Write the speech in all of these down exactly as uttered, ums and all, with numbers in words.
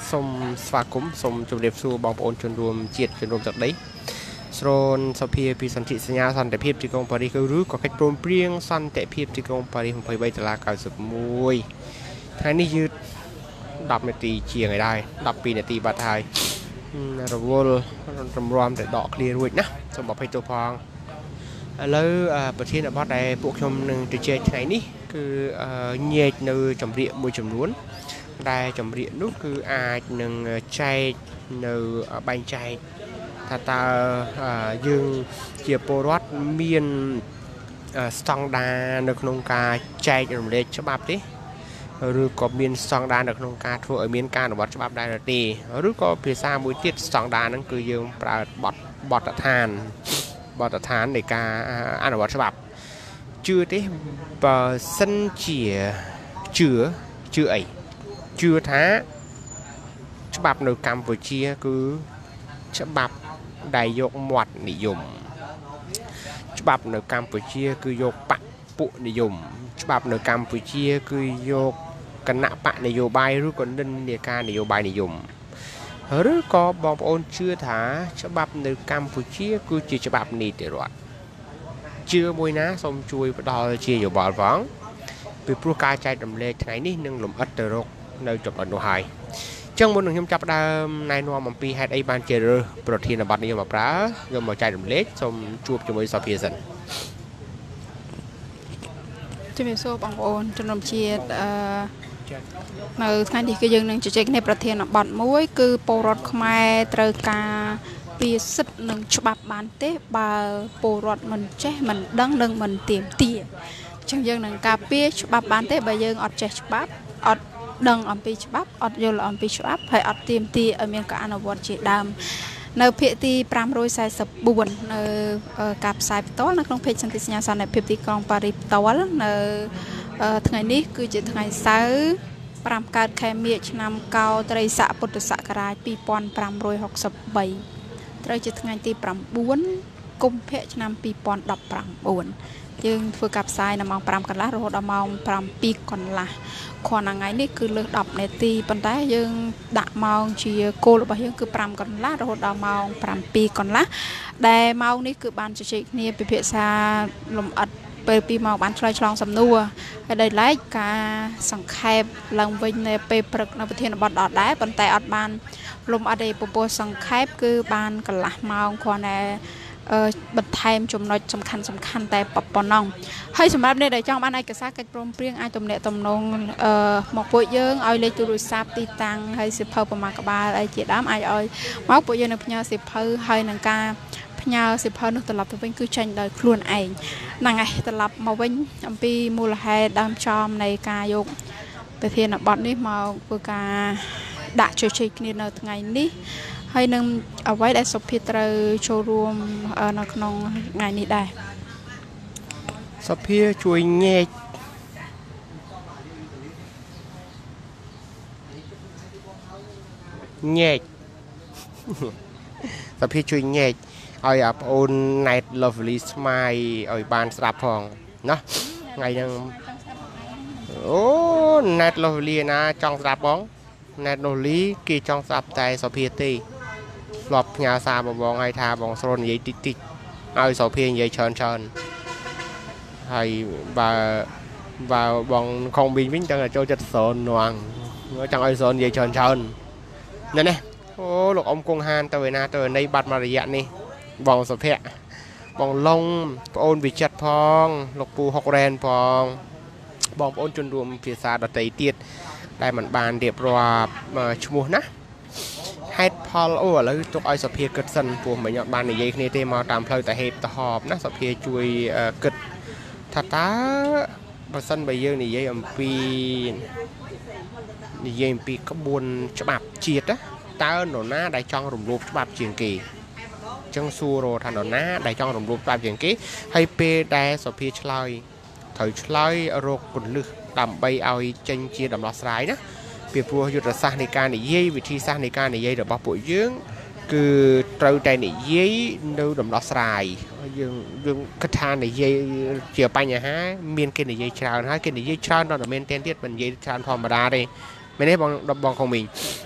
សូមស្វាគមន៍សូមជម្រាបសួរបងប្អូនជនរួមជាតិជនរួមទឹកដីស្រោនសភាពីសន្ធិសញ្ញាសន្តិភាពទីក្រុងប៉ារីសឬក៏កិច្ចព្រមព្រៀងសន្តិភាពទីក្រុងប៉ារីស ยี่สิบสาม ដុល្លារ เก้าสิบเอ็ด ថ្ងៃនេះយឺតដប់នាទីជាងហើយដែរ12នាទីបាត់ហើយរវល់រំរាំតែដកឃ្លារួចណាសូមអភ័យទោសផងឥឡូវប្រធានបទដែលពួកខ្ញុំនឹងជជែកថ្ងៃនេះគឺញែកនៅចម្រៀកមួយចំនួនដែលចម្រៀកនោះគឺអាចនឹងចែកនៅបែងចែកថាតើយើងជាពលរដ្ឋមានស្តង់ដារនៅក្នុងការចែករំលែកច្បាប់ទេឬក៏មានស្តង់ដារនៅក្នុងការធ្វើឲ្យមានការអនុវត្តច្បាប់ដែរទេឬក៏ភាសាមួយទៀតស្តង់ដារហ្នឹងគឺយើងប្រើបទបទដ្ឋានបទដ្ឋាននៃការអនុវត្តច្បាប់ជឿទេបើសិនជាជឿជឿអីជឿថាច្បាប់នៅកម្ពុជាគឺច្បាប់ដែលយកមាត់និយមច្បាប់នៅកម្ពុជាគឺយកបកពួកនិយមច្បាប់នៅកម្ពុជាគឺយកគណៈបកនយោបាយឬក៏និន្នាការនយោបាយនិយមឬក៏បងប្អូនជឿថាច្បាប់នៅកម្ពុជាគឺជាច្បាប់នីតិរដ្ឋជឿមួយណាសូមជួយផ្ដល់ជាយោបល់ផងពីព្រោះការចែករំលែកថ្ងៃនេះនឹងលំអិតទៅរកនៅចំណុចនោះហើយអញ្ចឹងមុននឹងខ្ញុំចាប់ផ្ដើមណែនាំអំពីហេតុអីបានជារើសប្រធានបទនេះយកមកប្រើយកមកចែករំលែកសូមជួបជាមួយសភាសិនជំរាបសួរបងប្អូនជនរួមជាតិអឺនៅថ្ងៃនេះគឺយើងនឹងជជែកគ្នាប្រធានបទមួយគឺពលរដ្ឋខ្មែរត្រូវការពីសិទ្ធិនិងច្បាប់បានទេបើពលរដ្ឋមិនចេះមិនដឹងនិងមិនទៀមទាអញ្ចឹងយើងនឹងការពារច្បាប់បានទេបើយើងអត់ចេះច្បាប់អត់ដឹងអំពីច្បាប់អត់យល់អំពីច្បាប់ហើយអត់ទៀមទាឲ្យមានការអនុវត្តជាដើមនៅភាគទី544នៅការផ្សាយផ្ទាល់នៅក្នុងเพจសន្ធិសញ្ញាសន្តិភាពទីក្រុងប៉ារីសផ្ទាល់នៅថ្ងៃនេះគឺជាថ្ងៃសៅរ៍ប្រាំកើតខែមិញឆ្នាំកោត្រីស័កពុទ្ធសករាជពីរពាន់ប្រាំរយហកសិបបីត្រូវជាថ្ងៃទី9កុម្ភៈឆ្នាំពីរពាន់ដប់ប្រាំបួនយើងធ្វើការផ្សាយនៅម៉ោង5កន្លះរហូតដល់ម៉ោង7កន្លះខនថ្ងៃនេះគឺលើសដប់នាទីប៉ុន្តែយើងដាក់ម៉ោងជាគោលរបស់យើងគឺ5កន្លះរហូតដល់ម៉ោង7កន្លះដែលម៉ោងនេះគឺបានជជែកគ្នាពិភាក្សាលំអិតពេលពីម៉ោងបានឆ្លើយឆ្លងសំណួរហើយដោយឡែកការសង្ខេបឡើងវិញនៅពេលព្រឹកនៅប្រធានបទដដែលប៉ុន្តែអត់បានលំអិតទេពពោះសង្ខេបគឺបានកន្លះម៉ោងគ្រាន់តែបន្ថែមចំណុចសំខាន់សំខាន់តែប៉ុណ្ណឹងហើយសម្រាប់អ្នកដែលចង់បានឯកសារកិច្ចព្រមព្រៀងអាចទំនាក់ទំនងមកពួកយើងឲ្យលេខទូរស័ព្ទទីតាំងហើយសិភៅប្រមាណក្បាលអីជាដើមអាចឲ្យមកពួកយើងនឹងផ្ញើសិភៅហើយនឹងការផ្ញើសិភៅនោះត្រឡប់ទៅវិញគឺចេញដោយខ្លួនឯងហ្នឹងហើយត្រឡប់មកវិញអំពីមូលហេតុដើមចំនៃការយកប្រធានបទនេះមកធ្វើការដាក់ជជែកគ្នានៅថ្ងៃនេះហើយនឹងអ្វីដែលសុភាត្រូវចូលរួមនៅក្នុងថ្ងៃនេះដែរសុភាជួយញែកញែកសុភាជួយញែកឲ្យអាប្អូន Night Lovely Smile ឲ្យបានស្ដាប់ផងណាថ្ងៃហ្នឹងអូ Night Lovely ណាចង់ស្ដាប់បង Night Lovely គេចង់ស្ដាប់តែសុភាទេធ្លាប់ផ្ញើសារបងបងឲ្យថាបងស្រូននិយាយតិចតិចឲ្យសុភានិយាយច្រើនច្រើនហើយបើបើបងខំវិញវិញចង់ឲ្យចូលចិត្តស្រូននងចង់ឲ្យស្រូននិយាយច្រើនច្រើនណែនេះអូលោកអ៊ំគង់ហានទៅឯណាទៅនៃបាត់មករយៈនេះបងសុភ័ក្របងឡុងប្អូនវិចិត្រផងលោកពូហុករ៉ែនផងបងប្អូនជនរួមភាសាដតីទៀតដែលមិនបានរៀបរាប់ឈ្មោះណាហេតុផលអូឥឡូវទុកឲ្យសភាគិតសិនព្រោះមិនអត់បាននិយាយគ្នាទេមកតាមផ្លូវតាហេតុតហបណាសភាជួយគិតថាតើបើសិនបើយើងនិយាយអំពីនិយាយអំពីក្បួនច្បាប់ជាតិតើនរណាដែលចង់រំលោភច្បាប់ជាងគេចឹងសួររថានរណាដែលចង់រំលោភច្បាប់ជាងគេហើយពេលដែលសភាឆ្លើយត្រូវឆ្លើយរកគន្លឹះដើម្បីឲ្យចេញជាដំណោះស្រាយណាពីព្រោះយុទ្ធសាស្ត្រនៃការនិយាយវិធីសាស្ត្រនៃការនិយាយរបស់ពួកយើងគឺត្រូវតែនិយាយនៅដំណោះស្រាយយើងយើងគិតថានិយាយជាបញ្ហាមានគេនិយាយច្រើនហើយគេនិយាយច្រើនដល់តែមែនទៀតមិននិយាយច្រើនធម្មតាទេមែនទេបងបងខំមីងអ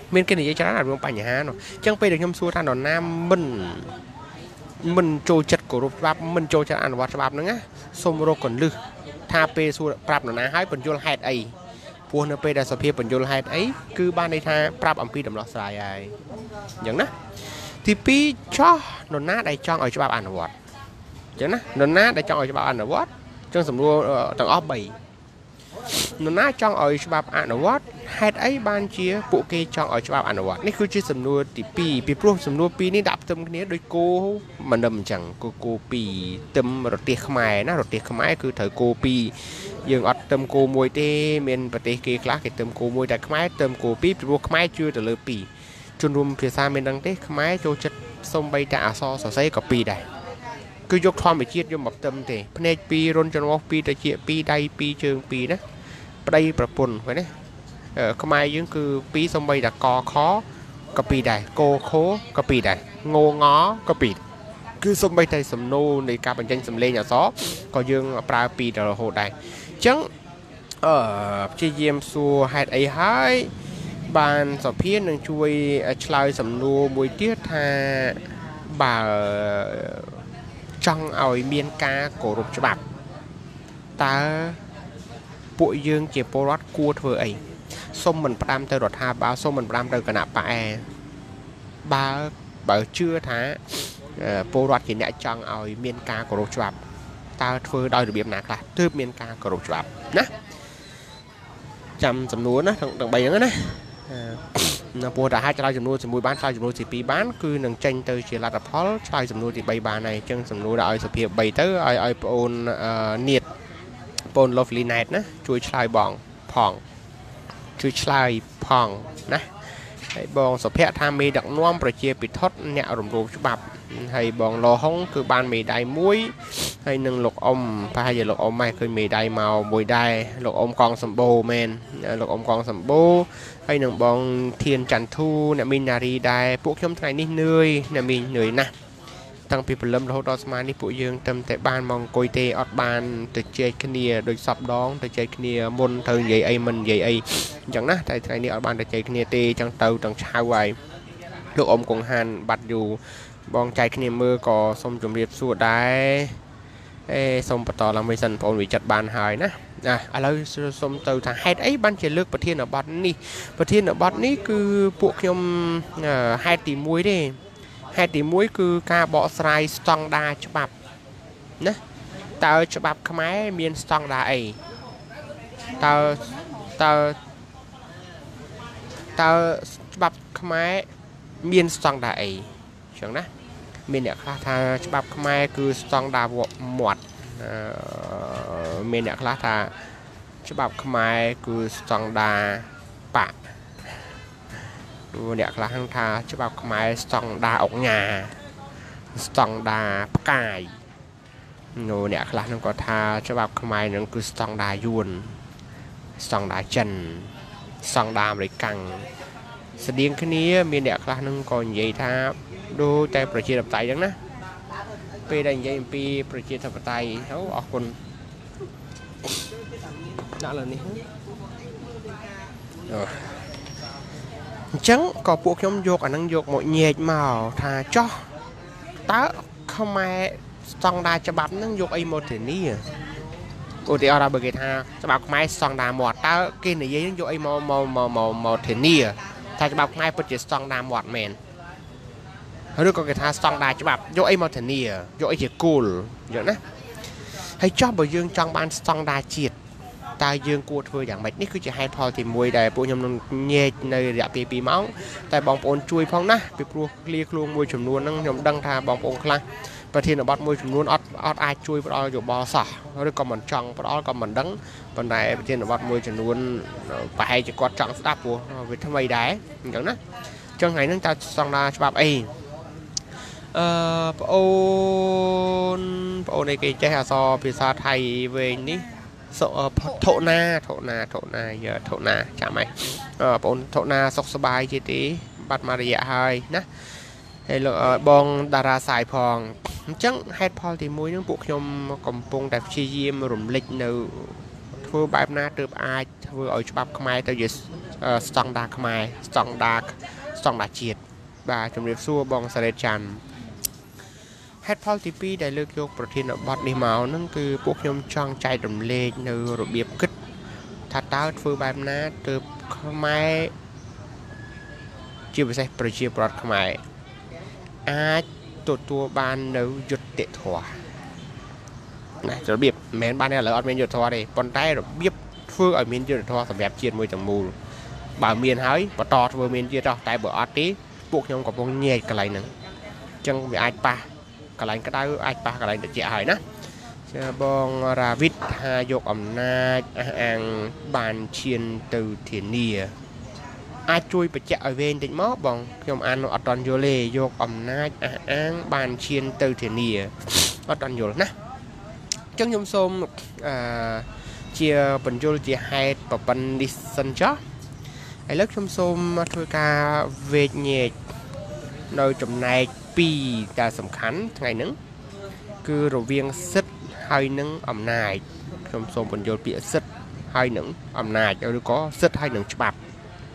មានគេនិយាយច្រើនអារឿងបញ្ហានោះអញ្ចឹងពេលដែលខ្ញុំសួរថានរណាមិនមិនចូលចិត្តគោរពច្បាប់មិនចូលចិត្តអនុវត្តច្បាប់ហ្នឹងណាសូមរកកន្លឹះថាពេលសួរប្រាប់នរណាហើយបញ្យល់ហេតុអីព្រោះនៅពេលដែលសភាបញ្យល់ហេតុអីគឺបានន័យថាប្រាប់អំពីដំណោះស្រាយហើយអញ្ចឹងណាទីពីរចោះនរណាដែលចង់ឲ្យច្បាប់អនុវត្តអញ្ចឹងណានរណាដែលចង់ឲ្យច្បាប់អនុវត្តអញ្ចឹងសំណួរទាំងអស់បីនរណាចង់ឲ្យច្បាប់អនុវត្តហេតុអីបានជាពួកគេចង់ឲ្យច្បាប់អនុវត្តនេះគឺជាសំណួរទីពីរពីព្រោះសំណួរពីរនេះដាក់ផ្ទឹមគ្នាដោយគោមិនដឹងអញ្ចឹងគោគោពីរទឹមរទេសខ្មែរណារទេសខ្មែរគឺត្រូវគោពីរយើងអត់ទឹមគោមួយទេមានប្រទេសគេខ្លះគេទឹមគោមួយតែខ្មែរទឹមគោពីរពីព្រោះខ្មែរជឿទៅលើពីរជនរួមភាសាមានដឹងទេខ្មែរចូលចិត្តសំបីតែអក្សរសរសេរក៏ពីរដែរគឺយកធម្មជាតិយកមកទឹមទេភ្នែកពីររុនចន្លោះពីរត្រចៀកពីរដៃពីរជើងពីរណាប្តីប្រពន្ធឃើញទេខ្មែរយើងគឺពីរសំបីតែកខក៏ពីរដែរកខក៏ពីរដែរងងក៏ពីរគឺសំបីតែសំណួរនៃការបញ្ចេញសម្លេងអក្សរក៏យើងប្រើពីរដល់រហូតដែរអញ្ចឹងអឺព្យាយាមសួរហេតុអីហើយបានសភានឹងជួយឆ្លើយសំណួរមួយទៀតថាបើចង់ឲ្យមានការគោរពច្បាប់តើពួកយើងជាពលរដ្ឋគួរធ្វើអីសូមមិនផ្ដាំទៅរដ្ឋាភិបាលសូមមិនផ្ដាំទៅគណៈបកឯបើបើជឿថាពលរដ្ឋជាអ្នកចង់ឲ្យមានការគោរពច្បាប់តើធ្វើដោយរបៀបណាខ្លះទើបមានការគោរពច្បាប់ណាចាំសំណួរណាទាំងទាំងបីហ្នឹងណានៅពោលតែអាចឆ្លើយសំណួរទីមួយបានឆ្លើយសំណួរទីពីរបានគឺនឹងចេញទៅជាលទ្ធផលឆ្លើយសំណួរទីបីបានហើយអញ្ចឹងសំណួរដល់ឲ្យសភាបីទៅឲ្យឲ្យបងអូននៀតបង Lovely Night ណាជួយឆ្លើយបងផងជួយឆ្លើយផងណាហើយបងសុភ័ក្រថាមេដឹកនាំប្រជាពិធដ្ឋអ្នករំលោភច្បាប់ហើយបងលហុងគឺបានមេដាយមួយហើយនឹងលោកអ៊ំប្រហែលជាលោកអ៊ំម៉ែឃើញមេដាយមកមួយដែរលោកអ៊ំកងសម្បូរមែនលោកអ៊ំកងសម្បូរហើយនឹងបងធានចន្ទធូអ្នកមីងណារីដែរពួកខ្ញុំថ្ងៃនេះនឿយអ្នកមីងនឿយណាស់តាំងពីព្រលឹមរហូតដល់ស្មាននេះពួកយើងតែតែបានមកអង្គុយទេអត់បានទៅជែកគ្នាដូចសពដងទៅជែកគ្នាមុនត្រូវនិយាយអីមិននិយាយអីអញ្ចឹងណាតែថ្ងៃនេះអត់បានទៅជែកគ្នាទេអញ្ចឹងទៅទាំងឆៅហើយលោកអ៊ំកងហានបាត់យូរបងចែកគ្នាមើលក៏សូមជម្រាបសួរដែរអេសូមបន្តឡើងវិញសិនបងវិចិត្របានហើយណាណាឥឡូវសូមទៅថាហេតុអីបានជាលើកប្រធានបទនេះប្រធានបទនេះគឺពួកខ្ញុំហេតុទីមួយទេហេតុទីមួយគឺការបកស្រាយស្តង់ដារច្បាប់ណាតើច្បាប់ខ្មែរមានស្តង់ដារអីតើតើតើច្បាប់ខ្មែរមានស្តង់ដារអីអញ្ចឹងណាមានអ្នកខ្លះថាច្បាប់ខ្មែរគឺស្តង់ដារមាត់មានអ្នកខ្លះថាច្បាប់ខ្មែរគឺស្តង់ដារបកអ្នកខ្លះថាច្បាប់ខ្មែរស្តង់ដារអុកញ៉ាស្តង់ដារផ្កាយនោះអ្នកខ្លះនឹងក៏ថាច្បាប់ខ្មែរនឹងគឺស្តង់ដារយួនស្តង់ដារចិនស្តង់ដារអាមេរិកាំងស្តៀងគ្នាមានអ្នកខ្លះនឹងក៏និយាយថាដូចតែប្រជាធិបតេយ្យអញ្ចឹងណាពេលដែលនិយាយអំពីប្រជាធិបតេយ្យទៅអរគុណដាក់លើនេះអូអញ្ចឹងក៏ពួកខ្ញុំយកអានឹងយកមកញែកមកថាចោះតើខ្មែរស្តង់ដារច្បាប់ហ្នឹងយកអីមកធានាឧទាហរណ៍បើគេថាច្បាប់ខ្មែរស្តង់ដារមាត់តើគេនិយាយហ្នឹងយកអីមកមកមកមកធានាថាច្បាប់ខ្មែរពិតជាស្តង់ដារមាត់មែនឬក៏គេថាស្តង់ដារច្បាប់យកអីមកធានាយកអីជាគោលយល់ណាហើយចោះបើយើងចង់បានស្តង់ដារជាតិតើយើងគួរធ្វើយ៉ាងម៉េចនេះគឺជាហេតុផលទីមួយដែលពួកខ្ញុំនឹងញែកនៅរយៈពេលពីរម៉ោងតែបងប្អូនជួយផងណាពីព្រោះឃ្លាខ្លួនមួយចំនួនហ្នឹងខ្ញុំដឹងថាបងប្អូនខ្លះប្រធានបទមួយចំនួនអត់អត់អាចជួយផ្ដល់យោបល់សោះឬក៏មិនចង់ផ្ដល់ក៏មិនដឹងប៉ុន្តែប្រធានបទមួយចំនួនប្រហែលជាគាត់ចង់ស្ដាប់ព្រោះវាថ្មីដែរអញ្ចឹងណាអញ្ចឹងថ្ងៃហ្នឹងតើស្តង់ដារច្បាប់អីអឺបងអូនបងអូនឯគេចេះអក្សរភាសាថៃវែងនេះសុធណាធណាធណាយើធណាចាំហ៎បងអូនធណាសុខសប្បាយជាទេបាត់មករយៈហើយណាហើយលោកបងតារាសាយផងអញ្ចឹងហេតុផលទីមួយហ្នឹងពួកខ្ញុំកំពុងតែព្យាយាមរំលេចនៅធ្វើបែបណាទើបអាចធ្វើឲ្យច្បាប់ខ្មែរទៅជាស្តង់ដារខ្មែរស្តង់ដារស្តង់ដារជាតិបាទជំរាបសួរបងសារ៉េតច័ន្ទហេតុផលទីពីរដែលលើកយកប្រធានបទនេះមកហ្នឹងគឺពួកខ្ញុំចង់ចែករំលែកនៅរបៀបគិតថាតើធ្វើបែបណាទើបខ្មែរជាពិសេសប្រជាពលរដ្ឋខ្មែរអាចទទួលបាននៅយុត្តិធម៌ណារបៀបមិនមែនបានឥឡូវអត់មានយុត្តិធម៌ទេប៉ុន្តែរបៀបធ្វើឲ្យមានយុត្តិធម៌សម្រាប់ជាតិមួយទាំងមូលបើមានហើយបន្តធ្វើមានទៀតចោះតែបើអត់ទេពួកខ្ញុំកំពុងញែកកន្លែងហ្នឹងអញ្ចឹងវាអាចប៉ះកន្លែងក្តៅអាចប៉ះកន្លែងត្រជាក់ហើយណាចាបងរាវិតថាយកអំណាចអះអាងបានឈានទៅធានាអាចជួយបញ្ជាក់ឲ្យវែងតិចមកបងខ្ញុំអានអត់តន់យល់ទេយកអំណាចអះអាងបានឈានទៅធានាអត់តន់យល់ណាអញ្ចឹងខ្ញុំសូមអឺជាបញ្យលជាហេតុប្រព័ន្ធនេះសិនចុះឥឡូវខ្ញុំសូមធ្វើការវេកញែកនៅចំណែកពីរដែលសំខាន់ថ្ងៃហ្នឹងគឺរវាងសិទ្ធិហើយនឹងអំណាចខ្ញុំសូមបញ្យលពាក្យសិទ្ធិហើយនឹងអំណាចឬក៏សិទ្ធិហើយនឹងច្បាប់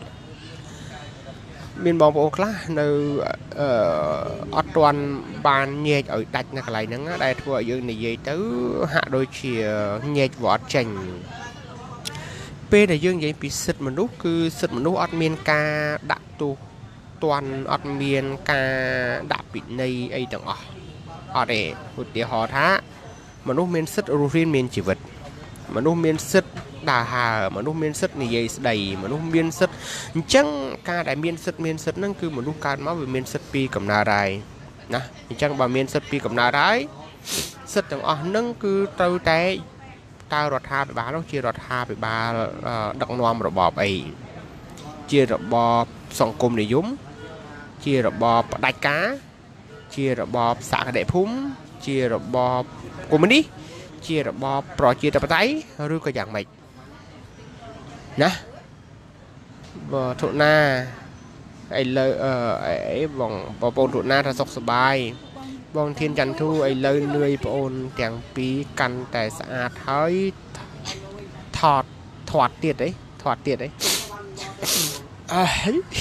មានបងប្អូនខ្លះនៅអឺអត់ទាន់បានញែកឲ្យដាច់នៅកន្លែងហ្នឹងដែលធ្វើឲ្យយើងនិយាយទៅហាក់ដូចជាញែកវាអត់ចេញពេលដែលយើងនិយាយពីសិទ្ធិមនុស្សគឺសិទ្ធិមនុស្សអត់មានការដាក់ទោសទណ្ឌអត់មានការដាក់ពិន័យអីទាំងអស់អត់ទេឧទាហរណ៍ថាមនុស្សមានសិទ្ធិរស់រានមានជីវិតមនុស្សមានសិទ្ធិដើរហើរមនុស្សមានសិទ្ធិនិយាយស្ដីមនុស្សមានសិទ្ធិអញ្ចឹងការដែលមានសិទ្ធិមានសិទ្ធិហ្នឹងគឺមនុស្សកើតមកវាមានសិទ្ធិពីកំណើតហើយណាអញ្ចឹងបើមានសិទ្ធិពីកំណើតហើយសិទ្ធិទាំងអស់ហ្នឹងគឺត្រូវតែតើរដ្ឋាភិបាលនោះជារដ្ឋាភិបាលដឹកនាំរបបអីជារបបសង្គមនិយមជារបបផ្ដាច់ការជារបបសក្តិភូមិជារបបកុម្មុយនីសជារបបប្រជាធិបតេយ្យឬក៏យ៉ាងម៉េចណាបើធុណាឥឡូវអីបងបងប្អូនធុណាថាសុខសប្បាយបងធានច័ន្ទធូឥឡូវនឿយបងអូនទាំងពីរកាន់តែស្អាតហើយថតធាត់ទៀតអីធាត់ទៀតអីអើ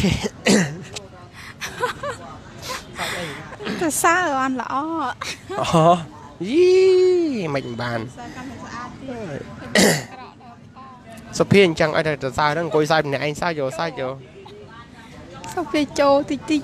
ទៅសើអត់ល្អអូយីមិនបានសុភីអញ្ចឹងឲ្យតែសើហ្នឹងអង្គុយសើម្នាក់ឯងសើយកសើយកសុភីចូលតិចតិច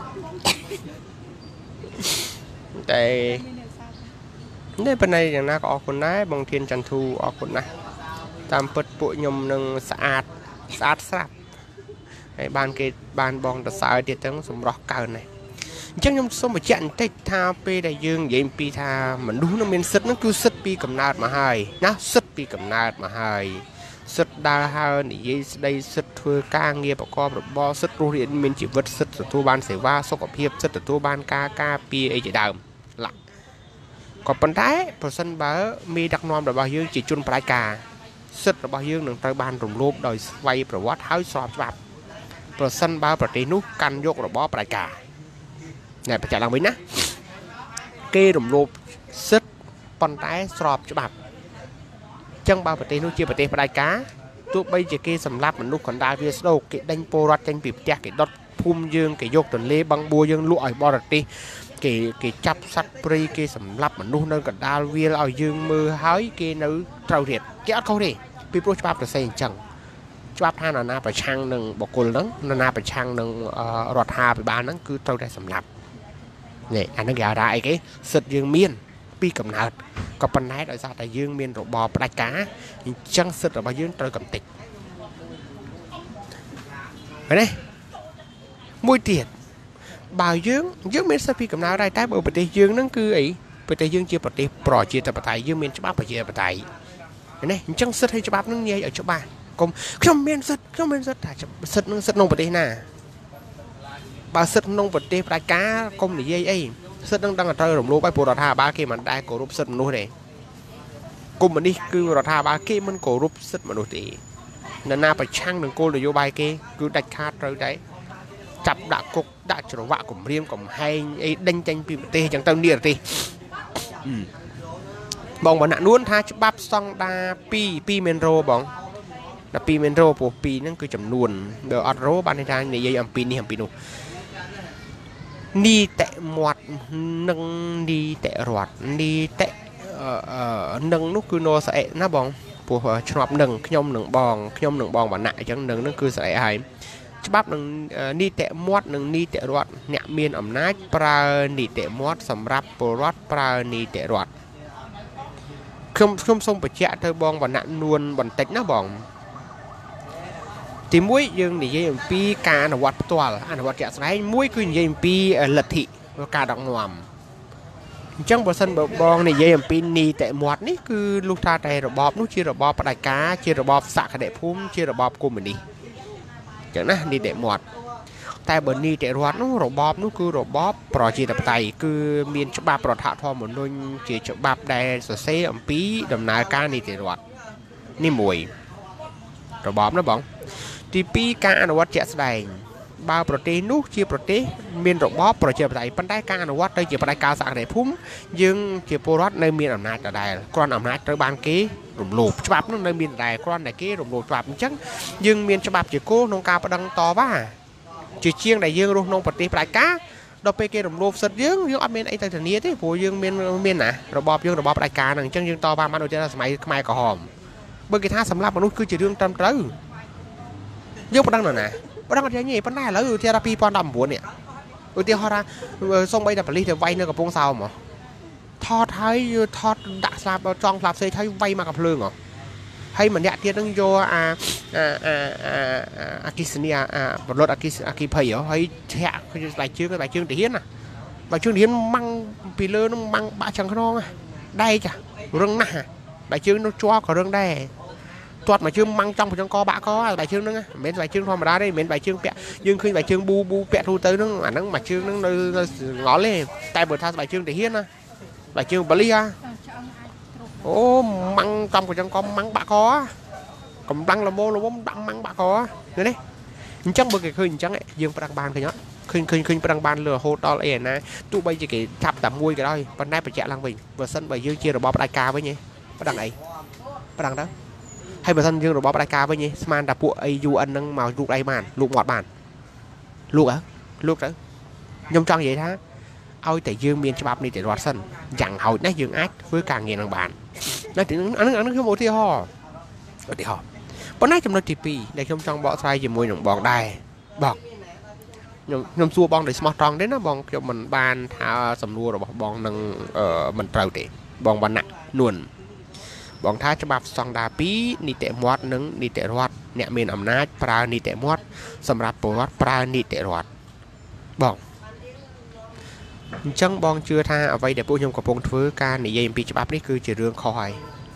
តែនេះប៉ុន្តែយ៉ាងណាក៏អរគុណដែរបងធានច័ន្ទធូអរគុណណាស់តាមពិតពួកខ្ញុំនឹងស្អាតស្អាតស្រាប់ហើយបានគេបានបងតសើទៀតទាំងសម្រស់កើនដែរអញ្ចឹងខ្ញុំសូមបញ្ជាក់បន្តិចថាពេលដែលយើងនិយាយពីថាមនុស្សនឹងមានសិទ្ធិហ្នឹងគឺសិទ្ធិពីកំណើតមកហើយណាសិទ្ធិពីកំណើតមកហើយសិទ្ធិដើរហើរនិយាយស្ដីសិទ្ធិធ្វើការងារប្រកបរបរសិទ្ធិរស់រានមានជីវិតសិទ្ធិទទួលបានសេវាសុខភាពសិទ្ធិទទួលបានការការពារអីជាដើមឡាក៏ប៉ុន្តែប្រសិនបើមេដឹកនាំរបស់យើងជាជនផ្ដាច់ការសិទ្ធិរបស់យើងនឹងត្រូវបានរំលោភដោយស្វ័យប្រវត្តិហើយស្របច្បាប់ប្រសិនបើប្រទេសនោះកាន់យករបបផ្ដាច់ការណែបញ្ជាក់ឡើងវិញណាគេរំលោភសិទ្ធិប៉ុន្តែស្របច្បាប់ចឹងបើប្រទេសនោះជាប្រទេសផ្ដាច់ការទោះបីជាគេសម្លាប់មនុស្សកណ្ដាលវាស្ដោកគេដេញពលរដ្ឋចេញពីផ្ទះគេដុតភូមិយើងគេយកទន្លេបឹងបួយើងលក់ឲ្យបរទេសគេគេចាប់សត្វព្រៃគេសម្លាប់មនុស្សនៅកណ្ដាលវាលឲ្យយើងមើលហើយគេនៅត្រូវរៀបគេអត់ខុសទេពីព្រោះច្បាប់ប្រសេអញ្ចឹងច្បាប់ថានរណាប្រឆាំងនឹងបុគ្គលហ្នឹងនរណាប្រឆាំងនឹងរដ្ឋាភិបាលហ្នឹងគឺត្រូវតែសម្លាប់នេះអានេះគេហៅថាអីគេសិទ្ធិយើងមានពីកំណើតក៏ប៉ុន្តែដោយសារតែយើងមានរបបផ្ដាច់ការអញ្ចឹងសិទ្ធិរបស់យើងត្រូវកំតិចឃើញទេមួយទៀតបើយើងយើងមានសិទ្ធិពីកំណើតដែរតែបើប្រទេសយើងហ្នឹងគឺអីប្រទេសយើងជាប្រទេសប្រជាធិបតេយ្យយើងមានច្បាប់ប្រជាធិបតេយ្យឃើញទេអញ្ចឹងសិទ្ធិហើយច្បាប់ហ្នឹងនិយាយឲ្យច្បាស់កុំខ្ញុំមានសិទ្ធិខ្ញុំមានសិទ្ធិថាសិទ្ធិហ្នឹងសិទ្ធិក្នុងប្រទេសណាបើសិទ្ធិក្នុងប្រទេសផ្ដាច់ការកុំនិយាយអីសិទ្ធិនឹងដឹងតែត្រូវរំលោភឲ្យពលរដ្ឋាភិបាលគេមិនដែលគោរពសិទ្ធិមនុស្សទេកុម្មុយនីសគឺរដ្ឋាភិបាលគេមិនគោរពសិទ្ធិមនុស្សទេនរណាប្រឆាំងនឹងគោលនយោបាយគេគឺដាច់ខាតត្រូវតែចាប់ដាក់គុកដាក់ច្រវាក់គំរាមកំហែងអីដេញចេញពីប្រទេសអញ្ចឹងទៅនិរទេសបងបណ្ណៈនួនថាច្បាប់ស្តង់ដារ2 2មានរោបង là pi men rô của pi nó cứ chấm nuồn được ọt rô ban này này dây âm pi ni âm pi nu ni tệ mọt nâng ni tệ rọt ni tệ nâng nó cứ nó sẽ nó bong của chọp nâng nhom nâng bong nhom nâng bong và nại chẳng nâng nó cứ sẽ hay bắp nâng ni tệ mọt nâng ni tệ rọt nhẹ miên ẩm nát pra ni tệ mọt sầm rap pro rọt pra ni tệ rọt không không xong phải chẹt thôi bong và nạn luôn bằng tách nó bong thì mũi dương thì dây pi cá nó quạt toa anh quạt chẹt đấy mũi cứ dây pi lật thị cá đọng ngoàm trong bộ sân bộ bong này dây pi ni tệ mọt ní cứ lúc ta tay rồi bóp nút chia rồi bóp đại cá chia rồi bóp sạc cái đệ phun chia rồi bóp cùng mình đi chẳng na ni tệ mọtแต่บนนี้แต่รวดนู้ระบอบนู้คือระบอบปลอดจีตับไตคือมีฉบับปลอดถ่าทอมเหมือนโดนจีฉบับได้สเซอมปีดำนาการนี่แต่รวดนี่มวยระบอบนะบ้องที่ปีการอนุวัตเจ็ดแสดงบาวปลอดนู้เชียปลอดมีระบอบปลอดจีตับไตปันได้การอนุวัตได้จีบได้การสักได้พุ่มยังจีปลอดในมีอำนาจได้กรอนอำนาจในบานเกี้รวมโลบฉบับนั้นในมีได้กรอนในเกี้รวมโลบฉบับจังยังมีฉบับจีโก้นงการประดังต่อว่าchỉ chiêng đại dương luôn nông bật đi phải cá đôi pe kia đồng lô sật dương dương ở bên ấy tại thành nia thế phù dương bên bên nè rồi bọp dương rồi bọp đại cá nằng chân dương to ba má đôi chân là máy mai cỏ hòm bên cái tha sầm lấp mà nó cứ chỉ dương trăm trứ dương bắt đăng rồi nè bắt đăng cái gì bắt này là ừ therapy pon đầm buồn nè ừ tiêu hoa ra xong bây giờ phải đi thì vay nữa gặp bông sao mà thọt thấy thọt đã sạp trong sạp xây thấy vay mà gặp lương à hay mình nhặt tiền đang vô à à à à akisnia à một lót akis akipay ở hay chẹt bài chương cái bài chương để hiến à bài chương để hiến măng pì lơ nó măng bạ chẳng non à đây chả rừng nè bài chương nó cho có rừng đây toát mà chương măng trong trong co bạ có bài chương nữa miễn bài chương thôi mà ra đây miễn bài chương pẹ nhưng khi bài chương bu bu pẹ thu tới nó mà nó mà chương nó ngó lên tay bờ tha bài chương để hiến à bài chương bali à ô măng trong của trong con măng bạc khó còn đăng là mô là bông đăng măng bạc khó nữa đấy chẳng bực cái khơi chẳng ấy dương đăng ban cái nhá khơi khơi khơi đăng ban lừa hô to lại nè tụ bây giờ cái tháp tạm mui cái đó ban nay phải chạy lăng mình vừa sân bởi dương chia rồi bóp đại ca với nhỉ bắt đằng này bắt đằng đó hay vừa sân dương rồi bóp đại ca với nhỉ man đạp bộ ai du ăn nâng màu lục đây màn lục ngọt bàn lục á lục đó nhung trăng vậy đó ôi tại dương miền chập này tại loạt sân chẳng hồi nãy dương ác với càng nghe năng bàn nói tiếng anh anh không một thì ho thì ho bữa nay trong nơi tivi để trong trong bọ sai gì mùi nồng bọt đài bọt nhom xua bong để smart tròn đến nó bong cho mình ban thả sầm nua rồi bong nâng ở mình trâu để bong ban nặng nuồn bong thả cho bạp song đà pí nị tệ mót nâng nị tệ rót nhẹ miền ẩm nát pra nị tệ mót sầm rạp bồ rót pra nị tệ rót bong chẳng bong chưa tha ở vậy để bố nhom của bong thứ ca nị dây pi cho bạp đấy cứ chỉ riêng khỏi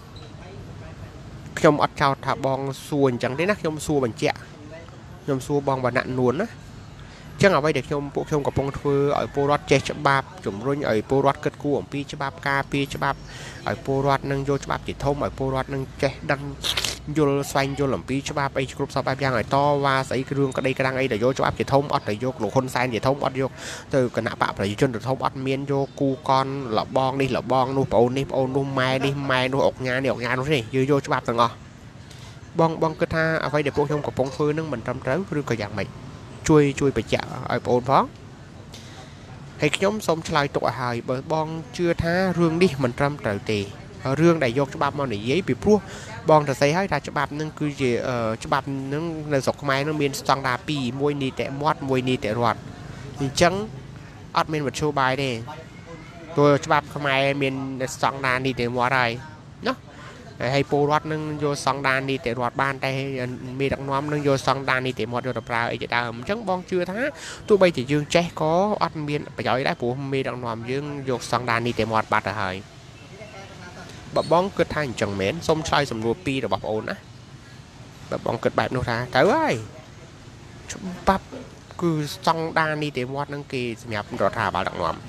nhom ọt chào thả bong xuồng chẳng đến nát nhom xua bằng chẹ nhom xua bong ban nặng nuồn á chẳng ở đây để nhom bộ nhom của bong thứ ở po rót che cho bạp chủng rồi ở po rót cất cu ở pi cho bạp ca pi cho bạp ở po rót nâng vô cho bạp chỉ thông ở po rót nâng che đăng vô xoay vô làm pi cho bạp ấy group sau bạp giang ở to và xây cái rương cái đây cái đăng ấy để vô cho bạp chỉ thông ọt để vô lỗ khôn sai chỉ thông ọt vô từ cái nạp bạp để chân được thông ọt miên vô cu con lọ bong đi lọ bong nu ôn đi ôn nu mai đi mai nu ọc nhà đi ọc nhà nó gì vô vô cho bạp từng ngò bong bong cái tha ở đây để bộ nhom của bong phơi nâng mình trăm trấu rương cái dạng mày chui chui bị chạ ở ôn phó hay nhóm xong lại tụi hài bởi bong chưa tha rương đi mình trăm trời tì rương đại vô cho bạp màu này giấy bị pru bong thật xây hết ra cho bạp nâng cứ gì ở cho bạp nâng là dọc mai nó miền sang đà pi môi ni tệ mót môi ni tệ ruột thì trắng admin vật show bài đây tôi cho bạp mai miền sang đà ni tệ mót đây nó hay po rót nâng vô sang đà ni tệ ruột ban tay mi đặc nom nâng vô sang đà ni tệ mót vô tập ra ấy chỉ ta trắng bong chưa tha tôi bây chỉ dương che có admin phải giỏi đấy của mi đặc nom dương vô sang đà ni tệ mót bát là hơi bập bong cất thành chẳng mến xong xoay sầm rùa pi rồi bập ồn á bập bong cất bẹp nô ra tới ơi bắp cứ xong đa đi để mót nâng kỳ nhập rồi thả vào đặng nòm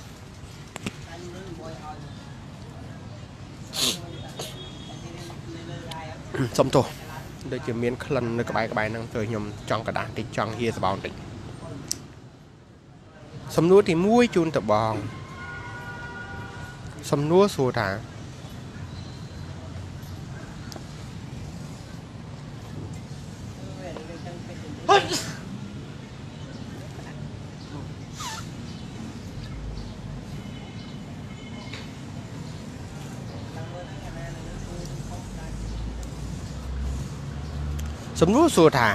xong thôi đây chỉ miếng lần các bài các bài năng thời nhầm trong cả đàn thì trong kia bao định xong núa thì muối chun tập bong xong núa xua thả សំណួរសួរថា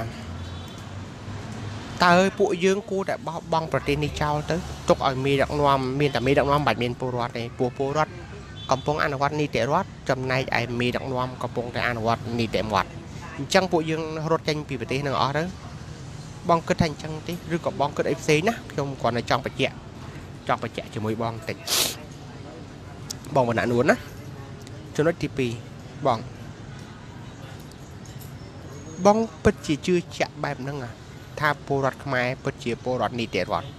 តើពួកយើងគួរតែបោះបង់ប្រទេសនេះចោលទៅទុកឲ្យមេដឹកនាំមានតែមេដឹកនាំមិនបាច់មានពលរដ្ឋទេពួកពលរដ្ឋកំពុងអនុវត្តនីតិរដ្ឋចំណែកឯមេដឹកនាំកំពុងតែអនុវត្តនីតិរដ្ឋអញ្ចឹងពួកយើងរត់ចេញពីប្រទេសនឹងអស់ទៅបងគិតថាអញ្ចឹងទេឬក៏បងគិតអីផ្សេងណាខ្ញុំគ្រាន់តែចង់បញ្ជាក់ចង់បញ្ជាក់ជាមួយបងបន្តិចបងវណ្ណៈនួនណាចំណុចទីពីរបងបងពិតជាជឿជាក់បែបហ្នឹងថាពលរដ្ឋខ្មែរពិតជាពលរដ្ឋនីតិរដ្ឋ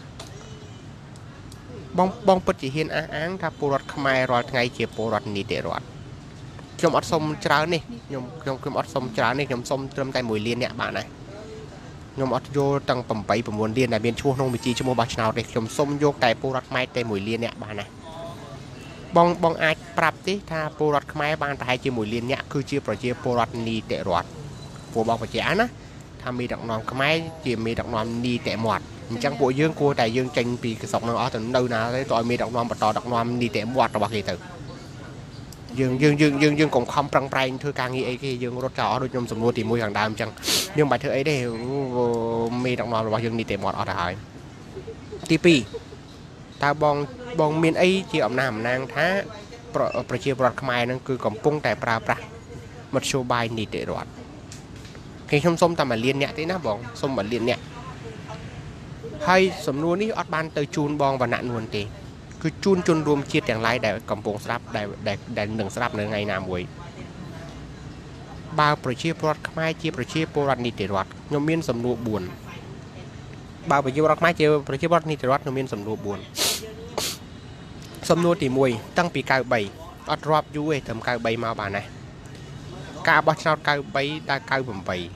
បងបងពិតជាហ៊ានអះអាងថាពលរដ្ឋខ្មែររាល់ថ្ងៃជាពលរដ្ឋនីតិរដ្ឋខ្ញុំអត់សុំច្រើននេះខ្ញុំខ្ញុំខ្ញុំអត់សុំច្រើននេះខ្ញុំសុំត្រឹមតែមួយលានអ្នកបានណាខ្ញុំអត់យកតាំងeight 9លានដែលមានឈ្មោះក្នុងបញ្ជីឈ្មោះបោះឆ្នោតទេខ្ញុំសុំយកតែពលរដ្ឋខ្មែរតែមួយលានអ្នកបានណាបងបងអាចប្រាប់ទេថាពលរដ្ឋខ្មែរបានប្រហែលជាមួយលានអ្នកគឺជាប្រជាពលរដ្ឋនីតិរដ្ឋពួកបងបញ្ជាក់ណាថាមេដឹកនាំខ្មែរជាមេដឹកនាំនីតិរដ្ឋអញ្ចឹងពួកយើងគួរតែយើងចេញពីកសក់នឹងអស់ទៅនៅណាទៅឲ្យមេដឹកនាំបន្តដឹកនាំនីតិរដ្ឋរបស់គេទៅយើងយើងយើងយើងយើងកុំខំប្រឹងប្រែងធ្វើការងារអីគេយើងរត់ចោលអស់ដូចខ្ញុំសំណួរទីមួយខាងដើមអញ្ចឹងយើងមិនបាច់ធ្វើអីទេមេដឹកនាំរបស់យើងនីតិរដ្ឋអត់ទៅហើយទីពីរតើបងបងមានអីជាអំណាចអំណាងថាប្រជាពលរដ្ឋខ្មែរហ្នឹងគឺកំពុងតែប្រើប្រាស់មធ្យោបាយនីតិរដ្ឋគេខ្ញុំសុំតែមួយលានអ្នកទេណាបងសុំមួយលានអ្នកហើយសំណួរនេះអត់បានទៅជូនបងវណ្ណៈនួនទេគឺជូនជនរួមជាតិទាំងឡាយដែលកំពុងស្ដាប់ដែលដែលនឹងស្ដាប់នៅថ្ងៃណាមួយបើប្រជាពលរដ្ឋខ្មែរជាប្រជាពលរដ្ឋនីតិរដ្ឋខ្ញុំមានសំណួរbốnបើប្រជាពលរដ្ឋខ្មែរជាប្រជាពលរដ្ឋនីតិរដ្ឋខ្ញុំមានសំណួរbốnសំណួរទីមួយតាំងពី93អត់រាប់យូរទេត្រឹម93មកបានណាការបោះឆ្នោត93ដល់98 2003 2008 2013 2018 6អាណត្តិ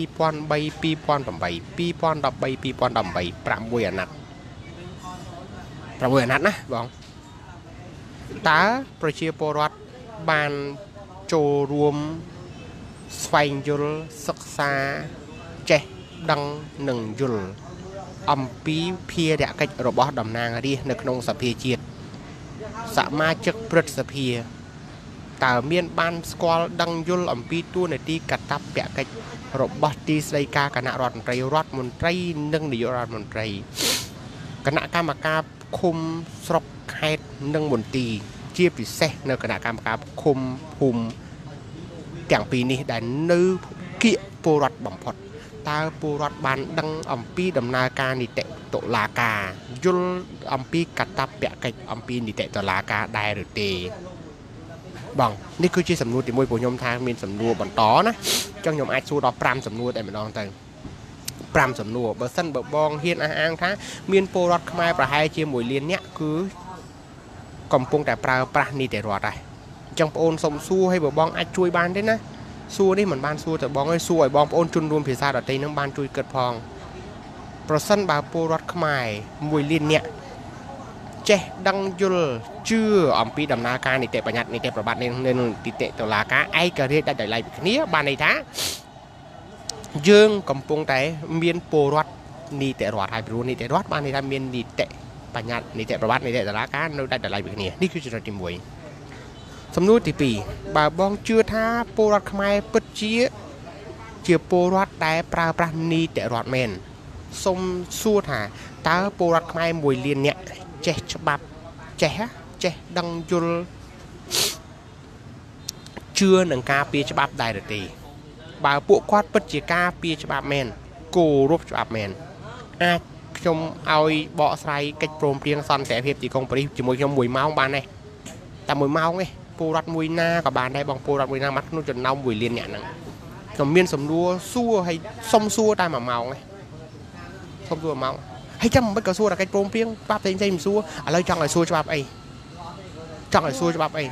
6អាណត្តិណាបងតើប្រជាពលរដ្ឋបានចូលរួមស្វែងយល់សិក្សាចេះដឹងនិងយល់អំពីភារកិច្ចរបស់តំណាងរាស្ត្រនៅក្នុងសភាជាតិសមាជិកព្រឹទ្ធសភាតើមានបានស្គាល់ដឹងយល់អំពីតួនាទីកាតព្វកិច្ចរបស់ទីស្តីការគណៈរដ្ឋមន្ត្រីរដ្ឋមន្ត្រីនិងនាយករដ្ឋមន្ត្រីគណៈកម្មការឃុំស្រុកខេត្តនិងមន្ទីរជាពិសេសនៅគណៈកម្មការឃុំភូមិទាំងពីរនេះដែលនៅគៀកពលរដ្ឋបំផុតតើពលរដ្ឋបានដឹងអំពីដំណើរការនីតិតុលាការយល់អំពីកាតព្វកិច្ចអំពីនីតិតុលាការដែរឬទេបងនេះគឺជាសំណួរទីមួយពួកខ្ញុំថាមានសំណួរបន្តណាអញ្ចឹងខ្ញុំអាចសួរដល់fiveសំណួរតែម្ដងទៅfiveសំណួរបើសិនបើបងហ៊ានអះអាងថាមានពលរដ្ឋខ្មែរប្រហែលជាមួយលានអ្នកគឺកំពុងតែប្រើប្រាស់នីតិរដ្ឋដែរអញ្ចឹងបងអូនសុំសួរឲ្យបើបងអាចជួយបានទេណាសួរនេះមិនបានសួរតែបងឲ្យសួរឲ្យបងប្អូនជនរួមភាសាដទៃនឹងបានជួយគិតផងប្រសិនបើពលរដ្ឋខ្មែរមួយលានអ្នកចេះដឹងយល់ជឿអំពីដំណើរការនីតិបញ្ញត្តិនីតិប្រវត្តិនៅនីតិតុលាការឯករាជ្យដាច់ដោយឡែកពីគ្នាបានន័យថាយើងកំពុងតែមានពលរដ្ឋនីតិរដ្ឋហើយព្រោះនីតិរដ្ឋបានន័យថាមាននីតិបញ្ញត្តិនីតិប្រវត្តិនីតិតុលាការនៅដាច់ដោយឡែកពីគ្នានេះគឺចំណុចទីមួយសំណួរទីពីរបើបងជឿថាពលរដ្ឋខ្មែរពិតជាជាពលរដ្ឋដែលប្រើប្រាស់នីតិរដ្ឋមែនសូមសួរថាតើពលរដ្ឋខ្មែរមួយលានអ្នកចេះច្បាប់ចេះចេះដឹងយល់ជឿនឹងការពារច្បាប់ដែរឬទេបើពួកគាត់ពិតជាការពារច្បាប់មែនគោរពច្បាប់មែនអាចខ្ញុំឲ្យបកស្រាយកិច្ចព្រមព្រៀងសន្តិភាពទីក្រុងប៉ារីសជាមួយខ្ញុំមួយម៉ោងបានទេតែមួយម៉ោងទេពលរដ្ឋមួយណាក៏បានដែរបងពលរដ្ឋមួយណាមកក្នុងចំណោមមួយលានអ្នកហ្នឹងខ្ញុំមានសំណួរសួរឲ្យសុំសួរតែមួយម៉ោងទេសុំសួរមួយម៉ោងហើយចាំមិនក៏សួរតែកិច្ចព្រមព្រៀងច្បាប់ផ្សេងផ្សេងមិនសួរឥឡូវចង់ឲ្យសួរច្បាប់អីចង់ឲ្យសួរច្បាប់អី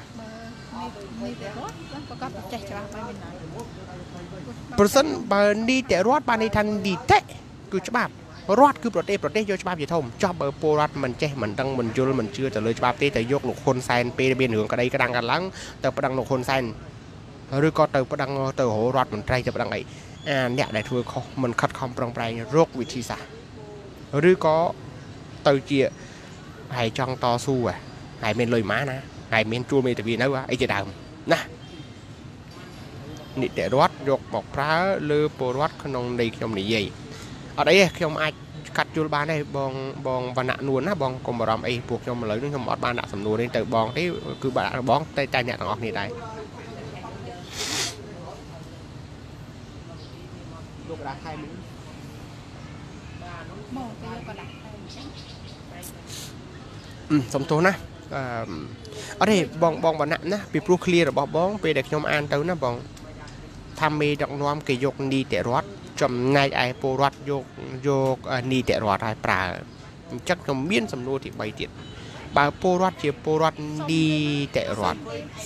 ប្រកាសចេះច្បាប់ហើយមិនប្រសិនបើនីតិរដ្ឋបានន័យថានីតិគឺច្បាប់រដ្ឋគឺប្រទេសប្រទេសយកច្បាប់ជាធំចោះបើពលរដ្ឋមិនចេះមិនដឹងមិនយល់មិនជឿទៅលើច្បាប់ទេតែយកលោកហ៊ុនសែនពេលមានរឿងក្តីក្តាំងកាឡើងទៅប្តឹងលោកហ៊ុនសែនឬក៏ទៅប្តឹងទៅរករដ្ឋមន្ត្រីទៅប្តឹងអីអាអ្នកដែលធ្វើខុសមិនខិតខំប្រឹងប្រែងរកវិធីសាស្ត្រឬក៏ទៅជាហើយចង់តស៊ូហើយមានលុយម៉ាណាហើយមានជួលមេធាវីនៅអីជាដើមណាนิติรัฐยกบอกพระเลือปรัฐขนมในขนมในใหญ่อะไรขนมไอกัดจุลบานได้บองบองวันณนวลนะบองกรมบรมไอพวกขนมเลยนึกขนมอดบานณสำนวนนี่แต่บองที่คือบานบองแต่ใจเนี่ยต่างออกนี่ได้ลูกรักใครมึงมองไปลูกกระดาษอืมสมตัวนะở đây bong bong bạn nặng na bị pro clear bỏ bóng về để nhóm an tới na bong tham mê đọc nom cái dục đi tệ rót chấm ngay ai po rót dục dục đi tệ rót ai pra chắc trong miên sầm nô thì bay tiệt bà po rót chỉ po rót đi tệ rót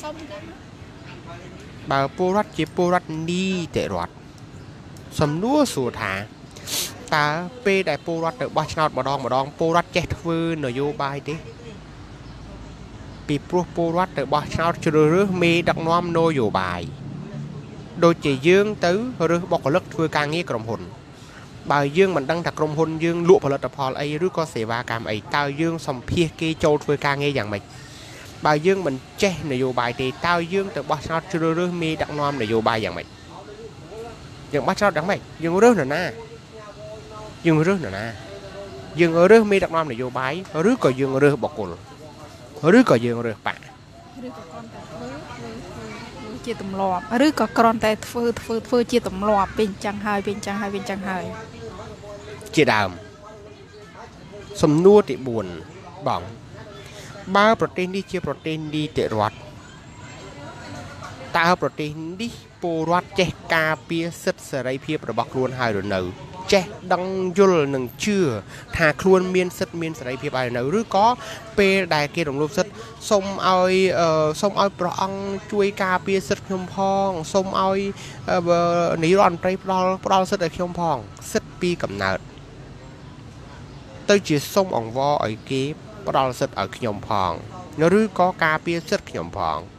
bà po rót chỉ po rót đi tệ rót sầm nô sủa thả ta pe đại po rót được ba chọn một đòn một đòn po rót chết vư nở vô bay điปีพวกปูรัดแต่บ่ชาวจุดเรือมีดักน้อมโนอยู่บ่ายโดยจะยื่งตื้อหรือบอกเลิกทัวการงี้กรมหุ่นบ่ายยื่งมันดังถักกรมหุ่นยื่งลวกผลิตภัณฑ์ไอหรือก็เสวากรรมไอเต้ายื่งสมเพียกีโจทัวการงี้อย่างไรบ่ายยื่งมันเจ๊ในอยู่บ่ายตีเต้ายื่งแต่บ่ชาวจุดเรือมีดักน้อมในอยู่บ่ายอย่างไรอย่างบ่ชาวดังไหมยังเรื่องหน้ายังเรื่องหน้ายังเรื่องมีดักน้อมในอยู่บ่ายหรือก็ยังเรื่องบอกกุลหรือก็ยังเรือป่าหรือก็กรอนแต่เฟื่อเฟื่อเฟื่อเจียตุ่มหลอบหรือก็กรอนแต่เฟื่อเฟื่อเฟื่อเจียตุ่มหลอบเป็นจังไห้เป็นจังไห้เป็นจังไห้เจียดามสมนัวติบุญบ่องบ้าโปรตีนดีเจียโปรตีนดีเตรัดตาโปรตีนดีปูรัดเจกาเปียสิทธิ์เสรีเพียบระบักล้วนหายหรือเนื้อเจดังยุลหนึ่งเชื่อหากครวนเมียนสิทธิ์เมียนสลายเพียบอะไรเนื้อหรือก็เปย์ได้เกี่ยวกับรูปสิทธิ์ส้มเอาเอ่อส้มเอาปลาอังช่วยกาเปียสิทธิ์ขยมพองส้มเอาเอ่อหนีร้อนไปปลาปลาสิทธิ์ขยมพองสิทธิ์ปีกับเนื้อตัวจีส้มอ่องวอไอ้เก็บปลาสิทธิ์ขยมพองหรือก็กาเปียสิทธิ์ขยมพอง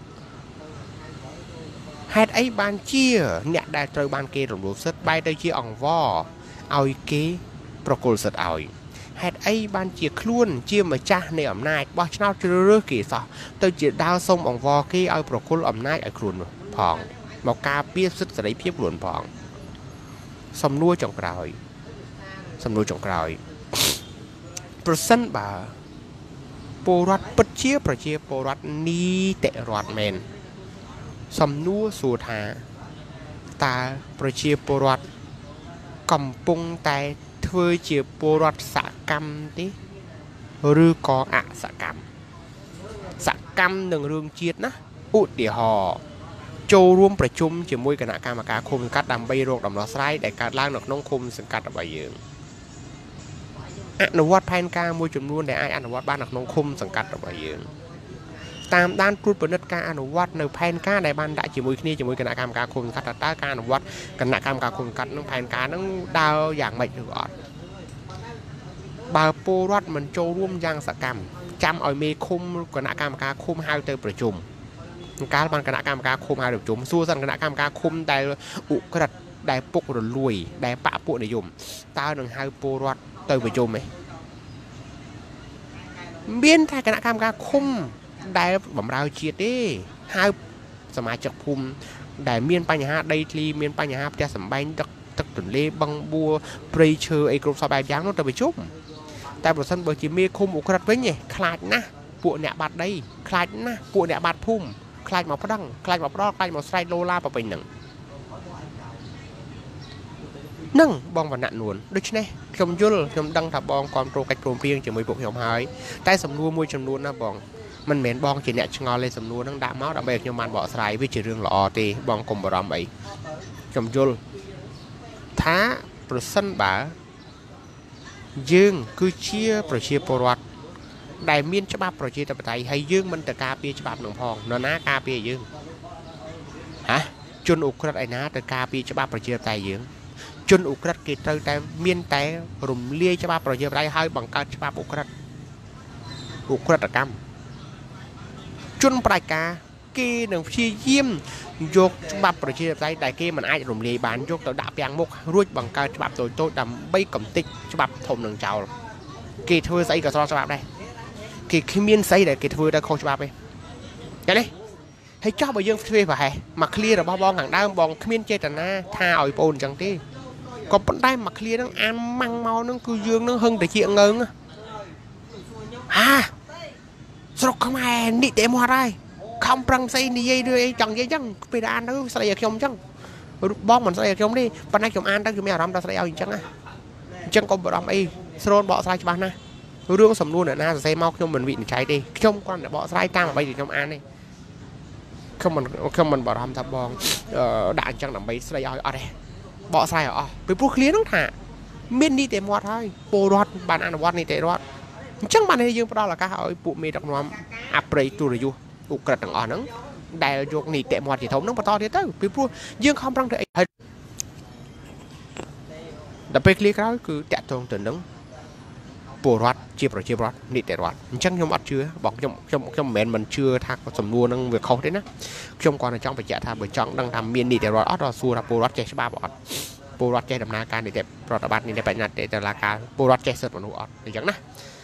เหตุไอ้บานเชี่ยเนี่ยได้เจอบานเกลรูปสิทธิ์ใบตัวจีอ่องวอเอาเก๋ปรากฏสัตว์เอาเหตุไอ้บ้านเจียคล้วนเจียมาจ้าในอำนาจบ่ชนะจะเลือกกี่สอตัวเจียดาวส้มอ่องวอเก๋เอาปรากฏอำนาจไอ้คล้วนพองมากาเปียสุดสลายเพียบหลวนพองสมนัวจงกรอยสมนัวจงกรอยประสันบ่าโปรัดปัจเจียประเจียโปรัดนี้เตะรอดเมนสมนัวสูธาตาประเจียโปรัดกำปุงแต่เธอเจียปรัดสกรรมติหรือก็อะสกรรมสกรรมหนึ่งเรื่องเจียดนะอุติหอโจร่วมประชุมเจียมวยคณะกรรมการคุมกัดดำใบโรคดำล้อไส้ได้การล้างหนอกน้องคุมสังกัดใบยืงอนุวัตแผนการมวยจำนวนได้ไออนุวัตบ้านหนอกน้องคุมสังกัดใบยืงตามด้านพูดปนิดการอนุวัตในแผนการในบ้านได้จีมวยนี่จีมวยคณะกรรมการคุมกัดตาการอนุวัตคณะกรรมการคุมกัดนั่งแผนการนั่งดาวอย่างไม่ถูกอ่อนบาโปรัดมันโจร่วมยังสกรรมจำเอาเมคุมคณะกรรมการคุมให้เตอประชุมการบังคณะกรรมการคุมให้ประชุมสู้สันคณะกรรมการคุมได้อุกระดได้ปุกหรือลุยได้ปะปุในยุมตาหนึ่งให้โปรัดเตอประชุมไหมเบี้ยนทางคณะกรรมการคุมได้บ่มราวเชียดดิให้สมาชิกภูมิได้เมียนปัญหาได้ทีเมียนปัญหาจะสัมบันตักตักตุนเล่บังบัวปรีเชอไอกรุ๊ปสบายยังนู้นแต่ไปชุบแต่บริษัทเบอร์จีเมียคุมอุกรัดไว้ไงคลาดนะปวดเนี่ยบาดได้คลาดนะปวดเนี่ยบาดพุ่มคลาดหมอพดังคลาดหมอพรอดคลาดหมอไซโลลาไปหนึ่งนั่งบองวันนันนวลด้วยใช่ไหมชมยุลชมดังถับบองความโปรกัดโปรเพียงจะไม่ปลุกเหวหายแต่สำนวนมวยจำนวนนะบองมันเหม็นบองจีเนี่ยชงอเลยสำนวนนั่งด่าเมาส์ด่าเบกยมันบ่อสไลวิจิเรื่องหล่อตีบองกลมบรมไอจมยุลท้าประสันบ่ายืงคือเชียประเชียปรัดได้เมียนฉบับประเชียตะปไตให้ยืงมันแต่กาเปียฉบับหนึ่งพองนอนากาเปียยืงฮะจนอุกรัดไอ้น้าแต่กาเปียฉบับประเชียตะไตยืงจนอุกรัดเกิดแต่เมียนแต่รุมเลี้ยฉบับประเชียตะไตให้บังการฉบับอุกรัดอุกรัดกรรมจนปลายกาเกหนึ่งชี้ยิ้มยกฉบับประเชียใจแต่เกมันไอ้หลุมเลียบานยกตัวดาบยางมุกรุ่ยบังการฉบับโตโตดำใบกำติกฉบับทมหนึ่งเจ้าเกทัวร์ใส่กับซอฉบับได้เกขมิ้นใส่แต่เกทัวร์ได้โคฉบับไปยังไง hay cho bởi dương thuê và hè mà clear là bao bong hàng đa bong miên chơi tận na tha ỏi bồn chẳng tí còn vẫn đây mà clear nó ăn măng mau nó cứ dương nó hưng để chuyện ngưng à sao không ai nị tệ mua đây không prang xây đi dây đưa chẳng dây chẳng bây giờ ăn nó sẽ là không chẳng bong mình sẽ là không đi bên này chúng ăn đang chúng mèo đâm ta sẽ ao chẳng à chẳng có bờ đâm ấy sron bỏ sai cho bạn na rương sầm luôn ở na xây mau cho mình bị cháy đi trong con để bỏ sai tăng ở bây giờ trong ăn đi không mình không mình bỏ đâm thập bong đạn chẳng nằm bấy sẽ ao ở đây bỏ sai ở với bút clear nó thả miên đi tệ mua thôi bồ rót bạn ăn quạt này tệ rót chẳng bạn này dương đó là các hỏi bộ mì đặc nom apray tu rồi u cật đằng ở nắng đại ruột nị tệ mọt chỉ thống nó to thế tới vì phu dương không răng thể hình đặc biệt lý cái cứ tẹt thong từ nắng bồ rót chia rồi chia rót nị tệ rót chẳng nhom ăn chưa bọc trong trong trong mền mình chưa thạc có sầm nua năng việc không thế nữa trong còn ở trong phải chạy tham bởi trong đang làm miên nị tệ rót đó xua là bồ rót chạy ba bọt bồ rót chạy đầm na can nị tệ rót bát nị tệ bạch nhạt tệ là cá bồ rót chạy sượt vào nụ ọt thì chẳng na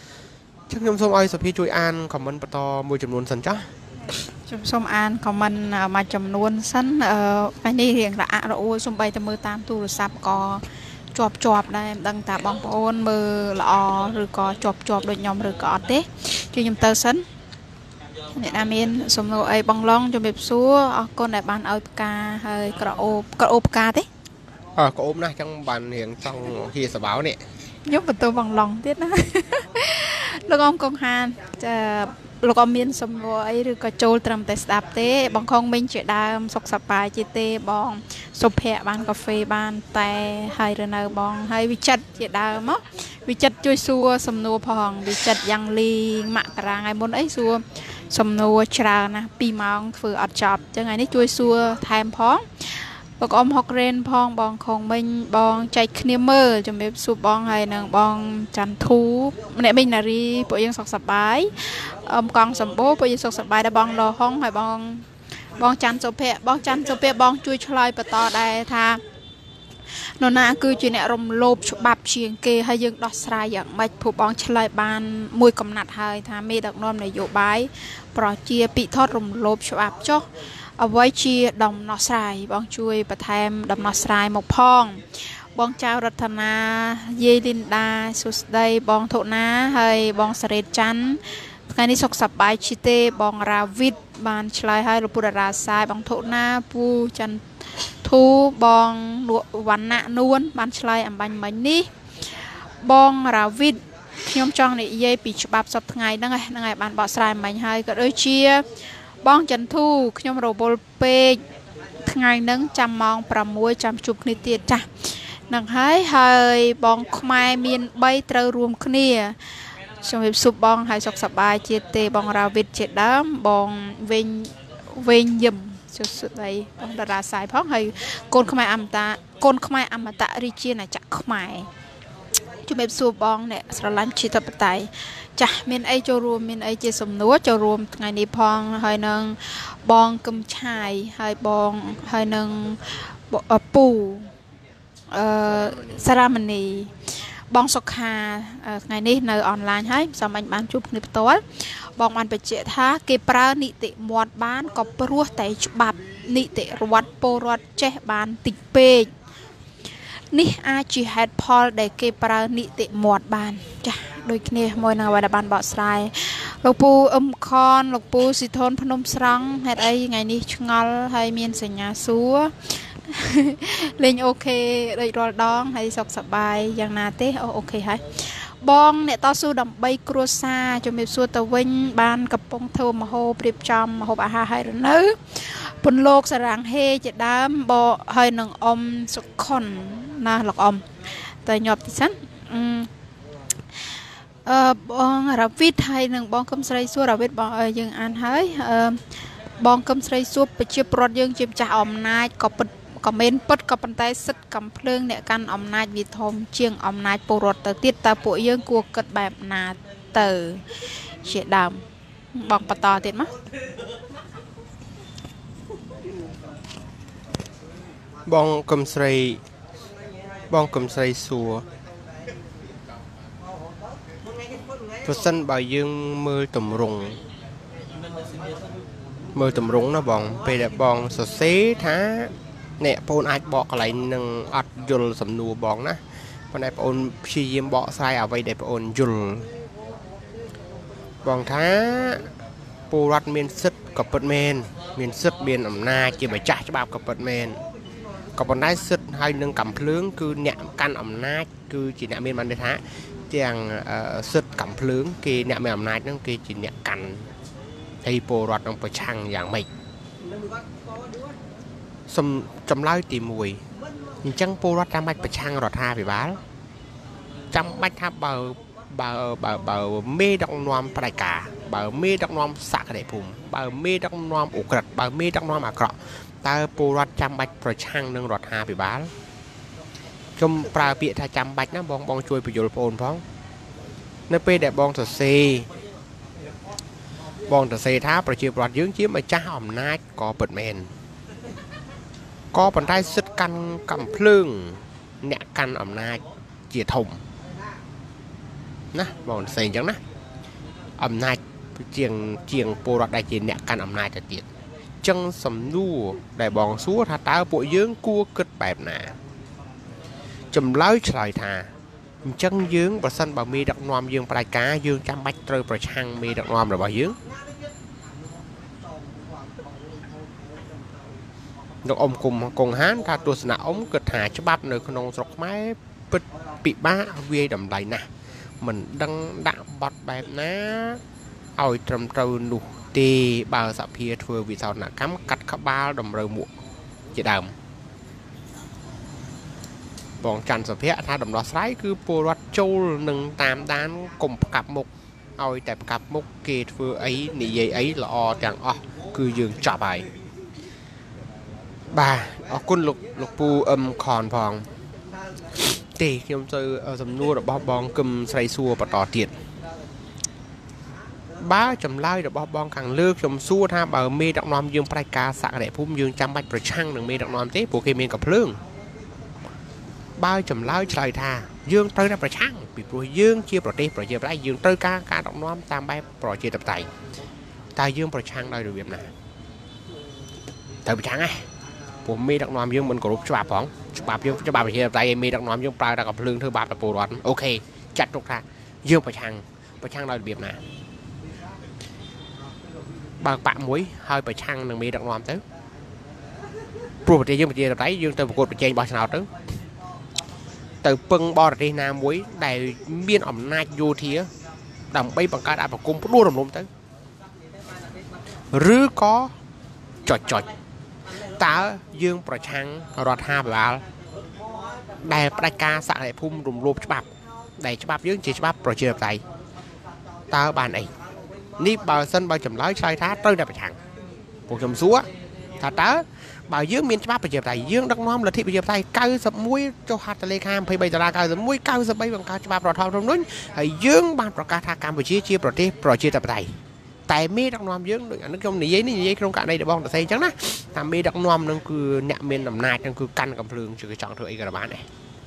chắc nhom xong ai sập hi chui an comment បន្តមួយចំនួនសិនចាខ្ញុំសូមអាន comment មួយចំនួនសិនអឺថ្ងៃនេះរៀងរអាក់រអួលសូម្បីតែមើលតាមទូរស័ព្ទក៏ជាប់ជាប់ដែរមិនដឹងថាបងប្អូនមើលល្អឬក៏ជាប់ជាប់ដូចខ្ញុំឬក៏អត់ទេជួយខ្ញុំទៅសិនអ្នកណាមានសំណួរអីបងឡងជំរាបសួរអរគុណដែលបានឲ្យផ្កាហើយក្រអូបក្រអូបផ្កាទេអើក្រអូបណាស់ចឹងបានរៀងចង់ហៀសបោនេះខ្ញុំបន្តបងឡងទៀតណាលោកអមកងហានចាលោកអមមានសំណួរអីឬក៏ចូលត្រឹមតែស្ដាប់ទេបងខងមិញជាដើមសុខសប្បាយជាទេបងសុភ័ក្របានកាហ្វេបានតែហើយឬនៅបងហើយវិចិត្រជាដើមមកវិចិត្រជួយសួរសំណួរផងវិចិត្រយ៉ាងលីងមករាថ្ងៃមុនអីសួរសំណួរច្រើនណាពីរម៉ោងធ្វើអត់ចប់ចឹងថ្ងៃនេះជួយសួរថែមផងបងអមហុករ៉េនផងបងខងមិញបងចែកគ្នាមើលជំរាបសួរបងហើយនឹងបងច័ន្ទធូម្នាក់មិញណារីពួកយើងសុខសប្បាយអមកងសម្បូរពួកយើងសុខសប្បាយដែរបងលហុងហើយបងបងច័ន្ទសុភ័ក្របងច័ន្ទសុភ័ក្របងជួយឆ្លើយបន្តដែរថានរណាគឺជាអ្នករំលោភច្បាប់ជាងគេហើយយើងដោះស្រាយយ៉ាងម៉េចពួកបងឆ្លើយបានមួយកំណាត់ហើយថាមេដឹកនាំនយោបាយប្រជាពិធរំលោភច្បាប់ចុះអ្វីជាដំណោះស្រាយបងជួយបន្ថែមដំណោះស្រាយមកផងបងចៅរតនាយាយលីនដាសុស្ដីបងធុណាហើយបងសរេតច័ន្ទថ្ងៃនេះសុខសប្បាយជាទេបងរាវិតបានឆ្លើយហើយលោកពុររាសាយបងធុណាពូច័ន្ទធូបងវណ្ណៈនួនបានឆ្លើយអំបញ្ញមិញនេះបងរាវិតខ្ញុំចង់និយាយពីច្បាប់សប្តាហ៍ថ្ងៃហ្នឹងហ្នឹងហើយបានបកស្រាយមិញហើយក៏ដូចជាបងច័ន្ទធូខ្ញុំរវល់ពេកថ្ងៃហ្នឹងចាំម៉ោងប្រាំមួយចាំជួបគ្នាទៀតចាស់នឹងហើយហើយបងខ្មែរមានបីត្រូវរួមគ្នាជំរាបសួរបងហើយសុខសប្បាយជាទេបងរាវិតជាដើមបងវិញវិញយឹមសុខស្ដីបងតារាសាយផងហើយកូនខ្មែរអមតាកូនខ្មែរអមតៈរាជាណាចក្រខ្មែរជំរាបសួរបងអ្នកស្រឡាញ់ជាធិបតេយ្យចាស់មានអីចូលរួមមានអីជាសំណួរចូលរួមថ្ងៃនេះផងហើយនឹងបងកឹមឆាយហើយបងហើយនឹងពូអឺសារមនីបងសុខាថ្ងៃនេះនៅអនឡាញហើយសំអញបានជួបគ្នាផ្ទាល់បងបានបញ្ជាក់ថាគេប្រើនីតិមាត់បានក៏ព្រោះតែច្បាប់នីតិរដ្ឋពលរដ្ឋចេះបានតិចពេកនេះអាចជាហេតុផលដែលគេប្រើនីតិមាត់បានចាស់ដូចគ្នាមួយនឹងអ្វីដែលបានបកស្រាយលោកពូអឹមខនលោកពូស៊ីធនភ្នំស្រង់ហេតុអីថ្ងៃនេះឆ្ងល់ហើយមានសញ្ញាសួរលេងអូខេដូចរាល់ដងហើយសុខសប្បាយយ៉ាងណាទេអូអូខេហើយបងអ្នកតស៊ូដើម្បីគ្រួសារជំរាបសួរទៅវិញបានកំពុងធ្វើមហោប្រៀបចំមហូបអាហារហើយនៅពន្លកសារាំងហេជាដើមបហើយនឹងអ៊ំសុខុនណាលោកអ៊ំតែញាប់ទីសិនអឺបងរាវិតហើយនឹងបងកឹមស្រីសួររាវិតបងយើងអានហើយអឺបងកឹមស្រីសួរប្រជាប្រដ្ឋយើងជាម្ចាស់អំណាចក៏ពិតក៏មិនពិតក៏ប៉ុន្តែសិទ្ធិកំភ្លើងអ្នកកាន់អំណាចវាធំជាងអំណាចពលរដ្ឋទៅទៀតតើពួកយើងគួរគិតបែបណាទៅជាដើមបងបន្តទៀតមកបងកឹមស្រីបងកឹមស្រីសួរប្រសិនបើយើងមើលតម្រង់ mơ tầm rúng nó bong về đẹp bong sờ xế thá nè bồn ai bỏ lại nâng ắt dul sầm nua bong ná bồn ai bồn chi yếm bỏ sai ở vậy để bồn dul bong thá bồ rát miền sứt cặp bật men miền sứt miền ẩm na chỉ phải trả cho bao cặp bật men cặp bật đáy sứt hay nâng cầm lướng cứ nhẹ căn ẩm na cứ chỉ nhẹ miền man để thá chàng sứt cầm lướng kia nhẹ miền ẩm na nó kia chỉ nhẹ căn thì bồ rát ông phải chăng dạng mày xâm chấm lai tìm mùi chẳng bồ rát trăm bạch phải chăng rọt ha phải bá trăm bạch ha bờ bờ bờ bờ mê đong nom phải cả bờ mê đong nom sạc để phùm bờ mê đong nom ủ cật bờ mê đong nom à cọ ta bồ rát trăm bạch phải chăng nâng rọt ha phải bá trong pra bịa tha trăm bạch nó bong bong chui bị dồn phồn phóng nơi pe đẹp bong thật xì bong thật xì tháp rồi chiều bọt dưỡng chiếm mà cha ẩm nát có bật mền có bàn tay sứt căn cầm phượng nhẹ căn ẩm nát chia thùng nè bong xì chẳng nè ẩm nát chiềng chiềng bồ rọt đại chỉ nhẹ căn ẩm nát thật tiệt chân sầm nu đại bong súa thà tao bội dưỡng cua cất bẹp nè chùm lái trời thà chân dưỡng và sân bảo mi đặc nom dương phải cá dương trăm bách trôi phải chăng mi đặc nom rồi bảo dưỡng được ông cùng cùng hán tha tuột nã ống cực hà cho bắp nơi con sọc máy bứt bị bá vi đầm đầy nè mình đang đạm bọt bẹp ná ôi trầm trâu nụ tì bao sạp hia thưa vì sao nè cắm cắt khắp bao đầm rơi muộn chỉ đầm bong chăn sập hẹ tha đầm đó sái cứ bồ rát châu nâng tam đan cùng cặp mục ôi đẹp cặp mục kê thưa ấy nị dây ấy là o chẳng o cứ dường chọ bài bà ở quân lục lục pu âm còn phòng tì khi ông chơi ở dầm nua được bao bong cầm say xua và tỏ tiền ba chấm lai được bao bong càng lướt chấm xua tha bờ mê đặc nom dương prai ca sạc để phun dương trăm bạch bờ trăng đừng mê đặc nom thế bộ kia miền cặp lương bao chấm lai trời thà dương tới ra bờ trăng bị bùi dương chia bờ tê bờ chia bờ dương tới ca ca đặc nom tam bay bờ chia tập tay ta dương bờ trăng đây được việc này tới bờ trăng ấy bộ mê đặc nom dương mình có lúc cho bà phóng cho bà dương cho bà chia tập tay mê đặc nom dương prai đã gặp lương thưa bà là bồ đoán ok chặt trục thà dương bờ trăng bờ trăng đây được việc này bà bạn muối hơi phải chăng đừng bị đặc nom tới pru bờ dương bờ chia tập tay dương tới một cột bờ trên bao nào tới từ pưng bò đi nam muối đầy miên ẩm nai vô thía đầm bay bằng cá đã vào cung đua đầm lôm tới rứ có chọt chọt tá dương bờ trăng rọt ha bà đầy đại ca sạ lại phun rùm rùm cho bạp đầy cho bạp dương chỉ cho bạp bờ chia tay ta bàn này ní bờ sân bờ chầm lái sai thá tới đây bờ trăng bộ chầm súa thà tá bà dương miền bắc bây giờ tại dương đắc nom là thị bây giờ tại cao sập muối cho hạt lê cam hay bây giờ là cao sập muối cao sập bay bằng cao cho bà bò thao trong núi hay dương ban bò cá tha cam chia chia bò tê bò chia tập tại tại mi đắc nom dương được nước trong này giấy này giấy trong cả đây để bong để xây trắng á tham mi đắc nom nó cứ nhẹ miền nằm nai nó cứ căn cầm phượng chứ cái chọn thôi cái bạn này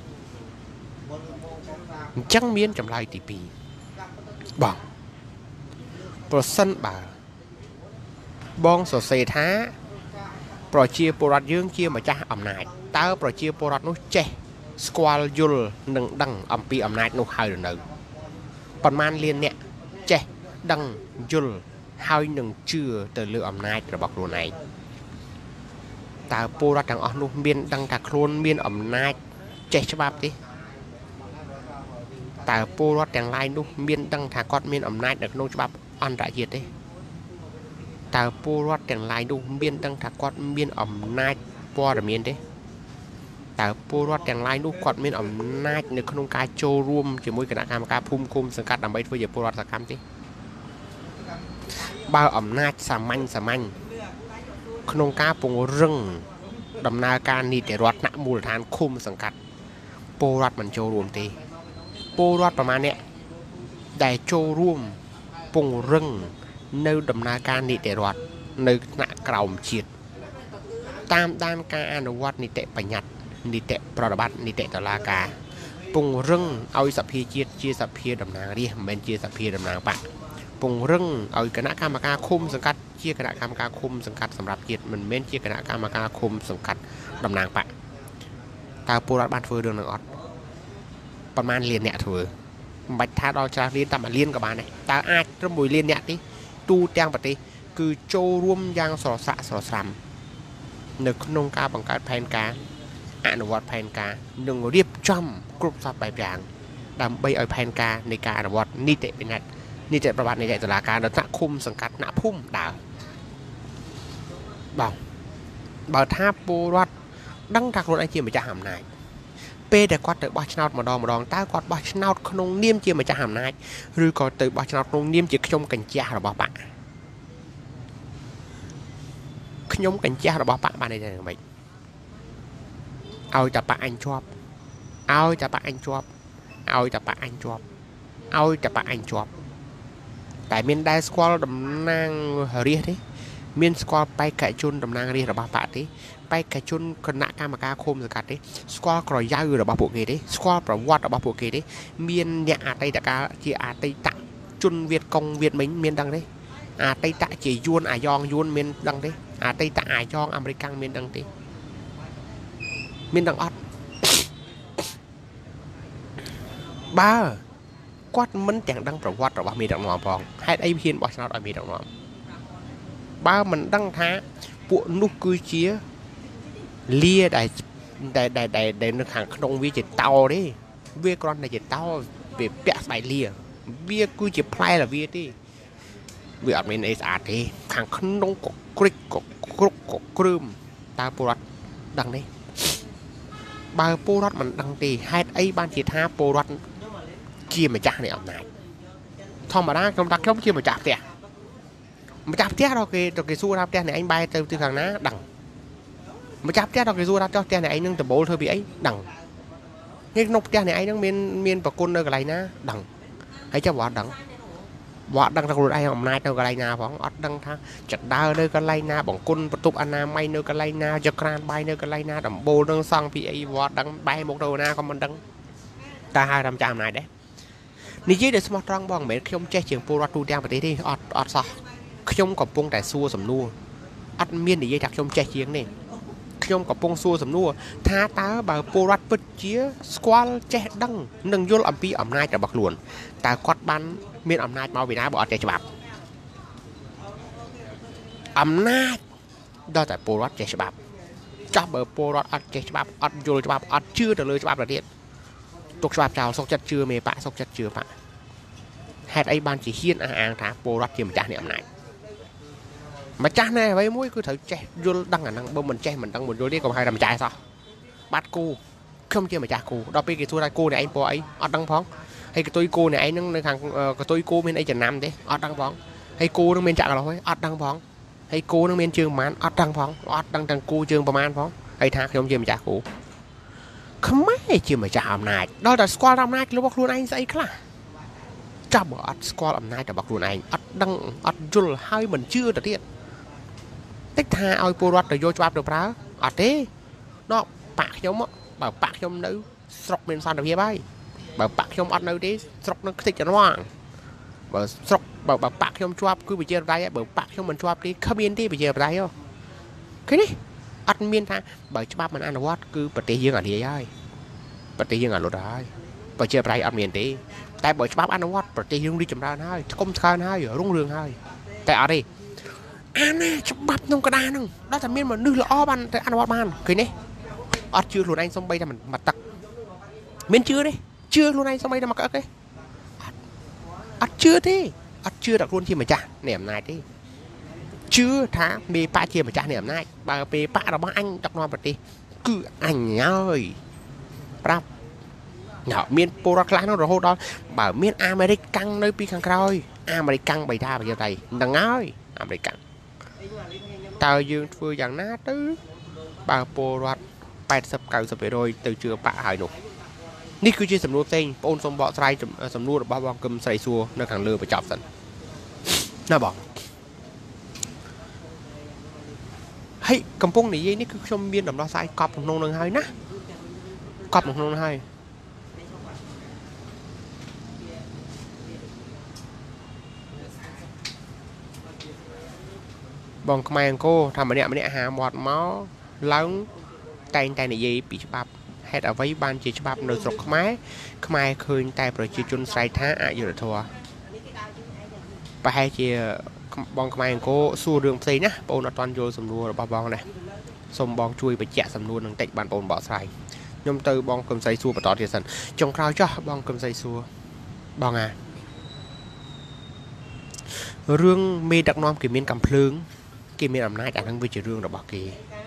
trắng miên chầm lai tỉ pì bong bò sân bà bong sò xây tháปล่อยเชียร์โปรดยื่นเชียร์มาจ้าอำนาจตาปล่อยเชียร์โปรดนู้เจสควอลยูลหนึ่งดังอำปีอำนาจนู้หายหนึ่งประมาณเรียนเนี่ยเจดังยูลหายหนึ่งเชื่อแต่เรื่องอำนาจระบบรู้ไหนตาโปรดดังอนุเมียนดังตาโครนเมียนอำนาจเจฉบับดิตาโปรดดังลายนู้เมียนดังตากอดเมียนอำนาจเด็กนู้ฉบับอันตรายเยอะดิตาปูรอดแต่งลายดูเมียนตั้งถักกอดเมียนอ่ำนาจปอระเมียนเด้ตาปูรอดแต่งลายดูกอดเมียนอ่ำนาจในขนมกาโจรวมจะมุ่ยกระดาษการการพุ่มคุมสังกัดดำใบทั่วอย่าปูรอดสักคำที่บ่าวอ่ำนาจสามัญสามัญขนมกาปงรึงดำนาการนิติรัฐณมูลฐานคุมสังกัดปูรอดมันโจรวมตีปูรอดประมาณเนี้ยได้โจรวมปงรึงnơi đầm na can nị tệ rót nơi nạ cầu chiết tam đan ca an quát nị tệ bạch nhặt nị tệ pro bát nị tệ tờ la ca pung rưng ao sập phi chiết chia sập phi đầm na đi bên chia sập phi đầm na bạc pung rưng ao cái nạ ca mà ca khumสังกัดជាគណៈកម្មការឃុំសង្កាត់សម្រាប់ជាតិមិនមែនជាគណៈកម្មការឃុំសង្កាត់តំណាងបកតើពលរដ្ឋបានធ្វើរឿងនឹងអត់ប្រហែលលានអ្នកធ្វើមិនបាច់ថាដល់ច្រើនលានតែមួយលានក៏បានដែរតើអាចត្រឹមមួយលានអ្នកទេទូទាំងប្រទេសគឺចូលរួមយ៉ាងស្រស័ក្តិស្រស្រាំនៅក្នុងការបង្កើតផែនការអនុវត្តផែនការនិងរៀបចំគ្រប់សពបែបយ៉ាងដើម្បីឲ្យផែនការនៃការអនុវត្តនីតិវិនិច្ឆ័យនីតិប្រវត្តិនៃតុលាការនៅថ្នាក់ឃុំសង្កាត់ថ្នាក់ភូមិដើរបងបើថាពលរដ្ឋដឹងថាខ្លួនឯងជាម្ចាស់អំណាចពេលដែលគាត់ទៅបោះឆ្នោតម្ដងម្ដងតើគាត់បោះឆ្នោតក្នុងនាមជាម្ចាស់អំណាចឬក៏ទៅបោះឆ្នោតក្នុងនាមជាខ្ញុំកញ្ចាស់របស់បកខ្ញុំកញ្ចាស់របស់បកបានន័យថាយ៉ាងម៉េចឲ្យតែបកអញជាប់ឲ្យតែបកអញជាប់ឲ្យតែបកអញជាប់ឲ្យតែបកអញជាប់តែមានដែរស្គាល់តំណាងរាស្ត្រទេមានស្គាល់បេក្ខជនតំណាងរាស្ត្ររបស់បកទេបេក្ខជនគណៈកម្មការឃុំសង្កាត់ទេស្គាល់ក្រយៅរបស់ពួកគេទេស្គាល់ប្រវត្តិរបស់ពួកគេទេមានអ្នកអតីតកាលជាអតីតជនវៀតកុងវៀតមិញមានដឹងទេអតីតជាយួនអាយ៉ងយួនមានដឹងទេអតីតអាយ៉ងអាមេរិកមានដឹងទេមានដឹងអត់បើគាត់មិនទាំងដឹងប្រវត្តិរបស់មេដឹកនាំផងហេតុអីហ៊ានបោះឆ្នោតឲ្យមេដឹកនាំបើមិនដឹងថាពួកនោះគឺជាលាដែលដែលដែលដែលនៅខាងក្នុងវាជាតោទេវាគ្រាន់តែជាតោវាពាក់ស្បែកលាវាគឺជាផ្លែរបស់វាទេវាអត់មានអីស្អាតទេខាងក្នុងក៏ក្រិចក៏គ្រុកក៏គ្រើមតើពលរដ្ឋដឹងទេបើពលរដ្ឋមិនដឹងទេហេតុអីបានជាថាពលរដ្ឋជាម្ចាស់នៃអំណាចធម្មតាខ្ញុំថាខ្ញុំជាម្ចាស់ផ្ទះម្ចាស់ផ្ទះដល់គេដល់គេសួរថាផ្ទះអ្នកឯងបែរទៅទិសខាងណាដឹងម្ចាស់ផ្ទះដល់គេសួរថាចុះផ្ទះអ្នកឯងនឹងដំបូលធ្វើពីអីដឹងនេះក្នុងផ្ទះអ្នកឯងនឹងមានមានប្រគុណនៅកន្លែងណាដឹងហើយចុះវត្តដឹងវត្តដឹងថាខ្លួនឯងអំណាចនៅកន្លែងណាផងអត់ដឹងថាចដើនៅកន្លែងណាបង្គន់បន្ទប់អនាម័យនៅកន្លែងណាចក្រានបាយនៅកន្លែងណាដំបូលនឹងសង់ពីអីវត្តដឹងបែរមកទៅណាក៏មិនដឹងតែហៅថាម្ចាស់អំណាចដែរនិយាយដោយស្មោះត្រង់បងមិនមែនខ្ញុំចេះជាងពលរដ្ឋទូទាំងប្រទេសទេអត់អត់សោះខ្ញុំកំពុងតែសួរសំណួរអត់មាននិយាយថាខ្ញុំចេះជាងនេះខ្ញុំកំពុងសួរសំណួរថាតើបើពលរដ្ឋពិតជាស្គាល់ចេះដឹងនិងយល់អំពីអំណាចរបស់ខ្លួនតើគាត់បានមានអំណាចមកពីណាបើអត់ចេះច្បាប់អំណាចដល់តែពលរដ្ឋចេះច្បាប់ចាស់បើពលរដ្ឋអត់ចេះច្បាប់អត់យល់ច្បាប់អត់ជឿទៅលើច្បាប់ទៅទៀតទុកច្បាប់ចោលសុកចិត្តជឿមេបកសុកចិត្តជឿបកហេតុអីបានជាហ៊ានអះអាងថាពលរដ្ឋជាម្ចាស់នៃអំណាចម្ចាស់ណែអ្វីមួយគឺត្រូវចេះយល់ដឹងអាហ្នឹងបើមិនចេះមិនដឹងមិនយល់ទេកុំហៅថាម្ចាស់សោះបាត់គូខ្ញុំជាម្ចាស់គូដល់ពេលគេសួរថាគូអ្នកឯងពណ៌អីអត់ដឹងផងហើយកតុយគូអ្នកឯងហ្នឹងនៅខាងកតុយគូមានអីចំណាំទេអត់ដឹងផងហើយគូនឹងមានចាក់កន្លោះទេអត់ដឹងផងហើយគូនឹងមានជើងប្រមាណអត់ដឹងផងអត់ដឹងទាំងគូជើងប្រមាណផងហើយថាខ្ញុំជាម្ចាស់គូខ្មែរជាម្ចាស់អំណាចដល់តែស្គាល់អំណាចរបស់ខ្លួនឯងស្អីខ្លះចាប់បើអត់ស្គាល់អំណាចរបស់ខ្លួនឯងអត់ដឹងអត់យល់ហើយមិនជឿទៅទៀតតិចថាឲ្យពលរដ្ឋទៅយកច្បាប់ទៅប្រើអត់ទេដល់ប៉ាក់ខ្ញុំបើប៉ាក់ខ្ញុំនៅស្រុកមានសន្តិភាពហើយបើប៉ាក់ខ្ញុំអត់នៅទេស្រុកនឹងខ្ទេចចង្វាក់បើស្រុកបើបើប៉ាក់ខ្ញុំជាប់គឺប្រជាធិបតេយ្យបើប៉ាក់ខ្ញុំមិនជាប់ទេគ្មានទេប្រជាធិបតេយ្យហ៎ឃើញទេអត់មានថាបើច្បាប់មិនអនុវត្តគឺប្រទេសយើងអារាយហើយប្រទេសយើងអាលុតហើយប្រជាធិបតេយ្យអត់មានទេតែបើច្បាប់អនុវត្តប្រទេសយើងរីកចម្រើនហើយស្គមស្កើនហើយរុងរឿងហើយតែអត់ទេអាណាច្បាប់ក្នុងកណ្ដាលហ្នឹងដល់តែមានមនុស្សល្អបានទៅអនុវត្តបានឃើញទេអត់ជឿខ្លួនឯងសំបីតែមកទឹកមានជឿទេជឿខ្លួនឯងសំបីតែមកកឹកទេអត់អត់ជឿទេអត់ជឿតែខ្លួនជាម្ចាស់នៃអំណាចទេជឿថាមេបកជាម្ចាស់នៃអំណាចបើពេលបករបស់អញដឹកនាំប្រទេសគឺអញហើយប្រាប់ណ៎មានពលរដ្ឋខ្លះនោះរហូតដល់បើមានអាមេរិកកាំងនៅពីខាងក្រោយអាមេរិកកាំងបៃតាប្រជាធិបតេយ្យហ្នឹងហើយអាមេរិកកាំងតើយើងធ្វើយ៉ាងណាទៅបើពលរដ្ឋแปดสิบ เก้าสิบเปอร์เซ็นต์ ទៅជឿបកហើយនោះនេះគឺជាសំណួរផ្សេងបងអូនសូមបកស្រាយសំណួររបស់បងកឹមស្រីសួរនៅខាងលើបញ្ចប់សិនណាបងហើយកំពុងនិយាយនេះគឺខ្ញុំមានដំណោះស្រាយកប់ក្នុងនឹងហើយណាកប់ក្នុងនឹងហើយបងខ្មែរអង្គរថាម្នាក់ម្នាក់ហាមាត់មកឡើងតែងតែនិយាយពីច្បាប់ហេតុអ្វីបានជាច្បាប់នៅស្រុកខ្មែរខ្មែរឃើញតែប្រជាជនស្រែកថាអយុត្តិធម៌ប្រហែលជាបងខ្មែរអង្គរសួររឿងផ្សេងណាបងអត់ទាន់យល់សំណួររបស់បងដែរសូមបងជួយបញ្ជាក់សំណួរនឹងតិចបានបងបកស្រាយខ្ញុំទៅបងកឹមសីសួរបន្តទៀតសិនចុងក្រោយចោះបងកឹមសីសួរបងអារឿងមេដឹកនាំគេមានកំភ្លើងគេមានអំណាចអានឹងវាជារឿងរបស់គេ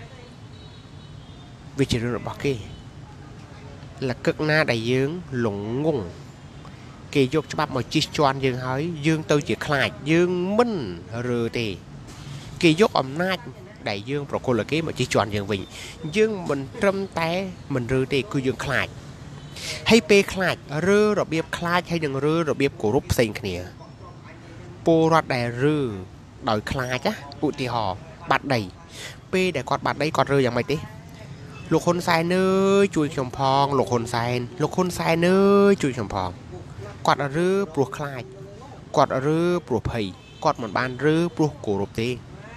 វាជារឿងរបស់គេលកឹកណាដែលយើងលងងងគេយកច្បាប់មកជិះជាន់យើងហើយយើងទៅជាខ្លាចយើងមិនរើទេគេយកអំណាចដែលយើងប្រគល់ឲ្យគេមកជិះជាន់យើងវិញយើងមិនត្រឹមតែមិនរើទេគឺយើងខ្លាចហើយពេលខ្លាចរើរបៀបខ្លាចហើយនឹងរើរបៀបគោរពផ្សេងគ្នាពលរដ្ឋដែលរើដោយខ្លាចណាឧទាហរណ៍បាត់ដីពេលដែលគាត់បាត់ដីគាត់រើយ៉ាងម៉េចទេលោកហ៊ុនសែនអើយជួយខ្ញុំផងលោកហ៊ុនសែនលោកហ៊ុនសែនអើយជួយខ្ញុំផងគាត់រើព្រោះខ្លាចគាត់រើព្រោះភ័យគាត់មិនបានរើព្រោះគោរពទេ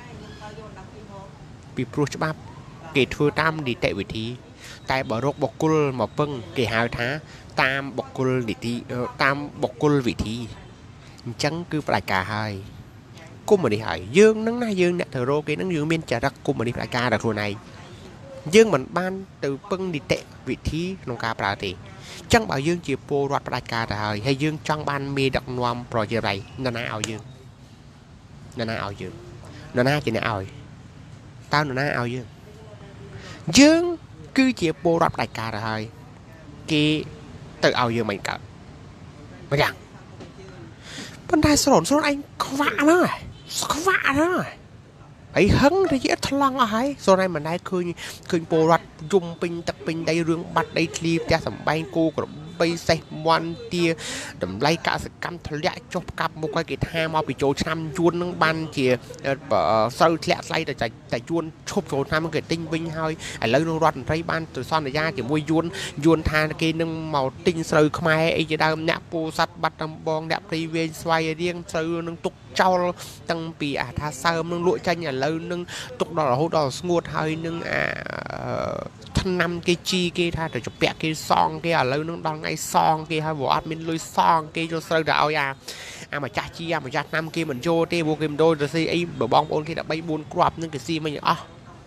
ពីព្រោះច្បាប់គេធ្វើតាមនីតិវិធីតែបើរកបុគ្គលមកពឹងគេហៅថាតាមបុគ្គលនីតិតាមបុគ្គលវិធីអញ្ចឹងគឺផ្ដាច់ការហើយគុំនេះហើយយើងនឹងណាយើងអ្នកទៅរកគេនឹងយើងមានចរិតគុំនេះផ្ដាច់ការដល់ខ្លួនឯងយើងមិនបានទៅពឹងនីតិវិធីក្នុងការប្រើទេអញ្ចឹងបើយើងជាពលរដ្ឋផ្ដាច់ការទៅហើយហើយយើងចង់បានមេដឹកនាំប្រជាប្រិយនរណាឲ្យយើងនរណាឲ្យយើងនរណាជាអ្នកឲ្យតើនរណាឲ្យយើងយើងគឺជាពលរដ្ឋផ្ដាច់ការទៅហើយគេទៅឲ្យយើងមិនកើតមិនយ៉ាងប៉ុន្តែស្រនស្រនឯងខ្វាក់ណាស់ខ្វាក់ណាស់ហើយហឹងរយៈថ្លង់អស់ហើយស្រនឯងមិនដែលឃើញឃើញពលរដ្ឋយំពេញទឹកពេញដីរឿងបាត់ដីធ្លីផ្ទះសម្បែងគោក្របីសេះមន់ទាតម្លៃកសិកម្មធ្លាក់ចុះផ្កាប់មុខឲ្យគេថាមកពីចូលឆ្នាំយួននឹងបានជាស្រូវធ្លាក់ថ្លៃតែតែយួនឈប់ចូលឆ្នាំគេទិញវិញហើយឥឡូវនឹងរដ្ឋមន្ត្រីបានទៅសន្យាជាមួយយួនយួនថាគេនឹងមកទិញស្រូវខ្មែរអីជាដើមអ្នកពោធិ៍សាត់បាត់ដំបងអ្នកព្រៃវែងស្វាយរៀងស្រូវនឹងទុកចោលតាំងពីអាថាសើមនឹងលក់ចាញ់ឥឡូវនឹងទុកដល់រហូតដល់ស្ងួតហើយនឹងអាថ្នាំគេជីគេថាទៅជពាក់គេសងគេឥឡូវនឹងដល់ថ្ងៃសងគេហើយព្រោះអត់មានលុយសងគេយកស្រូវទៅឲ្យអាអាម្ចាស់ជីអាម្ចាស់ថ្នាំគេមិនយកទេព្រោះគេមិនដូរទៅស៊ីអីបើបងប្អូនគេតែបីបួនគ្រាប់នឹងគេស៊ីមិនអស់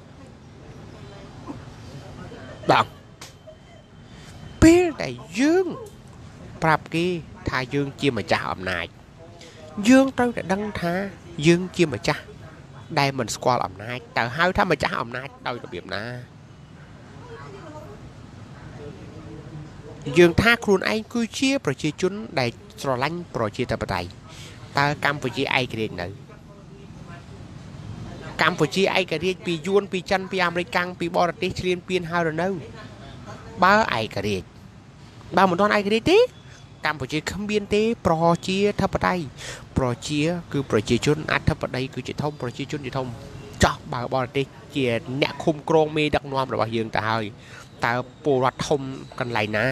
បាទពេលដែលយើងប្រាប់គេថាយើងជាម្ចាស់អំណាចយើងត្រូវតែដឹងថាយើងជាម្ចាស់ដែលមិនស្គាល់អំណាចតើហៅថាម្ចាស់អំណាចដោយរបៀបណាយើងថាខ្លួនឯងគឺជាប្រជាជនដែលស្រឡាញ់ប្រជាធិបតេយ្យតើកម្ពុជាឯករាជ្យនៅកម្ពុជាឯករាជ្យពីយួនពីចិនពីអាមេរិកកាំងពីបរទេសឈ្លានពានហើយឬនៅបើឯករាជ្យបើមិនទាន់ឯករាជ្យទេកម្ពុជាគ្មានទេប្រជាធិបតេយ្យប្រជាគឺប្រជាជនអធិបតេយ្យគឺជាធំប្រជាជនជាធំចោះបើបរទេសជាអ្នកឃុំក្រងមេដឹកនាំរបស់យើងទៅហើយតើពលរដ្ឋធំកន្លែងណា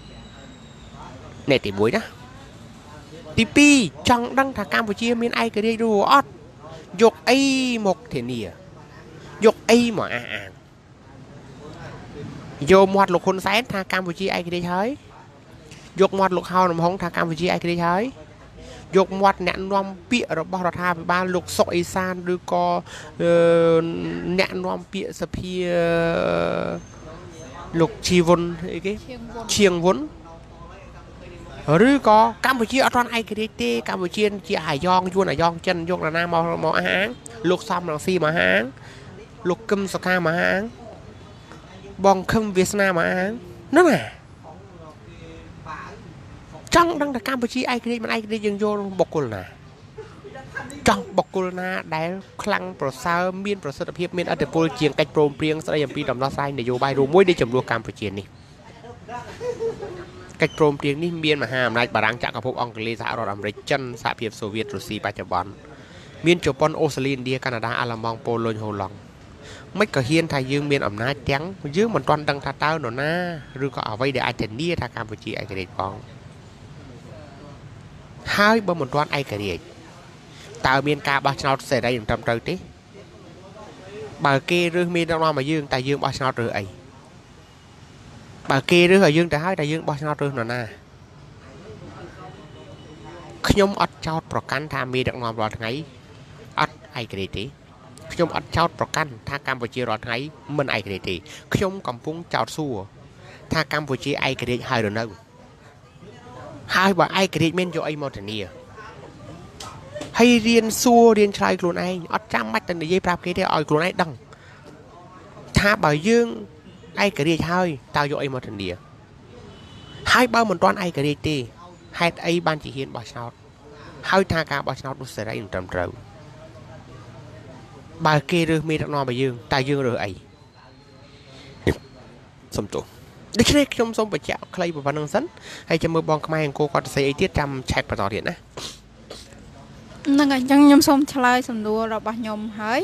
អ្នកទីមួយណាទីពីរចង់ដឹងថាកម្ពុជាមានឯករាជ្យឬអត់យកអីមកធានាយកអីមកអះអាងយកមាត់លោកហ៊ុនសែនថាកម្ពុជាឯករាជ្យហើយយកមាត់លោកហៅនំហុងថាកម្ពុជាឯករាជ្យហើយយកមាត់អ្នកនាំពាក្យរបស់រដ្ឋាភិបាលលោកសុកអេសានឬក៏អ្នកនាំពាក្យសភាលោកជីវុនអីគេឈៀងវុនឬក៏កម្ពុជាអត់ទាន់ឯករាជ្យទេកម្ពុជាជាអាយ៉ងយួនអាយ៉ងចិនយកនរណាមកមកអះអាងលោកសំរងស៊ីមកអះអាងលោកកឹមសុខាមកអះអាងបងខឹមវាសនាមកអះអាងហ្នឹងណាចង់ដឹងថាកម្ពុជាឯករាជ្យមិនឯករាជ្យយើងយកបុគ្គលណាចង់បុគ្គលណាដែលខ្លាំងប្រសើរមានប្រសិទ្ធភាពមានឥទ្ធិពលជាងកិច្ចព្រមព្រៀងស្ដីអំពីដំណោះស្រាយនយោបាយរួមមួយនៃចំនួនកម្ពុជានេះកិច្ចព្រមព្រៀងនេះមានមហាអំណាចបារាំងចក្រភពអង់គ្លេសសហរដ្ឋអាមេរិកចិនសហភាពសូវៀតរុស្ស៊ីបច្ចុប្បន្នមានជប៉ុនអូស្ត្រាលីឥណ្ឌាកាណាដាអាល្លឺម៉ង់ប៉ូឡូញហូឡង់មិនក៏ហ៊ានថាយើងមានអំណាចទាំងយើងមិនទាន់ដឹងថាតើនរណាឬក៏អ្វីដែលអាចធានាថាកម្ពុជាឯករាជ្យផងហើយបើមិនទាន់ឯករាជ្យតើមានការបោះឆ្នោតសេរីនិងត្រឹមត្រូវទេ bà kê rư mi đang lo mà dương tại dương bao sao rồi ấy bà kê rư ở dương tại hai tại dương bao sao rồi nó na nhom ọt chótประกันทามีดักนอมรอดไงอดไอเกรตีขยมอดชาวประกันถ้ากัมพูชีรอดไงมันไอเกรตีขยมกำปุงเจ้าสู้ถ้ากัมพูชีไอเกรดหายหรือนั่งหายว่าไอเกรดเมนโยไอมอร์เนียให้เรียนสู้เรียนชายกลุ่นไออดจำมัดแต่ในยี่ปราบเกได้ออยกลุ่นไอดังถ้าบ่ยื่งไอเกรดหายตาโยไอมอร์เนียหายบ้าเหมือนตอนไอเกรดตีให้ไอบ้านจีเฮียนบ่อชาวหายทางการบ่อชาวดูเสียได้อย่างจำเริงbà kia rư mi đặc nọ bà dương ta dương rư ấy xong tụ đây cái trong xong bà chạo clay bà năng sẵn hay cho mưa bong mai cô có xây tiết trăm chạy bà tỏ điện á năng ngày trong nhom xong chơi xong đua rồi bà nhom hỡi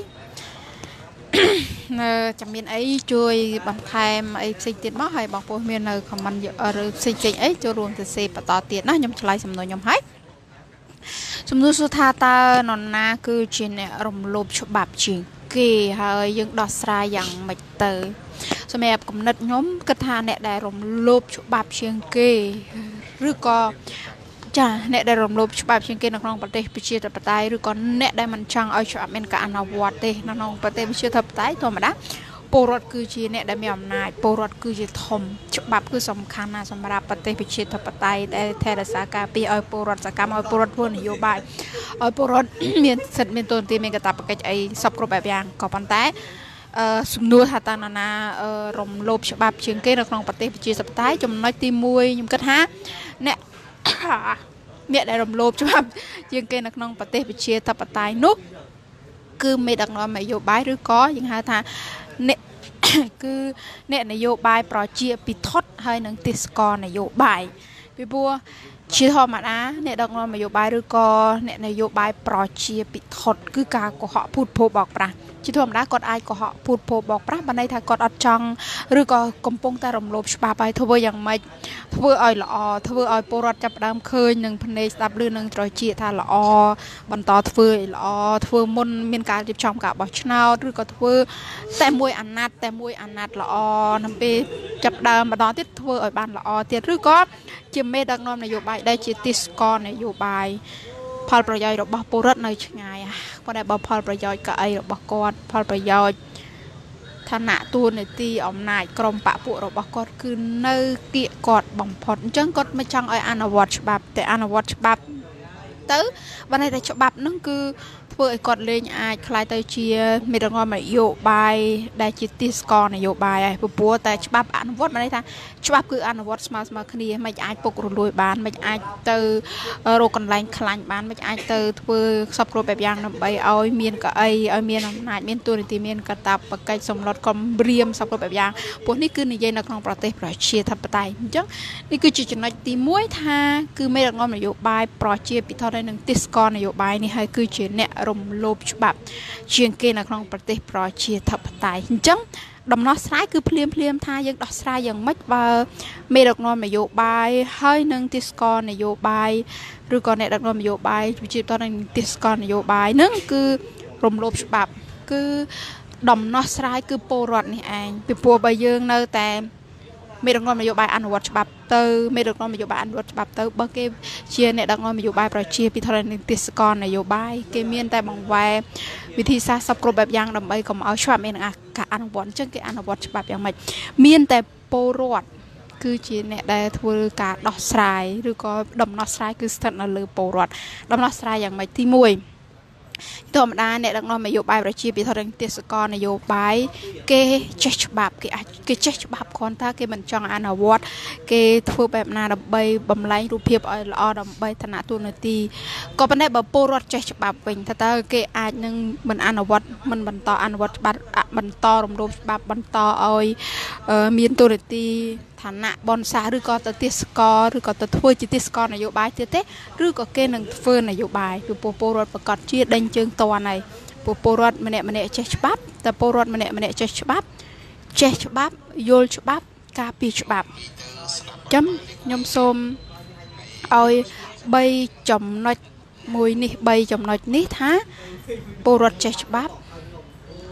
chẳng miền ấy chui bằng tham ấy sinh tiền mất hay bằng phố miền nơi không ăn ở sinh trình ấy cho luôn từ xe bà tỏ tiền á nhom chơi xong đua nhom hỡiสมมติสุธาตานนนาคือจีนรมลบฉบับจีนเกย์เฮยยังดอสราอย่างไม่เตอสมัยกำเนิดย้อมกระทาเนี่ยได้รมลบฉบับเชียงเกย์หรือก็จ้าเนี่ยได้รมลบฉบับเชียงเกย์นักร้องประเทศพิชิตปไตยหรือก็เนี่ยได้มันช่างเอาฉบับเป็นการอวดเตนักร้องประเทศพิชิตปไตยตัวมาได้โปรดคือจีเนี่ยได้มีอำนาจโปรดคือจีทอมฉบับคือสำคัญนะสำหรับประเทศพิชิตปไตยแต่เทศกาลปีเอาโปรดสกรรมเอาโปรดพูดนโยบายเอาโปรดมีสัตว์มีตัวที่มีกระตับกระจายสับกรุบแบบอย่างก่อปันแต่สมนุษย์ตานานาเอ่อรมลบฉบับเชียงเกย์นักร้องประเทศพิชิตปไตยจำน้อยตีมวยยมกระทะเนี่ยเนี่ยได้รมลบฉบับเชียงเกย์นักร้องประเทศพิชิตปไตยนุกคือไม่ดักน้อยไม่โยบายหรือก็ยังหาทางเนี่ยคือเนี่ยนโยบายปล่อยเจียปิทอดให้หนังติสกอร์นโยบายพี่บัวชี้ทอมานะเนี่ยดังนโยบายหรือก็เนี่ยนโยบายปล่อยเจียปิทอดคือการก็họพูดโพบอกปะชี้ทอมานะกดไอก็họพูดโพบอกปะบันไดถ้ากดอัดจังหรือก็กำปงแต่รำลบฉบับไปทว่ายังไม่ทว่าอ่อยละอทว่าอ่อยโปรดจับดำเคยหนึ่งพันเนสตับเรื่องหนึ่งปล่อยเจียท่าละอบรรทอทว่าละอทว่ามุนมีการจิบจอมกับบอชนาหรือก็ทว่าแต่มวยอันนัดแต่มวยอันนัดละอนำไปจับดำมาดอนที่ทว่าอ่อยบ้านละอเตียหรือก็จิมเมดังนนโยบายได้จิติสกอร์นโยบายพอประโยชน์របស់ពលរដ្ឋនៅឆ្ងាយប៉ុន្តែបើផលប្រយោជន៍កៅអីរបស់គាត់ផលប្រយោជន៍ឋានៈតួនាទីអំណាចក្រមបពុរបស់គាត់គឺនៅគៀកគាត់បំផុតអញ្ចឹងគាត់មិនចង់ឲ្យអនុវត្តច្បាប់តែអនុវត្តច្បាប់ទៅបើតែច្បាប់ហ្នឹងគឺធ្វើឲ្យគាត់លេងអាចคล้ายទៅជាមេដឹកនាំនយោបាយដែលជាទីស្គាល់នយោបាយហើយព្រោះតែច្បាប់អនុវត្តមិនន័យថាច្បាប់គឺអនុវត្តស្មើស្មើគ្នាមិនអាចពុករលួយបានមិនអាចទៅរកកន្លែងខ្លាញ់បានមិនអាចទៅធ្វើសពគ្រប់បែបយ៉ាងដើម្បីឲ្យមានកៅអីឲ្យមានអំណាចមានទូនាទីមានកាតព្វកិច្ចសម្លុតកំព្រាមសពគ្រប់បែបយ៉ាងព្រោះនេះគឺនិយាយនៅក្នុងប្រទេសប្រជាធិបតេយ្យអញ្ចឹងនេះគឺជាចំណុចទីមួយថាគឺមេដឹកនាំនយោបាយប្រជាពិធដ្ឋនឹងទីស្គាល់នយោបាយនេះហើយគឺជាអ្នករំលោភច្បាប់ជាងគេនៅក្នុងប្រទេសប្រជាធិបតេយ្យអញ្ចឹងដំណោះស្រាយគឺភ្លាមភ្លាមថាយើងដោះស្រាយយ៉ាងម៉េចបើមេដឹកនាំនយោបាយហើយនឹងទីស្គាល់នយោបាយឬក៏អ្នកដឹកនាំនយោបាយជាតនឹងទីស្គាល់នយោបាយហ្នឹងគឺរំលោភច្បាប់គឺដំណោះស្រាយគឺពលរដ្ឋនេះឯងពីព្រោះបើយើងនៅតែមេដឹកនាំនយោបាយអនុវត្តច្បាប់ទៅមេដឹកនាំនយោបាយអនុវត្តច្បាប់ទៅបើគេជាអ្នកដឹកនាំនយោបាយប្រជាពិធដ្ឋនឹងទីស្គាល់នយោបាយគេមានតែបង្វែរវិធីសាស្ត្រសពគ្រប់បែបយ៉ាងដើម្បីកុំឲ្យច្បាប់មានការអនុវត្តអញ្ចឹងគេអនុវត្តច្បាប់យ៉ាងម៉េចមានតែពលរដ្ឋគឺជាអ្នកដែលធ្វើការដោះស្រាយឬក៏ដំណោះស្រាយគឺស្ថិតនៅលើពលរដ្ឋដំណោះស្រាយយ៉ាងម៉េចទីមួយធម្មតាអ្នកដឹកនាំនយោបាយប្រជាពិធដ្ឋនឹងទេសកលនយោបាយគេចេះច្បាប់គេអាចគេចេះច្បាប់គ្រាន់តែគេមិនចង់អនុវត្តគេធ្វើបែបណាដើម្បីបំលែងរូបភាពឲ្យល្អដើម្បីឋានៈទូនាទីក៏ប៉ុន្តែបើពលរដ្ឋចេះច្បាប់វិញថាតើគេអាចនឹងមិនអនុវត្តមិនបន្តអនុវត្តច្បាប់បន្តរំលោភច្បាប់បន្តឲ្យមានទូនាទីឋានៈបនសាឬក៏ទៅទេសកលឬក៏ទៅធ្វើជាទេសកលនយោបាយទៀតទេឬក៏គេនឹងធ្វើនយោបាយពីពលរដ្ឋប្រកាសជាដេញជើងតន់ហើយពលរដ្ឋម្នាក់ម្នាក់ចេះច្បាប់តែពលរដ្ឋម្នាក់ម្នាក់ចេះច្បាប់ចេះច្បាប់យល់ច្បាប់ការពារច្បាប់ចឹងខ្ញុំសូមឲ្យបីចំណុចមួយនេះបីចំណុចនេះថាពលរដ្ឋចេះច្បាប់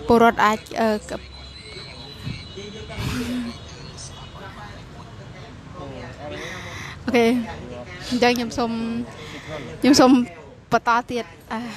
ពលរដ្ឋអាចអឺអូខេអញ្ចឹងខ្ញុំសូមខ្ញុំសូមបន្តទៀតអឺ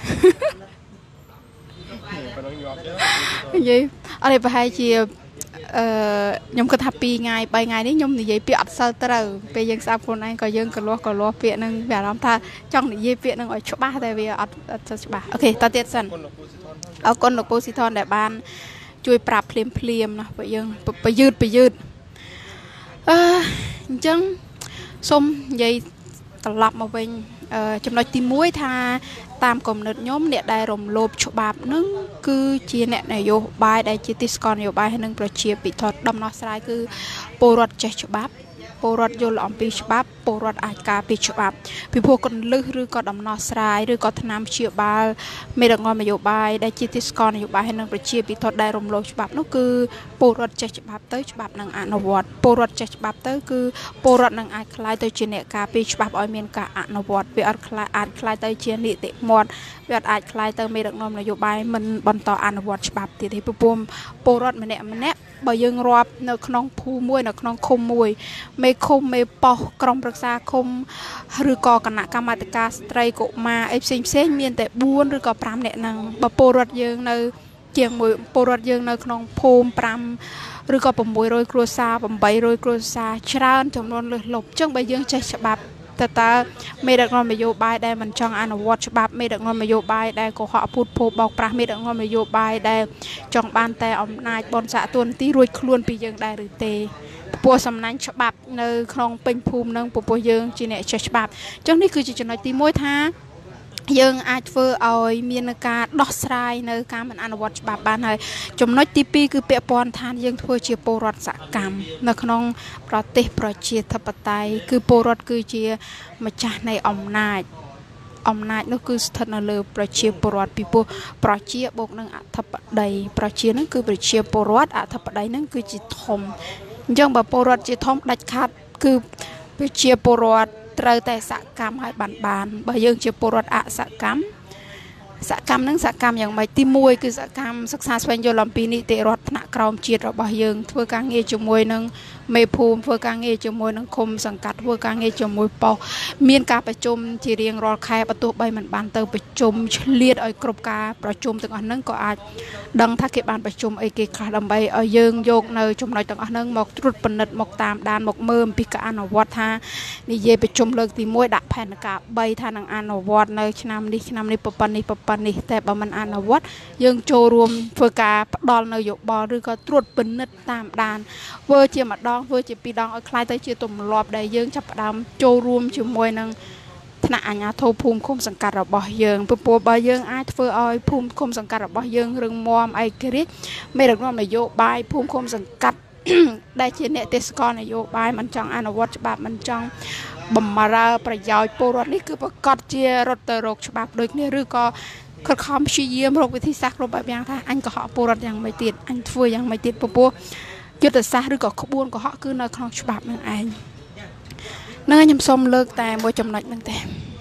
និយាយអត់ទេប្រហែលជាអឺខ្ញុំគិតថាពីរថ្ងៃបីថ្ងៃនេះខ្ញុំនិយាយពាក្យអត់សូវត្រូវពេលយើងស្ដាប់ខ្លួនឯងក៏យើងក៏លាស់ក៏លាស់ពាក្យហ្នឹងវាអារម្មណ៍ថាចង់និយាយពាក្យហ្នឹងឲ្យច្បាស់តែវាអត់អត់ច្បាស់អូខេតទៀតសិនអរគុណលោកពូស៊ីថនដែលបានជួយប្រាប់ភ្លាមភ្លាមណាពួកយើងប្រយឺតប្រយឺតអឺអញ្ចឹងសូមនិយាយត្រឡប់មកវិញចំណុចទីមួយថាតាមគំនិតខ្ញុំអ្នកដែលរំលោភច្បាប់នឹងគឺជាអ្នកនយោបាយដែលជាទីស្គាល់នយោបាយនិងប្រជាពិធដំណោះស្រាយគឺពលរដ្ឋចេះច្បាប់ពលរដ្ឋយល់អំពីច្បាប់ពលរដ្ឋអាចការពារច្បាប់ពីព្រោះកន្លឹះឬក៏ដំណោះស្រាយឬក៏ថ្នាំព្យាបាលមេដឹកនាំនយោបាយដែលជាទីស្គាល់នយោបាយនិងប្រជាពិធដែលរំលោភច្បាប់នោះគឺពលរដ្ឋចេះច្បាប់ទៅច្បាប់នឹងអនុវត្តពលរដ្ឋចេះច្បាប់ទៅគឺពលរដ្ឋនឹងអាចក្លាយទៅជាអ្នកការពារច្បាប់ឲ្យមានការអនុវត្តវាអត់ខ្លាចអាចក្លាយទៅជានីតិមាត់វាអត់អាចក្លាយទៅមេដឹកនាំនយោបាយមិនបន្តអនុវត្តច្បាប់ទៀតទេព្រោះពលរដ្ឋម្នាក់ម្នាក់បើយើងរាប់នៅក្នុងភូមិមួយនៅក្នុងឃុំមួយមេឃុំមេប៉ោះក្រុមប្រឹក្សាឃុំឬក៏គណៈកម្មាធិការស្ត្រីកុមារអីផ្សេងផ្សេងមានតែបួនឬក៏ប្រាំនាក់ហ្នឹងបើពលរដ្ឋយើងនៅជាងមួយពលរដ្ឋយើងនៅក្នុងភូមិប្រាំឬក៏ប្រាំរយគ្រួសារប្រាំបីរយគ្រួសារច្រើនចំនួនលើសលប់អញ្ចឹងបើយើងចេះច្បាប់តើតើមេដឹកនាំនយោបាយដែលមិនចង់អនុវត្តច្បាប់មេដឹកនាំនយោបាយដែលកុហកพูดពោបោកប្រាស់មេដឹកនាំនយោបាយដែលចង់បានតែអំណាចបនសាក់ទួនាទីរួចខ្លួនពីយើងដែរឬទេពពោះសំណាញ់ច្បាប់នៅក្នុងពេញភូមិនឹងពពោះយើងជាអ្នកចេះច្បាប់អញ្ចឹងនេះគឺជាចំណុចទីមួយថាយើងអាចធ្វើឲ្យមានការដោះស្រាយនៅការមិនអនុវត្តច្បាប់បានហើយចំណុចទីពីរគឺពាក់ព័ន្ធថាយើងធ្វើជាពលរដ្ឋសកម្មនៅក្នុងប្រទេសប្រជាធិបតេយ្យគឺពលរដ្ឋគឺជាម្ចាស់នៃអំណាចអំណាចនោះគឺស្ថិតនៅលើប្រជាពលរដ្ឋពីព្រោះប្រជាបូកនឹងអធិបតីប្រជានឹងគឺប្រជាពលរដ្ឋអធិបតីនឹងគឺជាធំអញ្ចឹងបើពលរដ្ឋជាធំដាច់ខាត់គឺប្រជាពលរដ្ឋត្រូវតែសកម្មឲ្យបានបានបើយើងជាពលរដ្ឋអសកម្មសកម្មនឹងសកម្មយ៉ាងម៉េចទីមួយគឺសកម្មសិក្សាស្វែងយល់អំពីនីតិរដ្ឋថ្នាក់ក្រោមជាតិរបស់យើងធ្វើការងារជាមួយនឹងមេភូមិធ្វើការងារជាមួយនឹងឃុំសង្កាត់ធ្វើការងារជាមួយប៉ុស្តិ៍មានការប្រជុំជារៀងរាល់ខែបើទោះបីមិនបានទៅប្រជុំឆ្លៀតឲ្យគ្រប់ការប្រជុំទាំងអស់ហ្នឹងក៏អាចដឹងថាគេបានប្រជុំអីគេខ្លះដើម្បីឲ្យយើងយកនៅចំណុចទាំងអស់ហ្នឹងមកត្រួតពិនិត្យមកតាមដានមកមើលអំពីការអនុវត្តថានិយាយប្រជុំលើកទីមួយដាក់ផែនការបីថានឹងអនុវត្តនៅឆ្នាំនេះឆ្នាំនេះប៉ុណ្ណេះប៉ុណ្ណេះតែបើមិនអនុវត្តយើងចូលរួមធ្វើការផ្ដល់នៅយោបល់ឬក៏ត្រួតពិនិត្យតាមដានធ្វើជាម្ដងធ្វើជាពីរដងឲ្យคล้ายទៅជាទម្លាប់ដែលយើងចាប់ផ្ដើមចូលរួមជាមួយនឹងថ្នាក់អាជ្ញាធរភូមិឃុំសង្កាត់របស់យើងព្រោះបើយើងអាចធ្វើឲ្យភូមិឃុំសង្កាត់របស់យើងរឹងមាំឯករាជ្យមេដឹកនាំនយោបាយភូមិឃុំសង្កាត់ដែលជាអ្នកទេសកលនយោបាយមិនចង់អនុវត្តច្បាប់មិនចង់បំរើប្រយោជន៍ពលរដ្ឋនេះគឺប្រកាសជារត់ទៅរកច្បាប់ដូចគ្នាឬក៏ខិតខំព្យាយាមរកវិធីសាស្ត្រគ្រប់បែបយ៉ាងថាអញកុហកពលរដ្ឋយ៉ាងម៉េចទៀតអញធ្វើយ៉ាងម៉េចទៀតពពោះយុទ្ធសាស្ត្រឬក៏ក្បួនកុហកគឺនៅក្នុងច្បាប់នឹងឯងហ្នឹងខ្ញុំសូមលើកតែមួយចំណុចហ្នឹងទេ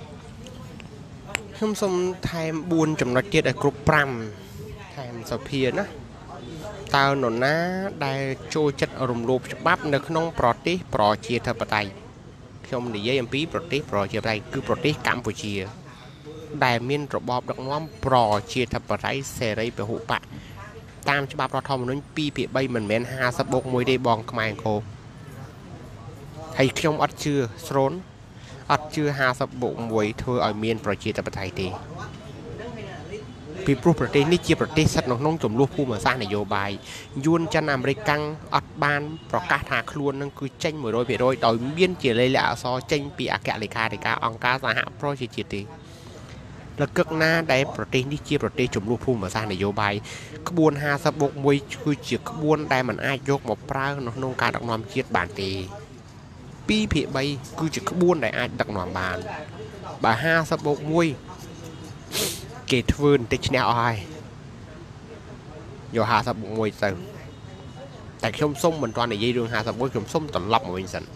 ខ្ញុំសូមថែមបួនចំណុចទៀតឲ្យគ្រប់ប្រាំថែមសភាណាតើនរណាដែលចូលចិត្តរំលោភច្បាប់នៅក្នុងប្រទេសប្រជាធិបតេយ្យខ្ញុំនិយាយអំពីប្រទេសប្រជាធិបតេយ្យគឺប្រទេសកម្ពុជាដែលមានរបបដឹកនាំប្រជាធិបតេយ្យសេរីពហុបកតាមច្បាប់រដ្ឋធម្មនុញ្ញពីរភាគបីមិនមែនห้าสิบบូកមួយទេបងខ្មែរអង្គរហើយខ្ញុំអត់ជឿស្រូនអត់ជឿห้าสิบบូកមួយធ្វើឲ្យមានប្រជាធិបតេយ្យទេពីព្រោះប្រទេសនេះជាប្រទេសស្ថិតនៅក្នុងចំនួនភូមិសាស្ត្រនយោបាយយួនចិនអាមេរិកកាំងអត់បានប្រកាសថាខ្លួននឹងគឺចេញមួយរយភាគរយដោយមានជាលេខអក្សរចេញពីអគ្គលេខាធិការអង្គការសហប្រជាជាតិទេលកឹកណាដែលប្រទេសនេះជាប្រទេសចំនួនភូមិសាស្ត្រនយោបាយក្បួនห้าสิบบូកមួយគឺជាក្បួនដែលมันអាចយកមកប្រើនៅក្នុងការដឹកនាំជាតិបានទេពីរភាគបីគឺជាក្បួនដែលអាចដឹកនាំបានបើห้าสิบบូកមួយគេធ្វើបន្តិចឈ្នះអស់ហើយយកห้าสิบบូកមួយទៅតែខ្ញុំសុំមិនទាន់និយាយរឿងห้าสิบមួយខ្ញុំសុំត្រឡប់មកវិញសិន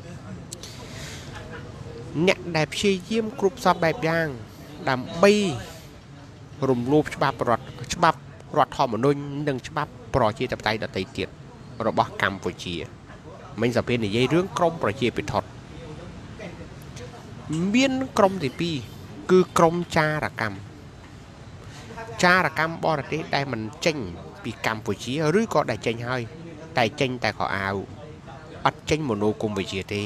អ្នកដែលព្យាយាមគ្រប់សពបែបយ៉ាងដើម្បីរំលោភច្បាប់រដ្ឋច្បាប់រដ្ឋធម្មនុញ្ញនិងច្បាប់ប្រជាធិបតេយ្យដទៃទៀតរបស់កម្ពុជាមិញសភានិយាយរឿងក្រមប្រជាពិធមានក្រមទីពីរគឺក្រមចារកម្មចារកម្មបរទេសដែលមិនចេញពីកម្ពុជាឬក៏ដែលចេញហើយតែចេញតែខោអាវអត់ចេញមនោគមវិជ្ជាទេ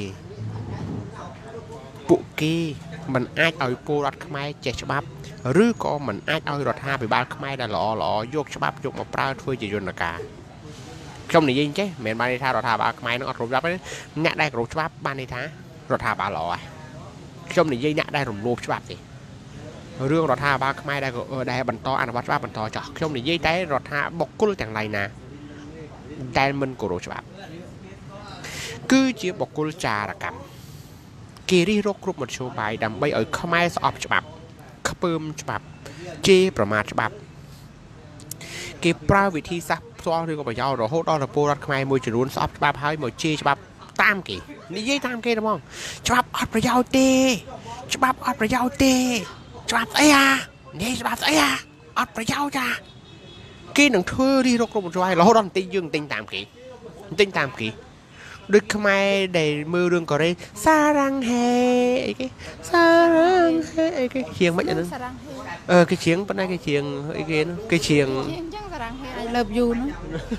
ពួកគេមិនអាចឲ្យពលរដ្ឋខ្មែរចេះច្បាប់ឬក៏មិនអាចឲ្យរដ្ឋាភិបាលខ្មែរដែលល្អល្អយកច្បាប់យកមកប្រើធ្វើជាយន្តការខ្ញុំនិយាយអញ្ចេះមិនមែនបានន័យថារដ្ឋាភិបាលខ្មែរនឹងអត់គ្រប់ច្បាប់ទេអ្នកដែលគ្រប់ច្បាប់បានន័យថារដ្ឋាភិបាលល្អហើយខ្ញុំនិយាយអ្នកដែលរំលោភច្បាប់ទេរឿងរដ្ឋាភិបាលខ្មែរដែលដែលបន្តអនុវត្តច្បាប់បន្តចោះខ្ញុំនិយាយតែរដ្ឋាបុគ្គលទាំងឡាយណាដែលមិនគោរពច្បាប់គឺជាបុគ្គលចារកម្មគេរិះរកគ្រប់មធ្យោបាយដើម្បីឲ្យខ្មែរស្អប់ច្បាប់ខ្ពើមច្បាប់ជេរប្រមាថច្បាប់គេប្រើវិធីសាស្ត្រផ្ទាល់ឬក៏ប្រយោលរហូតដល់ពលរដ្ឋខ្មែរមួយចំនួនស្អប់ច្បាប់ហើយមកជេរច្បាប់តាមគេនិយាយតាមគេហ្មងច្បាប់អត់ប្រយោជន៍ទេច្បាប់អត់ប្រយោជន៍ទេច្បាប់ស្អីអានិយាយច្បាប់ស្អីអាអត់ប្រយោជន៍ចាគេនឹងធ្វើរិះរកគ្រប់មធ្យោបាយរហូតដល់បន្តិចយើងទិញតាមគេទិញតាមគេដូចខ្មែរដែលមើលរឿងកូរ៉េសារ៉ាំងហេអីគេសារ៉ាំងហេអីគេជាងមិនអាហ្នឹងអឺគេជាងប៉ុន្តែគេជាងអីគេគេជាងជាងអញ្ចឹងសារ៉ាំងហេ I love you ហ្នឹង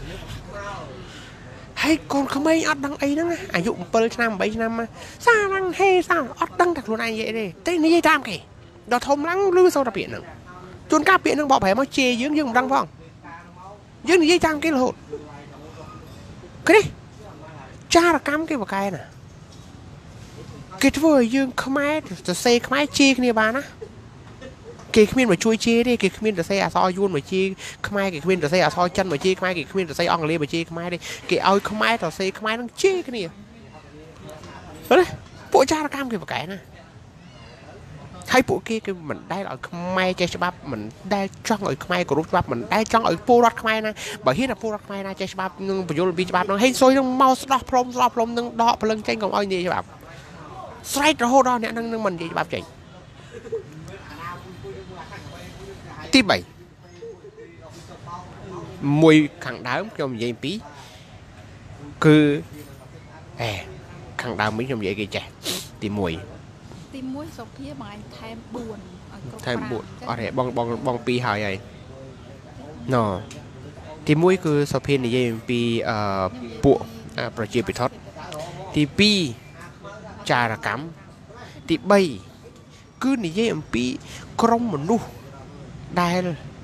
ហើយកូនក្មេងអត់ដឹងអីហ្នឹងអាយុ7ឆ្នាំ8ឆ្នាំសារ៉ាំងហេសារអត់ដឹងតែខ្លួនឯងនិយាយទេតែនិយាយតាមគេដល់ធំឡើងឬសូត្រពាក្យហ្នឹងជួនកាលពាក្យហ្នឹងបកប្រែមកជេរយើងយើងមិនដឹងផងយើងនិយាយតាមគេរហូតឃើញទេចារកម្មគេបកកែណាគេធ្វើឲ្យយើងខ្មែរសរសេរខ្មែរជេរគ្នាបានណាគេគ្មានមកជួយជេរទេគេគ្មានសរសេរអក្សរយួនមកជេរខ្មែរគេគ្មានសរសេរអក្សរចិនមកជេរខ្មែរគេគ្មានសរសេរអង់គ្លេសមកជេរខ្មែរទេគេឲ្យខ្មែរសរសេរខ្មែរនឹងជេរគ្នាឃើញទេពួកចារកម្មគេបកកែណាហើយពួកគេគឺមិនដែលឲ្យខ្មែរចេះច្បាប់មិនដែលចង់ឲ្យខ្មែរគោរពច្បាប់មិនដែលចង់ឲ្យពលរដ្ឋខ្មែរណាបើហ៊ានតែពលរដ្ឋខ្មែរណាចេះច្បាប់នឹងបញ្យល់ពីច្បាប់នោះហើយសុយនឹងមកស្ដោះព្រមស្ដោះព្រមនឹងដកព្រលឹងចេញកុំឲ្យនិយាយច្បាប់ស្រែករហូតដល់អ្នកនឹងនឹងមិននិយាយច្បាប់ចេញទី3មួយខាងដើមខ្ញុំនិយាយពីគឺអេខាងដើមវិញខ្ញុំនិយាយគេចេះទី1 ទី1សុភាបងឯងថែម4ឲ្យគ្រប់ថែម4អត់ទេបងបងបង2ហើយហើយណូទី1គឺសុភានិយាយអំពីអឺពួកប្រជាពិធទី2ចារកម្មទី3គឺនិយាយអំពីក្រុមមនុស្សដែល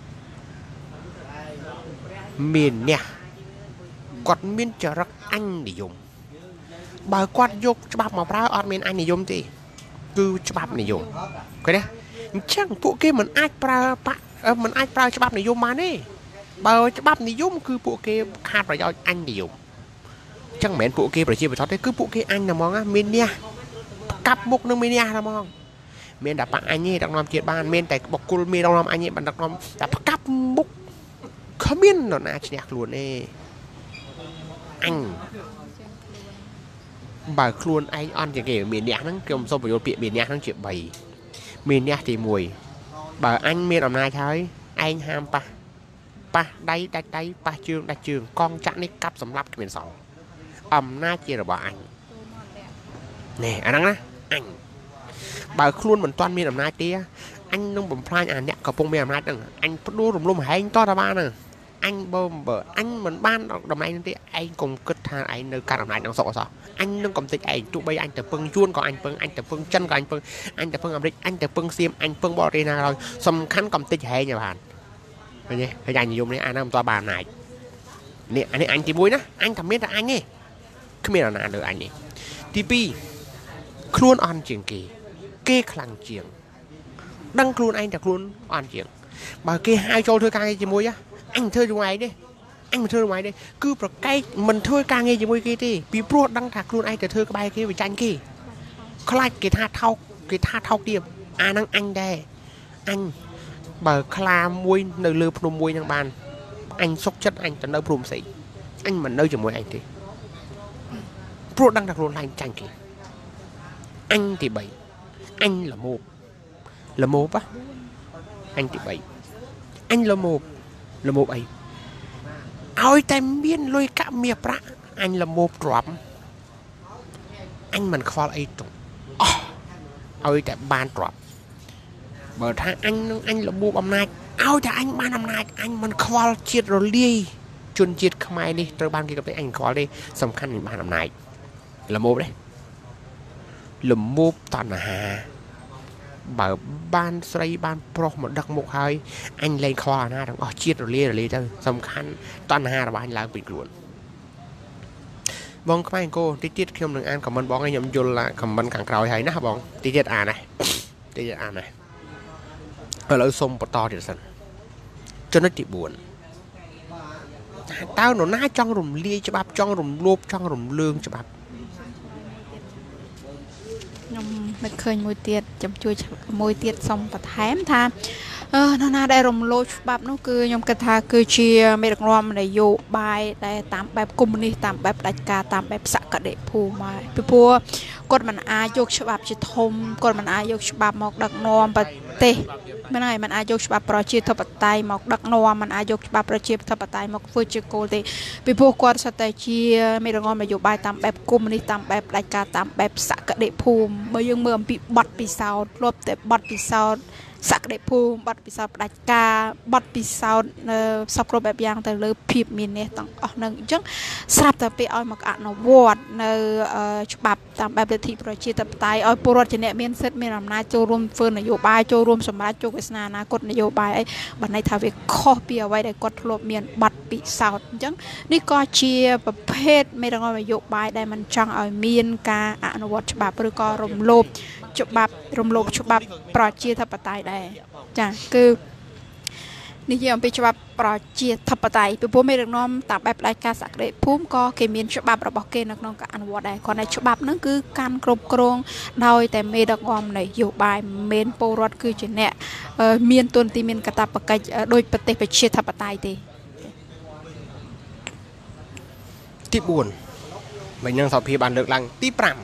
មានអ្នកគាត់មានចរិតអញនិយមបើគាត់យកច្បាប់មកប្រើអត់មានអញនិយមទេគឺច្បាប់និយមឃើញទេអញ្ចឹងពួកគេមិនអាចប្រើបាក់មិនអាចប្រើច្បាប់និយមបានទេបើច្បាប់និយមគឺពួកគេខាតប្រយោជន៍អញនិយមអញ្ចឹងមិនមែនពួកគេប្រជាពិធទេគឺពួកគេអញតែហ្មងមានអ្នកកាប់មុខនឹងមានអ្នកតែហ្មងមានតែបាក់អញទេដឹកនាំជាតិបានមានតែបុគ្គលមានដឹកនាំអញទេបានដឹកនាំតែកាប់មុខគ្មាននរណាឈ្នះខ្លួនទេអញបើខ្លួនឯងអន់ជាងគេមានអ្នកហ្នឹងខ្ញុំសូមបញ្យល់ពាក្យមានអ្នកហ្នឹងជា3មានអ្នកទី1បើអញមានអំណាចហើយឯងហាមប៉ះប៉ះដៃដាច់ដៃប៉ះជើងដាច់ជើងកងចាក់នេះកាប់សម្លាប់គ្មានសល់អំណាចជារបស់អញណែអាហ្នឹងណាអញបើខ្លួនមិនទាន់មានអំណាចទេអញនឹងបំផ្លាញអាអ្នកកំពុងមានអំណាចហ្នឹងអញផ្ដួលរំលំហែងតតបានហ្នឹងអញបើបើអញមិនបានតំណែងហ្នឹងទេឯងកុំគិតថាឯងនៅកាន់អំណាចនឹងសុខអសោះអញនឹងកំតិចឯងទោះបីអញទៅពឹងជួនក៏អញពឹងអញទៅពឹងចិនក៏អញពឹងអញទៅពឹងអាមេរិកអញទៅពឹងសៀមអញពឹងបរទេសណាក៏ដោយសំខាន់កំតិចហែងឲ្យបានឃើញទេហើយអញនិយមនេះអាហ្នឹងមិនទាន់បានអំណាចនេះអានេះអញទី1ណាអញតែមានតែអញទេគ្មានអាណាលើអញទេទី2ខ្លួនអន់ជាងគេគេខ្លាំងជាងដឹងខ្លួនឯងតែខ្លួនអន់ជាងបើគេហៅចូលធ្វើការងារជាមួយអញធ្វើជាមួយឯងទេអញមិនធ្វើជាមួយឯងទេគឺប្រកែកមិនធ្វើការងារជាមួយគេទេពីព្រោះដឹងថាខ្លួនឯងទៅធ្វើក្បែរគេវាចាញ់គេខ្លាចគេថាថោកគេថាថោកទៀតអាហ្នឹងអញដែរអញបើខ្លាមួយនៅលើភ្នំមួយហ្នឹងបានអញសុកចិត្តអញទៅនៅព្រំផ្សេងអញមិននៅជាមួយអញទេព្រោះដឹងថាខ្លួនឯងចាញ់គេអញទី3អញល្មោបល្មោបអញទី3អញល្មោប là một ấy ôi tại miên lôi cả miệng ra anh là một drop anh mình khó ấy trùng ôi tại ban drop bởi thang anh anh là một âm này ôi tại anh ban âm này anh mình khó chết rồi đi chuồn chết không ai đi từ ban kia gặp thấy anh khó đi sầm khăn mình ban âm này là một đấy là một toàn hà bảo ban xây ban pro một đặc một hơi anh lên kho na đừng oh chết rồi lia rồi lia thôi sầm khăn toàn hà là bạn là bị ruột bong các anh cô tí tiết khi đừng ăn còn mình bong anh nhầm vô là còn mình càng còi hay nè bong tí tiết à này tí tiết à này ở lối sông bờ to thì sao cho nó chỉ buồn tao nó nát trong rùm lia cho bắp trong rùm lốp trong rùm lương cho bắp mình khơi môi tiệt chấm chui môi tiệt xong và thém tha nó naได้ rùm lốp bắp nó cứ nhom cái tha cứ chia mấy đặc nôm này dụ bài đây tạmแบบกุมนี่ตามแบบดัชกาตามแบบสักกะเดภูมาพี่พัวกดมันอายกฉบับจิตมกดมันอายกฉบับหมอกดักนอมปะเตไม่ได้มันอายกฉบับประชีทบปัตไตหมอกดักนอมมันอายกฉบับประชีทบปัตไตหมอกฟูจิโกเตพี่พัวกดสเตชีไม่ดักนอมนโยบายตามแบบกุมนี่ตามแบบดัชกาตามแบบสักกะเดภูมิเมื่อยังเมื่อปีบัดปีสาวรวบแต่บัดปีสาวสักเดภูมิบัดปีสาวดัชกาบัดปีสาวสักรบแบบอย่างแต่เลยพิบมีเนี่ยต้องอ๋อหนึ่งจังสลับแต่ไปเอาหมอกอ่านวอดในฉบับตามแบบที่ประชีทบปัตไตเอาปรดจะเนี่ยเมียนเซตเมียนอำนาจโจรวมเฟิร์นนโยบายโจรวมสมบัติโจกฤษณานากฎนโยบายบัดในทาวิข้อเปียไว้ได้กดทลบเมียนบัดปีสาวจังนี่ก็เชียประเภทไม่ต้องเอานโยบายได้มันจังเอาเมียนการอนุวัตฉบับหรือก็รวมโลบฉบับรวมโลบฉบับประชีทบปัตไตได้จ้ะคือนี่ยังเป็นฉบับประชีทบปัตไตเป็นพวกไม่ได้น้อมตามแบบรายการสักเดพุ่มก็เกี่ยมีฉบับระบบเกณฑ์นักน้องกับอนุวัตได้ก่อนในฉบับนั้นคือการกรบกรองโดยแต่ไม่ได้งอมในโยบายเมนโปรดคือจะเนี่ยเมียนตัวที่เมียนกระตับประกายโดยปฏิบัติเชื่อทบปัตไตตีที่บุญไม่ยังสอบพีบันเลือกลังที่ปรำ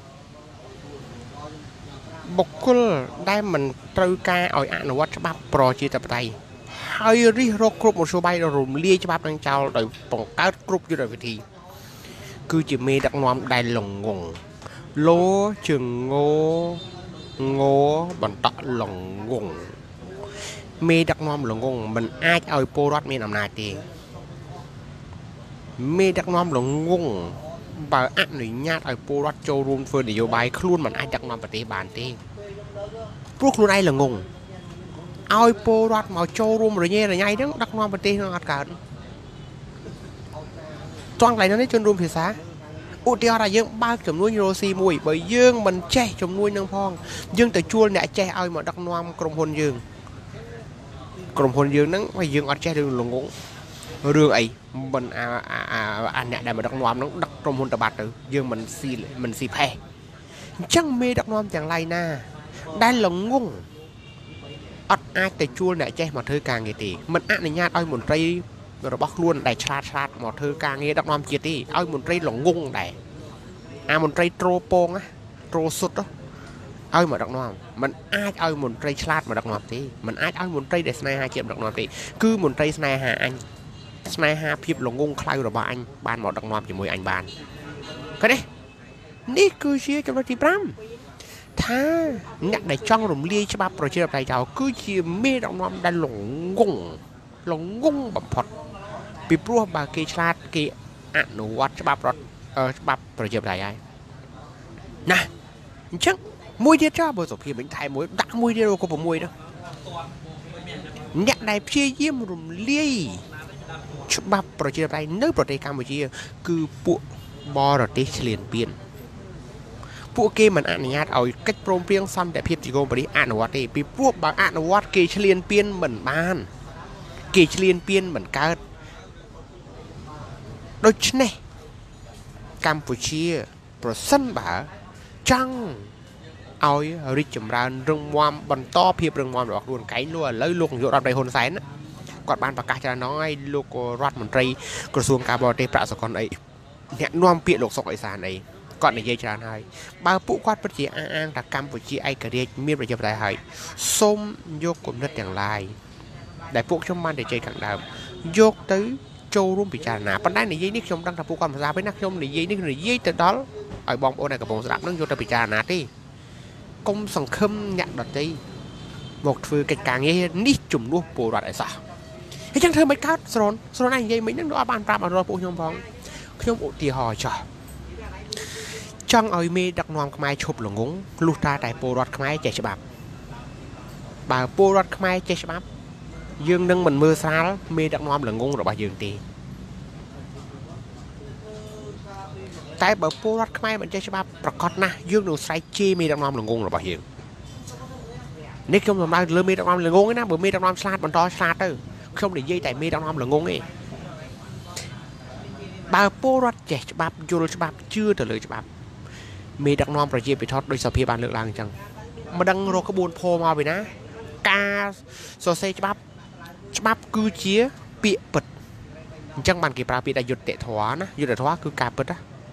บุคคลได้มันตรการอ่อยอนุวัตฉบับโปรชีตปไตยให้ริโรคกรุ๊ปหมดโซบายรวมเลี้ยฉบับดังเจ้าโดยป้องกันกรุ๊ปอยู่โดยวิธีคือจะมีดักนอมได้หลงงงโลจึงโง่โง่บรรทัดหลงงงมีดักนอมหลงงงมันอาจเอาโปรดมีอำนาจเองมีดักนอมหลงงงบางอันหนึ่งญาติเอาโปรดโจรวมเฟิร์นนโยบายคลุ้นมันอาจดักนอมปฏิบัติเองพวกคลุ้นไอ้หลงงงเอาโปรดมาโจรวมอะไรเงี้ยอะไรเงี้ยดักนอมปฏิบัติการตอนไหนนั้นได้จนรวมเพียซะอุทิศอะไรยังบ้าจำนวนโรซีมวยbởi dươngมันแช่จำนวนนังพองdươngแต่ชวนเนี่ยแช่เอาหมดดักนอมกรมพลdươngกรมพลdươngนั้นไปdươngอัดแช่เรื่องหลงงงเรื่องไอ้มันอ่าอ่าอ่าอันเนี่ยได้มาดักนอมนั้นดักกรมพลตบัดเลยdươngมันซีมันซีแพ้จังเมดักนอมอย่างไรน่าได้หลงงงอัดอาแต่ชวนเนี่ยแช่มาเธอกลางไงตีมันอันในญาติเอาหมดใจเราบอกล้วนได้ชาชาหมดเธอกลางเงี้ยดักนอมเกียรติเอาหมดใจหลงงงได้อาหมดใจโตรโปงอะโตรสุดเอาหมดดักนอมมันอาจเอาหมดใจชาหมดดักนอมตีมันอาจเอาหมดใจเดสไนฮาเจียมดักนอมตีคือหมดใจสไนฮาอันสไนฮาพิบหลงงงคลายระบาอันบานหมดดักนอมจะมวยอันบานก็ได้นี่คือเชื่อจำนวนที่พร่ำถ้าเนี่ยในช่องรวมเลี้ยฉบับโปรเจกต์ไรเจ้าคือเชื่อเมดักนอมได้หลงงงหลงงงแบบพอดปีพวกบาเกชลาดเกอนุวัตฉบับรถเออฉบับโปรเจกต์ไรไงนะจังมวยเดียวจ้าบริษัทพี่เป็นไทยมวยดักมวยเดียวก็ผมมวยนะเนี่ยในเชี่ยเยี่ยมรวมเลี้ยฉบับโปรเจกต์ไรเนื้อโปรเจกต์กัมพูชีคือพวกบอร์ติเฉลี่ยเปลี่ยนพวกเกมันอนุญาตเอาcáchโปรเปรียงซ้ำแต่เพียบจีโกงไปดิอนุวัตตีปีพวกบางอนุวัตเกเฉลี่ยเปลี่ยนเหมือนบ้านเกเฉลี่ยเปลี่ยนเหมือนกันโดยเฉพาะกัมพูชีโปรสันบ่าจังเอาริจมรานรึงวามบรรทอเพียบรึงวามดอกรวนไก่ล้วนแล้วลูกอยู่รับในคนแสนกอดบ้านประกาศจะน้อยลูกรัฐมนตรีกระทรวงการบริเตประสกรไอเนี่ยนวมเปียหลกสกไอสานไอก่อนในเยจานไอบางผู้ควาดปฏิอ้างแต่กัมพูชีไอกระเดียมีประโยชน์อะไรให้ส้มโยกกลมนัดอย่างไรแต่พวกชมมันได้ใจขังดาวយកទៅចូលរួមពិចារណាប៉ុន្តែនិយាយនេះខ្ញុំដឹងថាពួកគាត់ភាសាពេលណាខ្ញុំនិយាយនេះនិយាយទៅដល់ឲ្យបងប្អូនដែលកំពុងស្ដាប់នឹងយកទៅពិចារណាទេកុំសង្ឃឹមអ្នកដទៃមកធ្វើកិច្ចការងារនេះជំនួសពលរដ្ឋអីសោះហើយចឹងធ្វើមិនកើតស្រនស្រនឯងនិយាយមិនហ្នឹងអត់បានប្រាប់ឲ្យរកពួកខ្ញុំផងខ្ញុំឧទាហរណ៍ចោះចង់ឲ្យមេដឹកនាំខ្មែរឈប់ល្ងងលុះតាតែពលរដ្ឋខ្មែរចេះច្បាប់បើពលរដ្ឋខ្មែរចេះច្បាប់យើងនឹងមិនមើលស្រាលមេដឹកនាំល្ងងរបស់យើងទេតែបើពលរដ្ឋខ្មែរមិនចេះច្បាប់ប្រកាសណាស់យើងនឹងស្រែកជេរមេដឹកនាំល្ងងរបស់យើងនេះខ្ញុំសម្ដៅលើមេដឹកនាំល្ងងឯណាបើមេដឹកនាំឆ្លាតបន្តឆ្លាតទៅខ្ញុំនិយាយតែមេដឹកនាំល្ងងឯងបើពលរដ្ឋចេះច្បាប់យល់ច្បាប់ជឿទៅលើច្បាប់មេដឹកនាំប្រជាពិធដោយសភាបានលើកឡើងអញ្ចឹងមិនដឹងរកក្បួនភ័រមកពីណាការសរសេរច្បាប់ច្បាប់គឺជាពាក្យពិតអញ្ចឹងបានគេប្រើពាក្យថាយុត្តិធម៌ណាយុត្តិធម៌គឺការពិតណា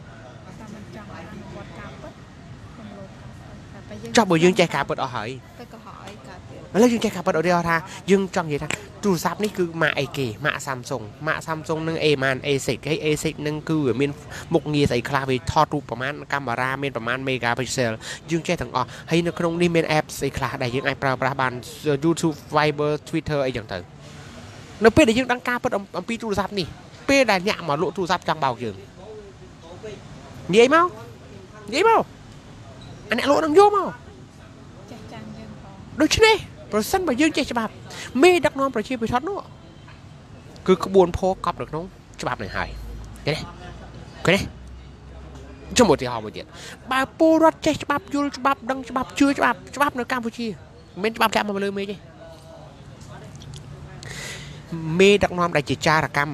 ចុះបើយើងចេះការពិតអស់ហើយតែក៏ហើយការពិតឥឡូវយើងចេះការពិតអត់ទេថាយើងចង់និយាយថាទូរស័ព្ទនេះគឺម៉ាកអីគេម៉ាក Samsung ម៉ាក Samsung នឹង A ម៉ាន A សិច ហើយ A សិចនឹងគឺវាមានមុខងារស្អីខ្លះវាថតរូបប្រមាណកាមេរ៉ាមានប្រមាណ megapixel យើងចេះទាំងអស់ហើយនៅក្នុងនេះមាន app ស្អីខ្លះដែលយើងអាចប្រើប្រាស់បាន YouTube Viber Twitter អីចឹងទៅនៅពេលដែលយើងដឹងការពិតអំពីទូរស័ព្ទនេះពេលដែលញាក់មកលក់ទូរស័ព្ទចង់បោកយើងនិយាយមកនិយាយមកអាអ្នកលក់នឹងយកមកចេះចាំយើងផងដូច្នេះប្រសិនបើយើងចេះច្បាប់មេដឹកនាំប្រជាពិធនោះគឺក្បួនភ័រកប់នៅក្នុងច្បាប់នេះហើយឃើញទេឃើញទេចំឧទាហរណ៍មួយទៀតបើពលរដ្ឋចេះច្បាប់យល់ច្បាប់ដឹងច្បាប់ជឿច្បាប់ច្បាប់នៅកម្ពុជាមិនមែនច្បាប់ចាក់មកលើមេទេមេដឹកនាំដែលជាចារកម្ម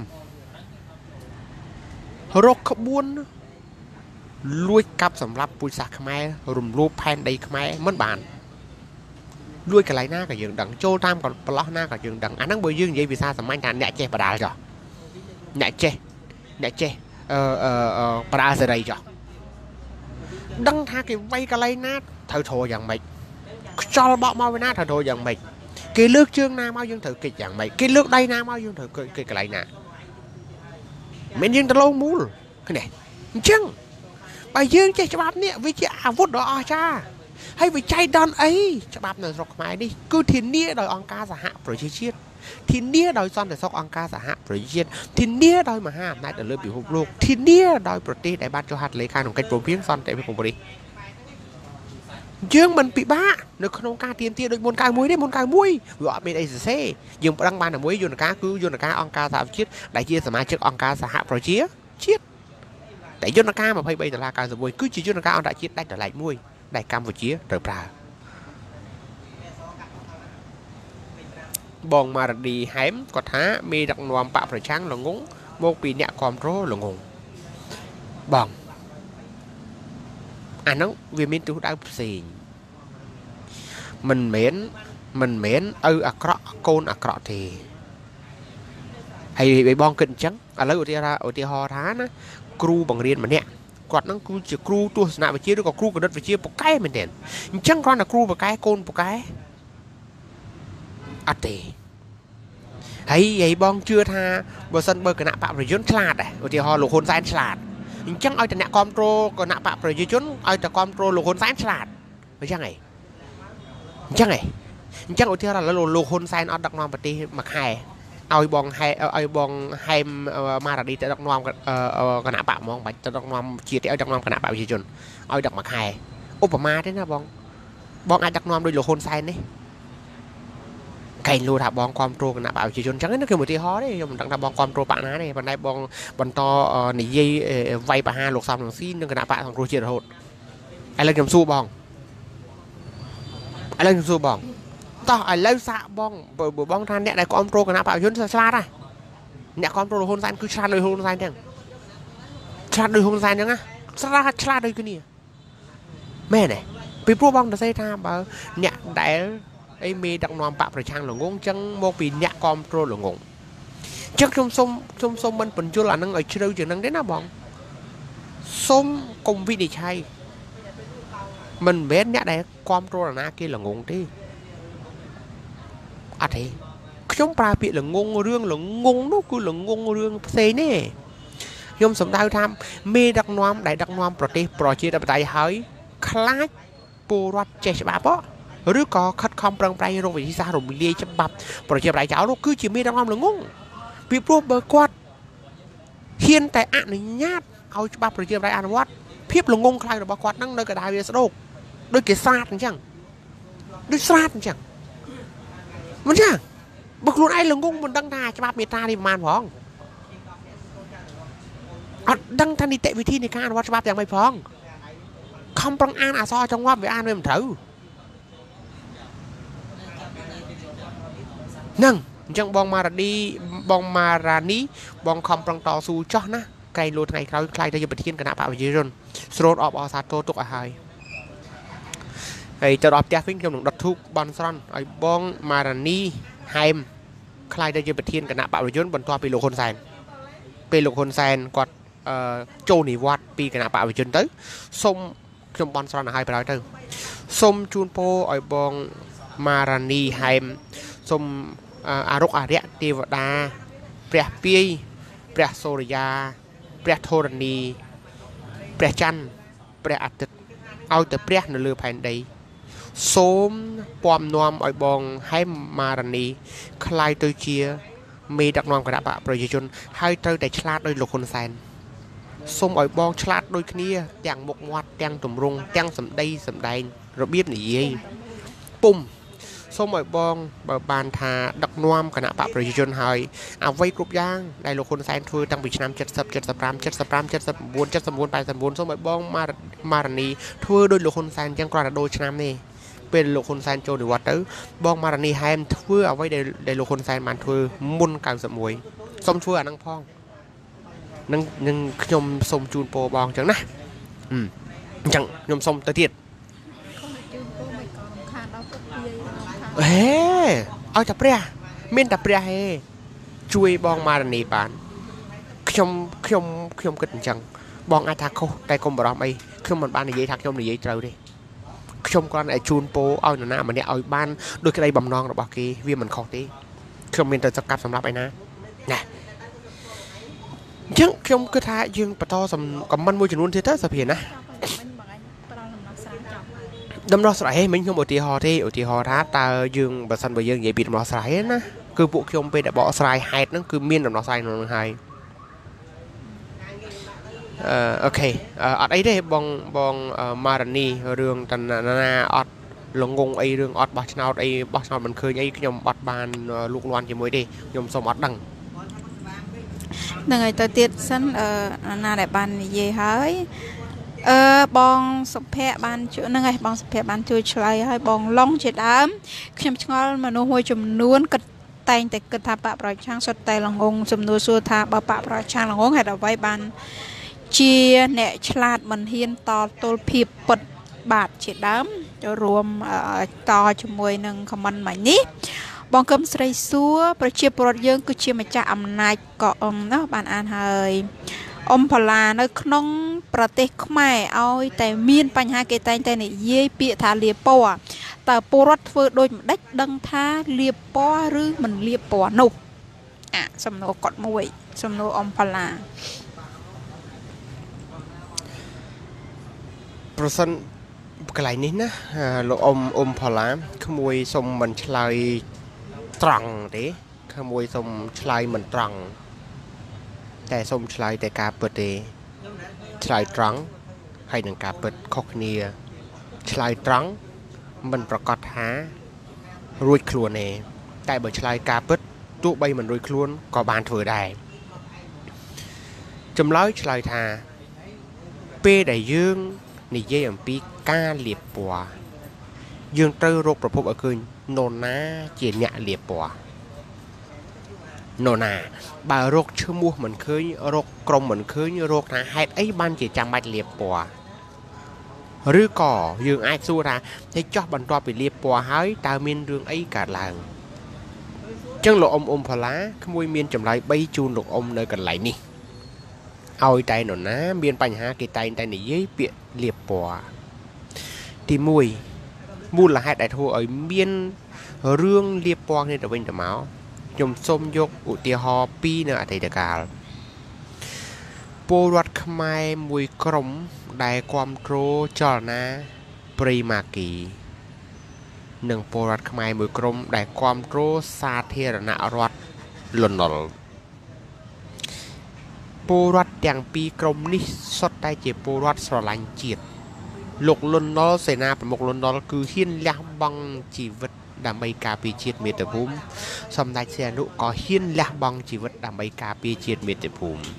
រកក្បួនលួចកាប់សម្រាប់ពូជសាសន៍ខ្មែររំលោភផែនដីខ្មែរមិនបានលួចកន្លែងណាក៏យើងដឹងចូលតាមប្រឡោះណាក៏យើងដឹងអាហ្នឹងបើយើងនិយាយភាសាសាមញ្ញថាអ្នកចេះបដាលចុះអ្នកចេះអ្នកចេះអឺអឺបដាលសេរីចុះដឹងថាគេវាយកន្លែងណាត្រូវធរយ៉ាងម៉េចខ្យល់បក់មកពីណាត្រូវធរយ៉ាងម៉េចគេលើកជើងណាមកយើងត្រូវគេចយ៉ាងម៉េចគេលើកដៃណាមកយើងត្រូវគេកន្លែងណាមិនយើងទៅលងមូលឃើញទេអញ្ចឹងបើយើងចេះច្បាប់នេះវាជាអាវុធដ៏អស្ចារ្យហើយវិច័យដនអីច្បាប់នៅស្រុកខ្មែរនេះគឺធានាដោយអង្គការសហប្រជាជាតិធានាដោយសន្តិសុខអង្គការសហប្រជាជាតិធានាដោយមហាអំណាចនៅលើពិភពលោកធានាដោយប្រទេសដែលបានចុះហត្ថលេខាក្នុងកិច្ចព្រមព្រៀងសន្តិភាពប៉ារីសយើងមិនពិបាកនៅក្នុងការទៀមទាដូចមុនកាយមួយទេមុនកាយមួយវាអត់មានអីសរសេរយើងប្តឹងបានតែមួយយន្តការគឺយន្តការអង្គការសហប្រជាជាតិដែលជាសមាជិកអង្គការសហប្រជាជាតិតែយន្តការ23ដុល្លារ91គឺជាយន្តការអន្តរជាតិដាច់ដោយឡែកមួយដែលកម្ពុជាត្រូវប្រើបងម៉ារ៉ាឌីហែមគាត់ថាមេដឹកនាំបកប្រឆាំងល្ងងមកពីអ្នកគ្រប់គ្រងល្ងងបងអាហ្នឹងវាមានទិសដៅផ្សេងមិនមែនមិនមែនឪអាក្រក់កូនអាក្រក់ទេហើយបងគិតអញ្ចឹងឥឡូវឧទាហរណ៍ឧទាហរណ៍ថាណាគ្រូបង្រៀនម្នាក់គាត់ហ្នឹងគឺជាគ្រូទស្សនវិជ្ជាឬក៏គ្រូគណិតវិទ្យាពូកែមែនទេអញ្ចឹងគ្រាន់តែគ្រូពូកែកូនពូកែអត់ទេហើយយាយបងជឿថាបើសិនបើគណៈបកប្រយុទ្ធឆ្លាតដែរឧទាហរណ៍លោកហ៊ុនសែនឆ្លាតអញ្ចឹងឲ្យតែអ្នកគ្រប់គ្រងគណៈបកប្រជាជនឲ្យតែគ្រប់គ្រងលោកហ៊ុនសែនឆ្លាតអញ្ចឹងហីអញ្ចឹងហីអញ្ចឹងឧទាហរណ៍ឥឡូវលោកហ៊ុនសែនអត់ដឹកនាំប្រទេសមួយខែឲ្យបងហែឲ្យបងហែមម៉ារ៉ាឌីទៅដឹកនាំគណៈបកហ្មងបាច់ទៅដឹកនាំជាតិឲ្យដឹកនាំគណៈបកប្រជាជនឲ្យដឹកមួយខែឧបមាទេណាបងបងអាចដឹកនាំដោយលោកហ៊ុនសែននេះកែងលួថាបងគ្រប់គ្រងគណៈបកប្រជាជនអញ្ចឹងណាគឺឧទាហរណ៍ទេខ្ញុំមិនដឹងថាបងគ្រប់គ្រងបកណាទេប៉ុន្តែបងបន្តនិយាយវាយប្រហារលោកសំរងស៊ីនិងគណៈបកសង្គ្រោះជាតិរហូតឥឡូវខ្ញុំសួរបងឥឡូវខ្ញុំសួរបងតោះឥឡូវសាកបងបើបងថាអ្នកដែលគ្រប់គ្រងគណៈបកយុនឆ្លាតហ่ะអ្នកគ្រប់គ្រងលោកហ៊ុនសែនគឺឆ្លាតដោយហ៊ុនសែនទាំងឆ្លាតដោយហ៊ុនសែនចឹងណាឆ្លាតឆ្លាតដោយគ្នាមែនទេពីព្រោះបងទៅសេថាបើអ្នកដែលអីមេដឹកនាំបកប្រឆាំងល្ងងចឹងមកពីអ្នកគ្រប់គ្រងល្ងងចឹងខ្ញុំសុំខ្ញុំសុំមិនបញ្យល់អានឹងឲ្យជ្រៅជាងនឹងទេណាបងសុំកុំវិនិច្ឆ័យមិនមែនអ្នកដែលគ្រប់គ្រងអាណាគេល្ងងទេអត់ទេខ្ញុំប្រើពាក្យល្ងងរឿងល្ងងនោះគឺល្ងងរឿងផ្សេងទេខ្ញុំសំដៅថាមេដឹកនាំដែលដឹកនាំប្រទេសប្រជាធិបតេយ្យហើយខ្លាចពលរដ្ឋចេះច្បាប់ឬក៏ខិតខំប្រឹងប្រែងរកវិធីសាស្ត្ររំលាយច្បាប់ប្រជាធិបតេយ្យចោលនោះគឺជាមេដឹកនាំល្ងងពីព្រោះបើគាត់ហ៊ានតែអនុញ្ញាតឲ្យច្បាប់ប្រជាធិបតេយ្យអនុវត្តភាពល្ងងខ្លាំងរបស់គាត់នឹងនៅកណ្ដាលវាស្ដោកដូចគេស្រាតអញ្ចឹងដូចស្រាតអញ្ចឹងមិនចឹងបើខ្លួនឯងល្ងងមិនដឹងថាច្បាប់មេត្រានេះប្រហែលផងអត់ដឹងថានីតិវិធីនៃការអនុវត្តច្បាប់យ៉ាងម៉េចផងខំប្រឹងអានអក្សរចង្វាប់វាអានវាមិនត្រូវហ្នឹងអញ្ចឹងបងម៉ារ៉ាឌីបងម៉ារ៉ានីបងខំប្រឹងតស៊ូចោះណាក្រែងលោថ្ងៃក្រោយខ្លាយទៅជាប្រធានគណៈបព្វជិជនស្រូតអបអសាទរទុកឲ្យហើយហើយទៅដល់ផ្ទះវិញខ្ញុំនឹងដុតធូបបន់ស្រន់ឲ្យបងម៉ារ៉ានីហែមខ្លាយទៅជាប្រធានគណៈបព្វជិជនបន្ទាប់ពីលោកហ៊ុនសែនពេលលោកហ៊ុនសែនគាត់អឺចូលនិវត្តន៍ពីគណៈបព្វជិជនទៅសូមខ្ញុំបន់ស្រន់ឲ្យប្រហើយទៅសូមជូនពរឲ្យបងម៉ារ៉ានីហែមសូមអារុកអារៈទេវតាព្រះពាយព្រះសូរិយាព្រះធរណីព្រះច័ន្ទព្រះអាទិត្យឲ្យតែព្រះនៅលើផែនដីសូមពំនាំឲ្យបងហែមម៉ារ៉ានីខ្លាយទៅជាមេដឹកនាំគណៈបកប្រជាជនហើយត្រូវតែឆ្លាតដោយលោកហ៊ុនសែនសូមឲ្យបងឆ្លាតដូចគ្នាទាំងមុខមាត់ទាំងទម្រង់ទាំងសម្ដីសម្ដែងរបៀបនិយាយពុំសូមឲ្យបងបើបានថាដឹកនាំគណៈបកប្រជាជនហើយអ្វីគ្រប់យ៉ាងដែលលោកហ៊ុនសែនធ្វើតាំងពីឆ្នាំ70 75 75 79 79 89សូមឲ្យបងម៉ារ៉ានីធ្វើដោយលោកហ៊ុនសែនចឹងគ្រាន់តែដូចឆ្នាំនេះពេលលោកហ៊ុនសែនចូលនិវត្តន៍ទៅបងម៉ារ៉ានីហែមធ្វើអ្វីដែលលោកហ៊ុនសែនបានធ្វើមុន91សូមធ្វើអាហ្នឹងផងនឹងនឹងខ្ញុំសូមជូនពរបងចឹងណាអញ្ចឹងខ្ញុំសូមទៅទៀតហេឲ្យតែព្រះមានតែព្រះហេជួយបងម៉ារ៉ានីបានខ្ញុំខ្ញុំខ្ញុំគិតអញ្ចឹងបងអាចថាខុសតែកុំបារម្ភអីខ្ញុំមិនបាននិយាយថាខ្ញុំនិយាយត្រូវទេខ្ញុំគ្រាន់តែជូនពរឲ្យនរណាម្នាក់ឲ្យបានដោយក្តីបំណងរបស់គេវាមិនខុសទេខ្ញុំមានតែសកាប់សម្រាប់ឯណាណាអញ្ចឹងខ្ញុំគិតថាយើងបន្តខមមិនមួយចំនួនទៀតទៅសុភាណាដំណោះស្រាយមិញខ្ញុំឧទាហរណ៍ទេឧទាហរណ៍ថាតើយើងបើសិនបើយើងនិយាយពីដំណោះស្រាយណាគឺពួកខ្ញុំពេលដែលបកស្រាយហេតុហ្នឹងគឺមានដំណោះស្រាយក្នុងហ្នឹងហើយអឺអូខេអត់អីទេបងបងម៉ារ៉ានីរឿងតណាអត់ល្ងងអីរឿងអត់បោះឆ្នោតអីបោះឆ្នោតមិនឃើញអីខ្ញុំអត់បានលូកលាន់ជាមួយទេខ្ញុំសូមអត់ដឹងហ្នឹងហើយទៅទៀតសិនអឺណាដែលបាននិយាយហើយអឺបងសុភ័ក្របានជួយហ្នឹងហើយបងសុភ័ក្របានជួយឆ្លើយហើយបងឡុងជាដើមខ្ញុំឆ្ងល់មនុស្សមួយចំនួនគិតតែងតែគិតថាបកប្រឆាំងសុទ្ធតែល្ងងសំណួរសួរថាបើបកប្រឆាំងល្ងងហេតុអ្វីបានជាអ្នកឆ្លាតមិនហ៊ានតទល់ភាពពិតបាទជាដើមចូលរួមតជាមួយនឹងខមមិនមិញនេះបងកឹមស្រីសួរប្រជាពលរដ្ឋយើងគឺជាម្ចាស់អំណាចក៏អមណាបានអានហើយអ៊ំផល្លានៅក្នុងប្រទេសខ្មែរឲ្យតែមានបញ្ហាគេតែងតែនិយាយពាក្យថាលាពណ៌តើពលរដ្ឋធ្វើដូចម្ដេចដឹងថាលាពណ៌ឬមិនលាពណ៌នោះអាសំណួរគាត់មួយសំណួរអ៊ំផល្លាប្រសិនកន្លែងនេះណាលោកអ៊ំអ៊ំផល្លាក្មួយសុំមិនឆ្លើយត្រង់ទេក្មួយសុំឆ្លើយមិនត្រង់តែសូមឆ្លើយតែការពិតទេឆ្លើយត្រង់ហើយនឹងការពិតខុសគ្នាឆ្លើយត្រង់មិនប្រកាសថារួចខ្លួនទេតែបើឆ្លើយការពិតទោះបីមិនរួចខ្លួនក៏បានធ្វើដែរចម្លើយឆ្លើយថាពេលដែលយើងនិយាយអំពីការលាបពណ៌យើងត្រូវរកប្រភពឲ្យឃើញនរណាជាអ្នកលាបពណ៌នរណាបើរកឈ្មោះមិនឃើញរកក្រុមមិនឃើញរកថាហេតុអីបានជាចាំបាច់លាបពណ៌ឬក៏យើងអាចសួរថាតែចោះបន្ទាប់ពីលាបពណ៌ហើយតើមានរឿងអីកើតឡើងអញ្ចឹងលោកអ៊ំអ៊ំផល្លាក្មួយមានចម្លើយបីជូនលោកអ៊ំនៅកន្លែងនេះឲ្យតែនរណាមានបញ្ហាគេតែងតែនិយាយពាក្យលាបពណ៌ទីមួយមូលហេតុដែលធ្វើឲ្យមានរឿងលាបពណ៌គ្នាទៅវិញទៅមកខ្ញុំសូមយកឧទាហរណ៍ពីរនៅអតីតកាលពលរដ្ឋខ្មែរមួយក្រុមដែលគ្រប់គ្រងចលនាព្រៃម៉ាគីនិងពលរដ្ឋខ្មែរមួយក្រុមដែលគ្រប់គ្រងសាធារណរដ្ឋលន់នល់ពលរដ្ឋទាំងពីរក្រុមនេះសុទ្ធតែជាពលរដ្ឋស្រឡាញ់ជាតិលោកលន់នល់សេនាប្រមុខលន់នល់គឺហ៊ានលះបង់ជីវិតដើម្បីការពារជាតិមាតុភូមិសម្ដេចសីហនុក៏ហ៊ានលះបង់ជីវិតដើម្បីការពារជាតិមាតុភូមិ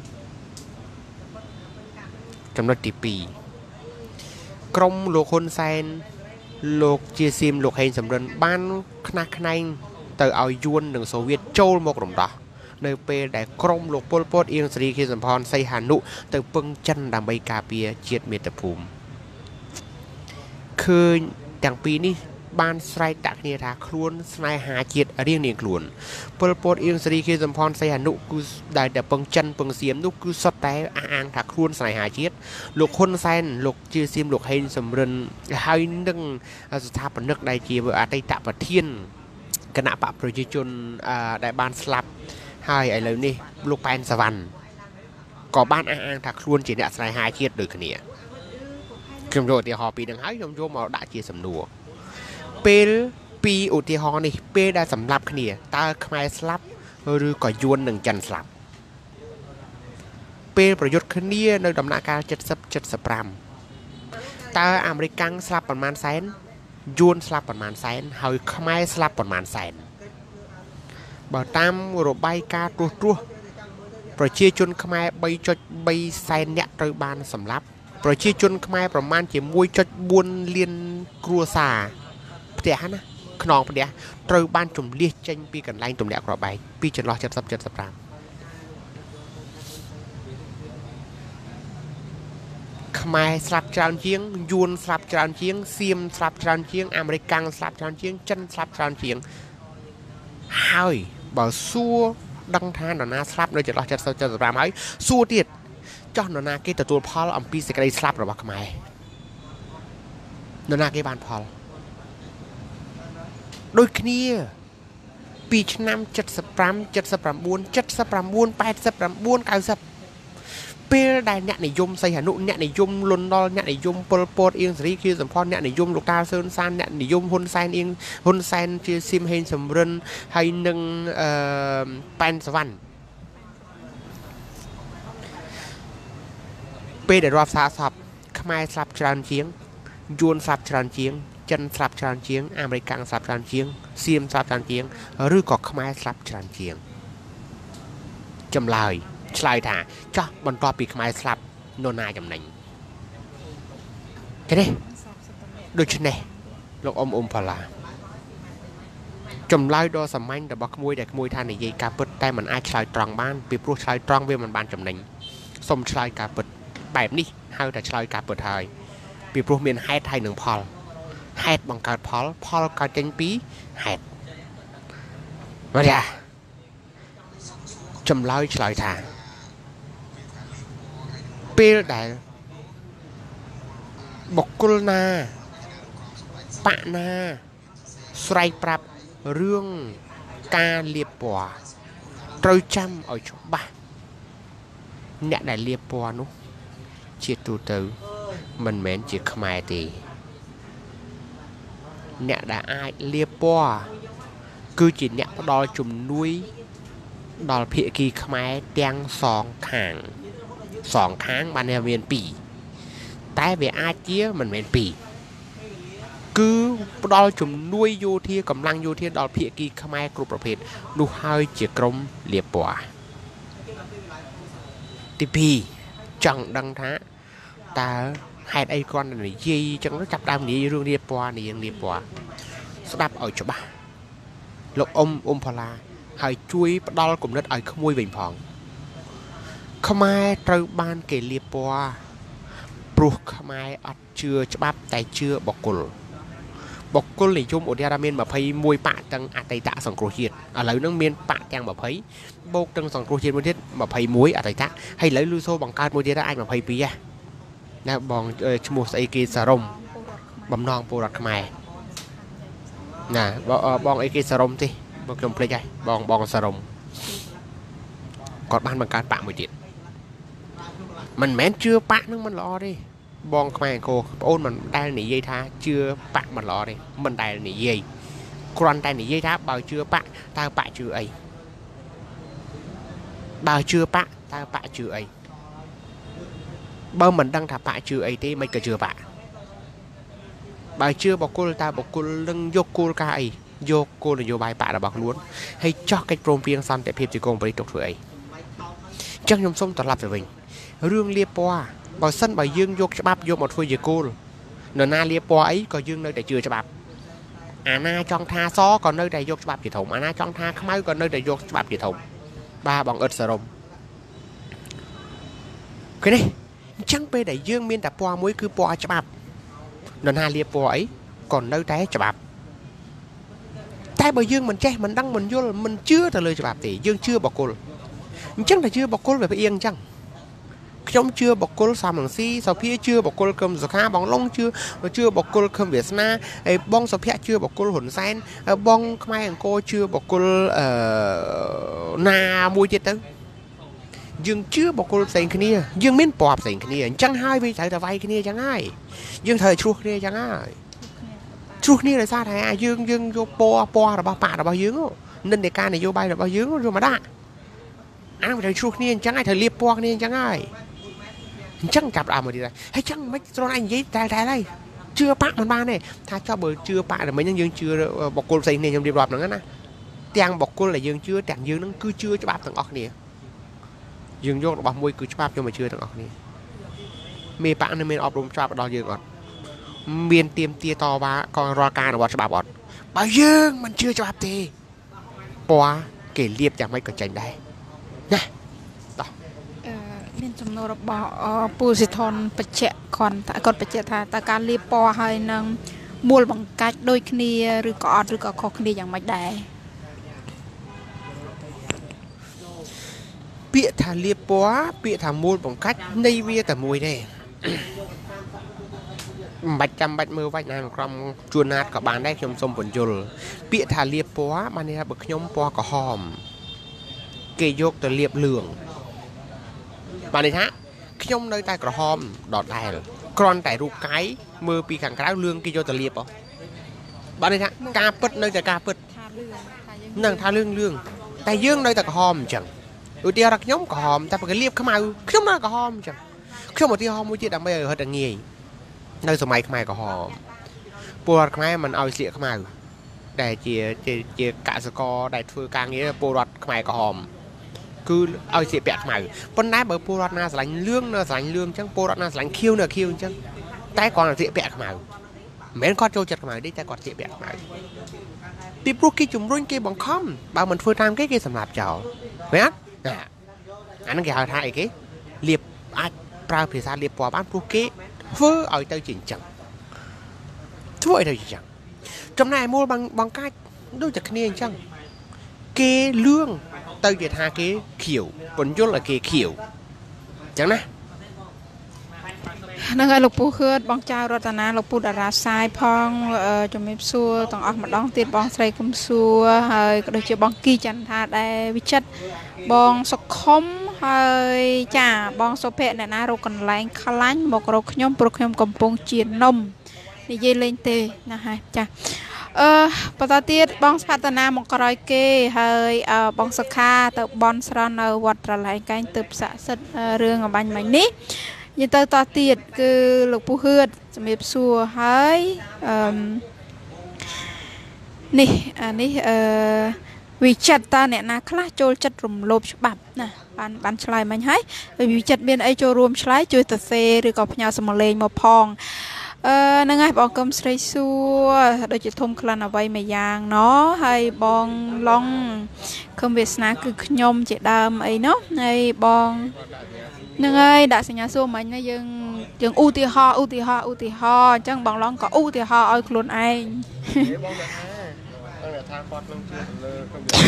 ចំណុចទីពីរក្រុមលោកហ៊ុនសែនលោកជាសៀមលោកហេងសំរិនបានខ្នះខ្នែងទៅឲ្យយួននិងសូវៀតចូលមករំដោះនៅពេលដែលក្រុមលោកប៉ុលពតអៀងសេរីខៀវសំផនសីហនុទៅពឹងចិនដើម្បីការពារជាតិមាតុភូមិឃើញទាំងពីរនេះបានស្រែកដាក់គ្នាថាខ្លួនស្នេហាជាតិរៀងនាងខ្លួនប៉ុលពតអៀងសេរីខៀវសំផនសីហនុគឺដែលតែពឹងចិនពឹងសៀមនោះគឺសុទ្ធតែអះអាងថាខ្លួនស្នេហាជាតិលោកហ៊ុនសែនលោកជាសៀមលោកហេងសំរិនហើយនឹងស្ថាបនិកដែលជាអតីតប្រធានគណៈបកប្រជាជនដែលបានស្លាប់ហើយឥឡូវនេះលោកប៉ែនសវណ្ណក៏បានអះអាងថាខ្លួនជាអ្នកស្នេហាជាតិដូចគ្នាខ្ញុំយកឧទាហរណ៍ពីនឹងហើយខ្ញុំយកមកដាក់ជាសំណួរពេលពីឧទាហរណ៍នេះពេលដែលសម្លាប់គ្នាតើខ្មែរស្លាប់ឬក៏យួននិងចិនស្លាប់ពេលប្រយុទ្ធគ្នានៅដំណាក់កាលเจ็ดสิบ เจ็ดสิบห้าតើអាមេរិកស្លាប់ប៉ុន្មានសែនយួនស្លាប់ប៉ុន្មានសែនហើយខ្មែរស្លាប់ប៉ុន្មានសែនបើតាមរបាយការណ៍ត្រួសត្រាសប្រជាជនខ្មែរ បី 3 សែនអ្នកត្រូវបានសម្លាប់ប្រជាជនខ្មែរប្រមាណជា មួយ បួន លានគ្រួសារផ្ទះណាខ្នងផ្ទះត្រូវបានជំលៀសចេញពីកន្លែងទម្លាក់គ្រាប់បែកពីចន្លោះเจ็ดสิบ เจ็ดสิบห้าខ្មែរស្លាប់ច្រើនជាងយួនស្លាប់ច្រើនជាងសៀមស្លាប់ច្រើនជាងអាមេរិកស្លាប់ច្រើនជាងចិនស្លាប់ច្រើនជាងហើយបើសួរដឹងថានរណាស្លាប់នៅចន្លោះเจ็ดสิบ เจ็ดสิบห้าហើយសួរទៀតចោះនរណាគេទទួលផលអំពីសេចក្តីស្លាប់របស់ខ្មែរនរណាគេបានផលដូចគ្នាពីឆ្នាំเจ็ดสิบห้า เจ็ดสิบเก้า เจ็ดสิบเก้า แปดสิบเก้า เก้าสิบពេលដែលអ្នកនិយមសីហនុអ្នកនិយមលន់នល់អ្នកនិយមប៉ុលពតអៀងសេរីខៀវសំផនអ្នកនិយមលោកតាសឿនសានអ្នកនិយមហ៊ុនសែនអៀងហ៊ុនសែនជាសៀមហេងសំរិនហើយនឹងអឺប៉ែនសវណ្ណពេលដែលរាប់សាកសពខ្មែរស្លាប់ច្រើនជាងយួនស្លាប់ច្រើនជាងចិនស្លាប់ច្រើនជាងអាមេរិកស្លាប់ច្រើនជាងសៀមស្លាប់ច្រើនជាងឬក៏ខ្មែរស្លាប់ច្រើនជាងចម្លើយឆ្លើយថាចោះបន្ទាប់ពីខ្មែរស្លាប់នរណាចំណេញទេដូច្នេះលោកអ៊ំអ៊ុំផល្លាចម្លើយដ៏សាមញ្ញរបស់ក្មួយដែលក្មួយថានិយាយការពិតតែมันអាចឆ្លើយត្រង់បានពីព្រោះឆ្លើយត្រង់វាមិនបានចំណេញសុំឆ្លើយការពិតបែបនេះហៅថាឆ្លើយការពិតហើយពីព្រោះមានហេតុហើយនឹងផលហេតុបង្កើតផលផលកើតចេញពីហេតុមកយ៉ាចម្លើយឆ្លើយថាពេលដែលបុគ្គលណាបកណាស្រែកប្រាប់រឿងការលាបពណ៌ត្រូវចាំឲ្យច្បាស់អ្នកដែលលាបពណ៌នោះជាទូទៅមិនមែនជាខ្មែរទេអ្នកដែលអាចលាបពណ៌គឺជាអ្នកផ្ដល់ជំនួយដល់ភាគីខ្មែរទាំងសងខាងសងខាងបានមានពីរតែវាអាចជាមិនមែនពីរគឺផ្ដល់ជំនួយយោធាកម្លាំងយោធាដល់ភាគីខ្មែរគ្រប់ប្រភេទនោះហើយជាក្រុមលាបពណ៌ទីពីរចង់ដឹងថាតើហេតុអីគាត់និយាយចឹងចាប់ដើមនិយាយរឿងលាបពណ៌និយាយលាបពណ៌ស្ដាប់ឲ្យច្បាស់លោកអ៊ំអ៊ុំផល្លាហើយជួយផ្ដល់គំនិតឲ្យក្មួយវិញផងខ្មែរត្រូវបានគេលាបពណ៌ព្រោះខ្មែរអត់ជឿច្បាប់តែជឿបុគ្គលបុគ្គលនិយមឧទាហរណ៍មានยี่สิบเอ็ดបកទាំងអតីតសង្គ្រោះជាតិឥឡូវហ្នឹងមានបកទាំងยี่สิบបូកទាំងសង្គ្រោះជាតិមួយទៀតยี่สิบเอ็ดអតីតហើយឥឡូវលឺសូបង្កើតមួយទៀតអាចยี่สิบสองណាបងឈ្មោះស្អីគេសារ៉ុំបំណងពលរដ្ឋខ្មែរណាបងអីគេសារ៉ុំទេបងខ្ញុំភ្លេចហើយបងបងសរមគាត់បានបង្កើតបាក់មួយទៀតមិនមែនជឿបាក់នឹងមិនល្អទេបងខ្មែរអង្គបងប្អូនមិនដែលនិយាយថាជឿបាក់មិនល្អទេមិនដែលនិយាយគ្រាន់តែនិយាយថាបើជឿបាក់តើបាក់ជឿអីបើជឿបាក់តើបាក់ជឿអីបើមិនដឹងថាបាក់ជឿអីទេមិនក៏ជឿបាក់បើជឿបកគលតើបកគលនឹងយកគោលការណ៍អីយកគោលនយោបាយបាក់របស់ខ្លួនហើយចោះកិច្ចព្រមព្រៀងសន្តិភាពជាកងបរិទុកធ្វើអីអញ្ចឹងខ្ញុំសូមត្រឡប់ទៅវិញរឿងលៀបពណ៌បើសិនបើយើងយកច្បាប់យកមកធ្វើជាគោលនរណាលៀបពណ៌អីក៏យើងនៅតែជឿច្បាប់អាណាចង់ថាសក៏នៅតែយកច្បាប់ជាធំអាណាចង់ថាខ្មៅក៏នៅតែយកច្បាប់ជាធំបាទបងអ៊ិតសរមឃើញទេអញ្ចឹងពេលដែលយើងមានតែពណ៌មួយគឺពណ៌ច្បាប់នរណាលៀបពណ៌អីក៏នៅតែច្បាប់តែបើយើងមិនចេះមិនដឹងមិនយល់មិនជឿទៅលើច្បាប់ទេយើងជឿបកគលអញ្ចឹងតែជឿបកគលវាផ្អៀងអញ្ចឹងខ្ញុំជឿបកគលសំរងស៊ីសុភាជឿបកគលកឹមសុខាបងឡុងជឿជឿបកគលខឹមវាសនាហើយបងសុភ័ក្រជឿបកគលហ៊ុនសែនបងខ្មែរអង្គរជឿបកគលអឺណាមួយទៀតទៅយើងជឿបកគលផ្សេងគ្នាយើងមានពណ៌ផ្សេងគ្នាអញ្ចឹងហើយវាត្រូវតែវាយគ្នាអញ្ចឹងហើយយើងត្រូវឆ្លោះគ្នាអញ្ចឹងហើយឆ្លោះគ្នាដោយសារតែយើងយើងយកពណ៌ពណ៌របស់បាក់របស់យើងនិន្នាការនយោបាយរបស់យើងយកមកដាក់អាវាត្រូវឆ្លោះគ្នាអញ្ចឹងហើយត្រូវលៀបពណ៌គ្នាអញ្ចឹងហើយអញ្ចឹងចាប់ដើមមកទៀតហើយហើយចឹងមិនត្រង់អញនិយាយតែតែហើយជឿបាក់មិនបានទេថាចុះបើជឿបាក់តែមិញហ្នឹងយើងជឿបកគលផ្សេងគ្នាខ្ញុំរៀបរាប់ហ្នឹងណាទាំងបកគលដែលយើងជឿទាំងយើងហ្នឹងគឺជឿច្បាប់ទាំងអស់គ្នាយើងយករបស់មួយគឺច្បាប់យកមកជឿទាំងអស់គ្នាមេបាក់នឹងមានអប់រំច្បាប់ដល់យើងអត់មានទៀមទាតវ៉ាក៏រាល់ការអនុវត្តច្បាប់អត់បើយើងមិនជឿច្បាប់ទេពណ៌គេលៀបយ៉ាងម៉េចក៏ចេញដែរណាតោះមានចំណុចរបស់ពូសិធនបច្ចៈគាត់គាត់បច្ចៈថាតើការលៀបពណ៌ហើយនឹងមូលបង្កាច់ដូចគ្នាឬក៏អត់ឬក៏ខុសគ្នាយ៉ាងម៉េចដែរពាក្យថាលៀបពណ៌ពាក្យថាមូលបង្កាច់នៃវាតែមួយទេមិនបាច់ចាំបាច់មើលវាច់ណាក្រុមជួនណាតក៏បានដែរខ្ញុំសូមបញ្យល់ពាក្យថាលៀបពណ៌បានន័យថាបើខ្ញុំពណ៌ក្រហមគេយកទៅលាបលឿងបានន័យថាខ្ញុំនៅតែក្រហមដដែលគ្រាន់តែរូបកាយមើលពីខាងក្រៅលឿងគេយកទៅលាបហ៎បានន័យថាការពិតនៅតែការពិតនឹងថាលឿងលឿងតែយើងនៅតែក្រហមអញ្ចឹងឧទាហរណ៍ខ្ញុំក្រហមតែបើគេលាបខ្មៅខ្ញុំនៅក្រហមអញ្ចឹងខ្ញុំឧទាហរណ៍មួយទៀតដើម្បីឲ្យហិតតែងាយនៅសម័យខ្មែរក្រហមពលរដ្ឋខ្មែរមិនឲ្យស្លៀកខ្មៅដែលជាជាកសិករដែលធ្វើការងារពលរដ្ឋខ្មែរក្រហមគឺឲ្យស្លៀកពាក់ខ្មៅប៉ុន្តែបើពលរដ្ឋណាស្រឡាញ់លឿងនៅស្រឡាញ់លឿងអញ្ចឹងពលរដ្ឋណាស្រឡាញ់ខៀវនៅខៀវអញ្ចឹងតែគាត់ស្លៀកពាក់ខ្មៅមិនមែនគាត់ចូលចិត្តខ្មៅទេតែគាត់ស្លៀកពាក់ខ្មៅពីព្រោះគេជំរុញគេបង្ខំបើមិនធ្វើតាមគេគេសម្លាប់ចោលមែនអត់អាហ្នឹងគេហៅថាអីគេលៀបអាចប្រើភាសាលៀបពណ៌បានព្រោះគេធ្វើឲ្យទៅជាអញ្ចឹងធ្វើឲ្យទៅជាអញ្ចឹងចំណែកមូលបង្កាច់ដូចតែគ្នាអញ្ចឹងគេលឿងទៅជាថាគេខៀវពន្យល់ឲ្យគេខៀវអញ្ចឹងណាហ្នឹងហើយលោកពូខឿនបងចៅរតនាលោកពូតារាសាយផងជំរាបសួរទាំងអស់ម្ដងទៀតបងស្រីកុំសួរហើយក៏ដូចជាបងគីចន្ទថាដែរវិចិត្របងសុខុមហើយចាបងសុភ័ក្រអ្នកណារកកន្លែងខ្លាញ់មករកខ្ញុំព្រោះខ្ញុំកំពុងជានំនិយាយលេងទេណាហើយចាអឺបន្តទៀតបងស្ផាតនាមកក្រោយគេហើយបងសុខាទៅបនស្រន់នៅវត្តត្រឡែងកែងទៅស័ក្តិសិទ្ធរឿងអបាញ់មិញនេះនិយាយទៅតទៀតគឺលោកពូហឿតជំរាបសួរហើយអឺនេះអានេះអឺវិចិត្រតើអ្នកណាខ្លះចូលចិត្តរំលោភច្បាប់ណាបានបានឆ្លើយមិញហើយវិចិត្រមានអីចូលរួមឆ្លើយជួយទៅសេឬក៏ផ្ញើសំឡេងមកផងអឺហ្នឹងហើយបងកឹមស្រីសួរដូចជាធំក្លិនអ្វីមួយយ៉ាងណោះហើយបងឡុងខំវាសនាគឺខ្ញុំជាដើមអីណោះហើយបងហ្នឹងហើយដាក់សញ្ញាសួរមិញណាយើងយើងឧទាហរណ៍ឧទាហរណ៍ឧទាហរណ៍អញ្ចឹងបងឡុងក៏ឧទាហរណ៍ឲ្យខ្លួនឯងបងថាគាត់នឹងជឿទៅលើ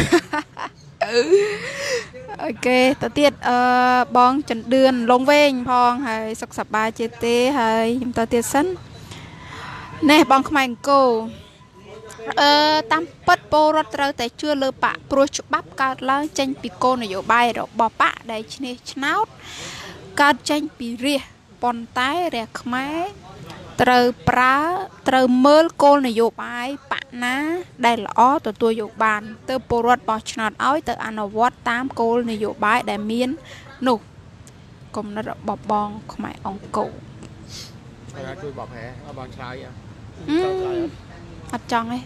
អូខេទៅទៀតអឺបងចន្ទឿនលងវែងផងហើយសុខសប្បាយជាទេហើយខ្ញុំទៅទៀតសិននេះបងខ្មែរអង្គរអឺតាមពិតពលរដ្ឋត្រូវតែជឿលើបកព្រោះច្បាប់កើតឡើងចេញពីគោលនយោបាយរបស់បកដែលឈ្នះឆ្នោតកើតចេញពីរាជប៉ុន្តែរាជខ្មែរត្រូវប្រើត្រូវមើលគោលនយោបាយបកណាដែលល្អទទួលយកបានទើបពលរដ្ឋបោះឆ្នោតឲ្យទៅអនុវត្តតាមគោលនយោបាយដែលមាននោះគំនិតរបស់បងខ្មែរអង្គរហើយជួយบอกហែអត់បងឆ្លើយអត់ចង់ទេ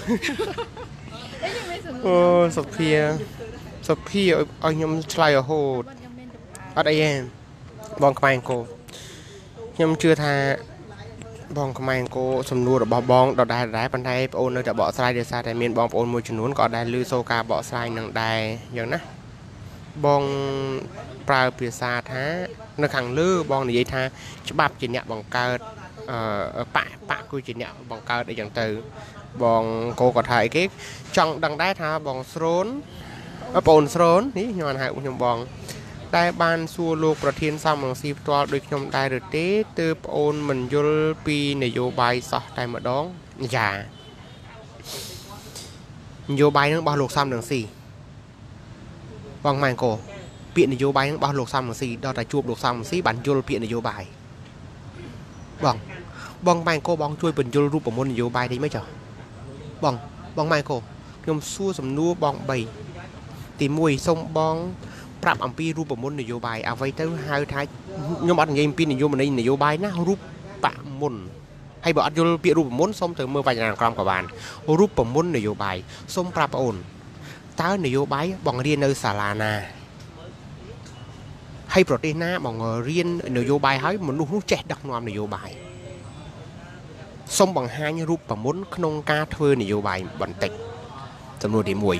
អូសុភាសុភាឲ្យខ្ញុំឆ្លើយរហូតអត់អីទេបងខ្មែរអង្គរខ្ញុំជឿថាបងខ្មែរអង្គរសំណួររបស់បងដដែលដែរប៉ុន្តែបងអូននៅតែបកស្រាយដោយសារតែមានបងប្អូនមួយចំនួនក៏អត់ដែលឮសូរការបកស្រាយនឹងដែរយ៉ាងណាបងប្រើភាសាថានៅខាងលើបងនិយាយថាច្បាប់ជាអ្នកបង្កើតអឺបកបកគឺជាអ្នកបង្កើតអីចឹងទៅបងកោក៏ថាអីគេចង់ដឹងដែរថាបងស្រូនបងប្អូនស្រូននេះខ្ញុំហៅខ្ញុំបងតែបានសួរលោកប្រធានសំរងស៊ីផ្ទាល់ដូចខ្ញុំដែរឬទេទើបប្អូនមិនយល់ពីនយោបាយសោះតែម្ដងយ៉ានយោបាយនឹងរបស់លោកសំរងស៊ីបងម៉ែអង្គពាក្យនយោបាយនឹងរបស់លោកសំរងស៊ីដល់តែជួបលោកសំរងស៊ីបានយល់ពាក្យនយោបាយបងបងម៉ែអង្គបងជួយបញ្យល់រូបមន្តនយោបាយនេះមិនចុះបងបងម៉ែអង្គខ្ញុំសួរសំណួរបងបីទីមួយសូមបងប្រាប់អំពីរូបមន្តនយោបាយអ្វីទៅហៅថាខ្ញុំអត់និយាយអំពីនយោបាយនយោបាយណារូបមន្តហើយបើអត់យល់ពាក្យរូបមន្តសូមទៅមើលវចនានុក្រមក៏បានរូបមន្តនយោបាយសូមប្រាប់បងអូនតើនយោបាយបងរៀននៅសាលាណាហើយប្រទេសណាបងរៀននយោបាយហើយមនុស្សនោះចេះដឹកនាំនយោបាយសូមបង្ហាញរូបមន្តក្នុងការធ្វើនយោបាយបន្តិចសំណួរទីមួយ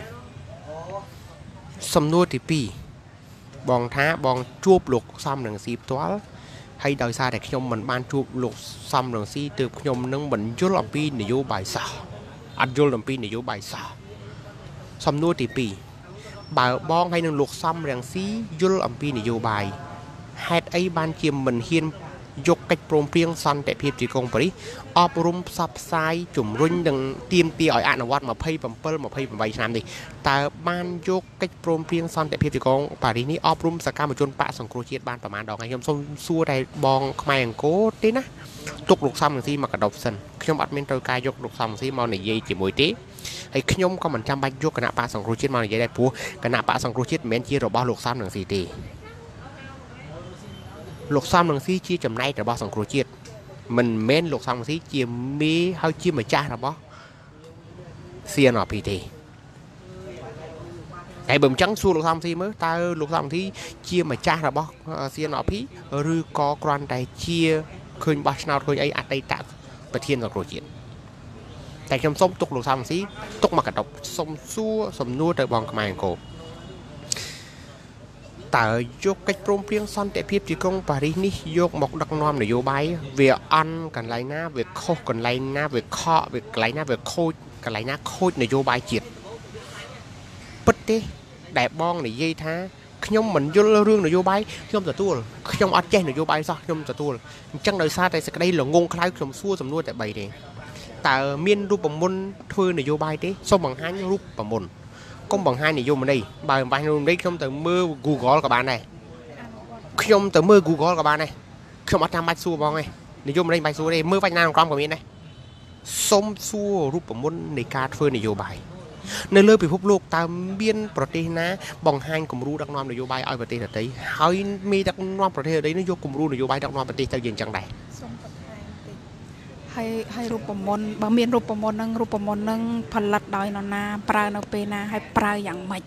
សំណួរទីពីរបងថាបងជួបលោកសំរងស៊ីផ្ទាល់ហើយដោយសារតែខ្ញុំមិនបានជួបលោកសំរងស៊ីទើបខ្ញុំនឹងបញ្យល់អំពីនយោបាយសាស្ត្រអត់យល់អំពីនយោបាយសាស្ត្រសំណួរទីពីរបើបងហើយនឹងលោកសំរងស៊ីយល់អំពីនយោបាយហេតុអីបានជាមិនហ៊ានយកកិច្ចព្រមព្រៀងសន្តិភាពទីក្រុងប៉ារីសអប់រំផ្សព្វផ្សាយជំរុញនិងទាមទារឲ្យអនុវត្ត27 28ឆ្នាំនេះតើបានយកកិច្ចព្រមព្រៀងសន្តិភាពទីក្រុងប៉ារីសនេះអប់រំសកម្មជនបកសង្គ្រោះជាតិបានប្រមាណដងហើយខ្ញុំសូមសួរតែបងខ្មែរអង្គរទេណាទុកលោកសំរងស៊ីមកកដោបសិនខ្ញុំអត់មានត្រូវការយកលោកសំរងស៊ីមកនិយាយជាមួយទេហើយខ្ញុំក៏មិនចាំបាច់យកគណៈបកសង្គ្រោះជាតិមកនិយាយដែរព្រោះគណៈបកសង្គ្រោះជាតិមិនមែនជារបស់លោកសំរងស៊ីទេលោកសំរងស៊ីជាចំណែករបស់សង្គ្រោះជាតិមិនមែនលោកសំរងស៊ីជាមេហើយជាម្ចាស់របស់ សៀន អារ ភី ទេហើយបើមិនចឹងសួរលោកសំរងស៊ីមើលតើលោកសំរងស៊ីជាម្ចាស់របស់ សៀន អារ ភី ឬក៏គ្រាន់តែជាឃើញបោះឆ្នោតឃើញអីអតីតប្រធានសង្គ្រោះជាតិតែខ្ញុំសូមទុកលោកសំរងស៊ីទុកមកកដប់សូមសួរសំណួរទៅបងខ្មែរអង្គរតើយកកិច្ចព្រមព្រៀងសន្តិភាពទីក្រុងប៉ារីសនេះយកមកដឹកនាំនយោបាយវាអន់កន្លែងណាវាខុសកន្លែងណាវាខកវាកន្លែងណាវាខូចកន្លែងណាខូចនយោបាយជាតិពិតទេដែលបងនិយាយថាខ្ញុំមិនយល់រឿងនយោបាយខ្ញុំទទួលខ្ញុំអត់ចេះនយោបាយសោះខ្ញុំទទួលអញ្ចឹងដោយសារតែសេចក្តីល្ងងខ្លៅខ្ញុំសួរសំណួរតែបីទេតើមានរូបមន្តធ្វើនយោបាយទេសូមបង្ហាញរូបមន្តកុំបង្ហាញនយោបាយនេះបើបង្ហាញនយោបាយនេះខ្ញុំទៅមើល Google ក៏បានដែរខ្ញុំទៅមើល Google ក៏បានដែរខ្ញុំអត់ចាំបាច់សួរបងទេនយោបាយនេះបាច់សួរទេមើលវចនានុក្រមក៏មានដែរសូមសួររូបមន្តនៃការធ្វើនយោបាយនៅលើពិភពលោកតើមានប្រទេសណាបង្ហាញគំរូដឹកនាំនយោបាយឲ្យប្រទេសដទៃហើយមេដឹកនាំប្រទេសដទៃនោះយកគំរូនយោបាយដឹកនាំប្រទេសទៅយ៉ាងចឹងដែរហើយហើយរូបមន្តបើមានរូបមន្តនឹងរូបមន្តនឹងផលិតដោយនរណាប្រើនៅពេលណាហើយប្រើយ៉ាងម៉េច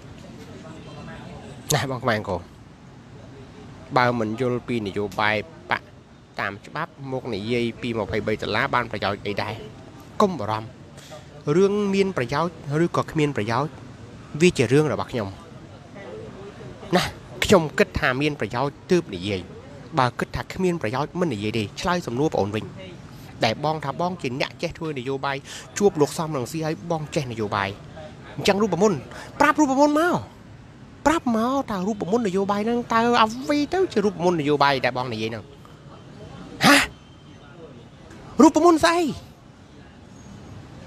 ណាបងខ្មែរអង្គបើមិនយល់ពីនយោបាយបកតាមច្បាប់មកនិយាយពី23ដុល្លារបានប្រយោជន៍អីដែរកុំបារម្ភរឿងមានប្រយោជន៍ឬក៏គ្មានប្រយោជន៍វាជារឿងរបស់ខ្ញុំណាខ្ញុំគិតថាមានប្រយោជន៍ទើបនិយាយបើគិតថាគ្មានប្រយោជន៍មិននិយាយទេឆ្លើយសំណួរបងអូនវិញតែបងថាបងជាអ្នកចេះធ្វើនយោបាយជួបលោកសំរងស៊ីឲ្យបងចេះនយោបាយអញ្ចឹងរូបមន្តប្រាប់រូបមន្តមកប្រាប់មកតើរូបមន្តនយោបាយហ្នឹងតើអ្វីទៅជារូបមន្តនយោបាយដែលបងនិយាយហ្នឹងហារូបមន្តស្អី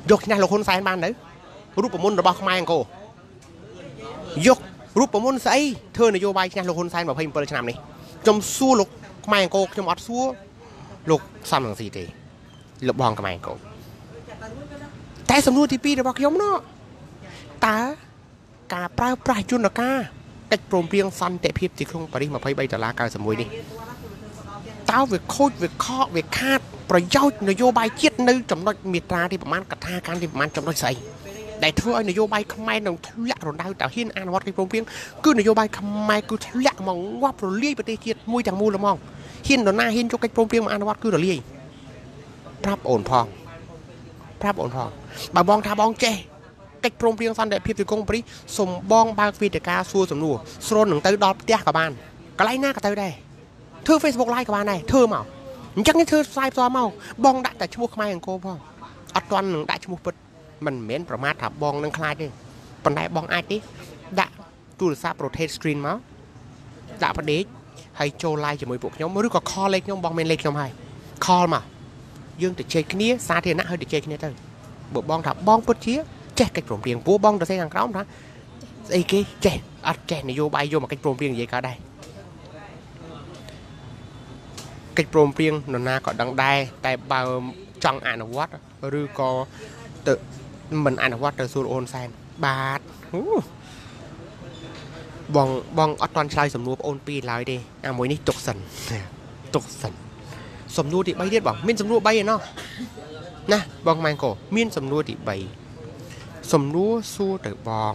យកឈ្នះលោកហ៊ុនសែនបានទៅរូបមន្តរបស់ខ្មែរអង្គរយករូបមន្តស្អីធ្វើនយោបាយឈ្នះលោកហ៊ុនសែនยี่สิบเจ็ดឆ្នាំនេះខ្ញុំសួរលោកខ្មែរអង្គរខ្ញុំអត់សួរលោកសំរងស៊ីទេលោកបងខ្មែរអង្គរតែសំណួរទីពីររបស់ខ្ញុំនោះតើការប្រើប្រាស់យន្តការកិច្ចព្រមព្រៀងសន្តិភាពទីក្រុងប៉ារីសยี่สิบสามដុល្លារเก้าสิบเอ็ดនេះតើវាខូចវាខកវាខាតប្រយោជន៍នយោបាយជាតិនៅចំណុចមាត្រាទីប្រមាណកថាការទីប្រមាណចំណុចស្អីដែលធ្វើឲ្យនយោបាយខ្មែរនឹងធ្លាក់រណ្ដៅតើហ៊ានអនុវត្តកិច្ចព្រមព្រៀងគឺនយោបាយខ្មែរគឺធ្លាក់មកងាប់រលាយប្រទេសជាតិមួយទាំងមូលហ្មងហ៊ាននរណាហ៊ានយកកិច្ចព្រមព្រៀងមកអនុវត្តគឺរលាយប្រាប់អូនផងប្រាប់អូនផងបើបងថាបងចេះកិច្ចព្រមព្រៀងសន្តិភាពទីក្រុងប៉ារីសសុំបងបើកវេទិកាសួរសំណួរស្រូននឹងទៅដល់ផ្ទះក៏បានកន្លែងណាក៏ទៅដែរធ្វើ Facebook Live ក៏បានដែរធ្វើមកអញ្ចឹងធ្វើផ្សាយផ្ទាល់មកបងដាក់តែឈ្មោះខ្មែរអង្គរផងអត់ទាន់នឹងដាក់ឈ្មោះពិតមិនមែនប្រមាថថាបងនឹងខ្លាចទេប៉ុន្តែបងអាចទេដាក់ទូរស័ព្ទ rotate screen មកដាក់ប្រដេកហើយចូល live ជាមួយពួកខ្ញុំឬក៏ call លេខខ្ញុំបងមានលេខខ្ញុំហើយ call មកយើងទៅជែកគ្នាសាធារណៈហើយទៅជែកគ្នាទៅបើបងថាបងពិតជាចេះកិច្ចព្រមព្រៀងពូបងទៅសេខាងក្រោមថាស្អីគេចេះអត់ចេះនយោបាយយកមកកិច្ចព្រមព្រៀងនិយាយកើតដែរកិច្ចព្រមព្រៀងនរណាក៏ដឹងដែរតែបើចង់អនុវត្តឬក៏ទៅមិនអនុវត្តទៅសួរអូនសែនបាទបងបងអត់ទាន់ឆ្លើយសំណួរបងអូនពីរឡើយទេអាមួយនេះទុកសិនទុកសិនសំណួរទី3ទៀតបងមានសំណួរ3ឯណោះណាបងម៉ែកូមានសំណួរទី3សំណួរសួរទៅបង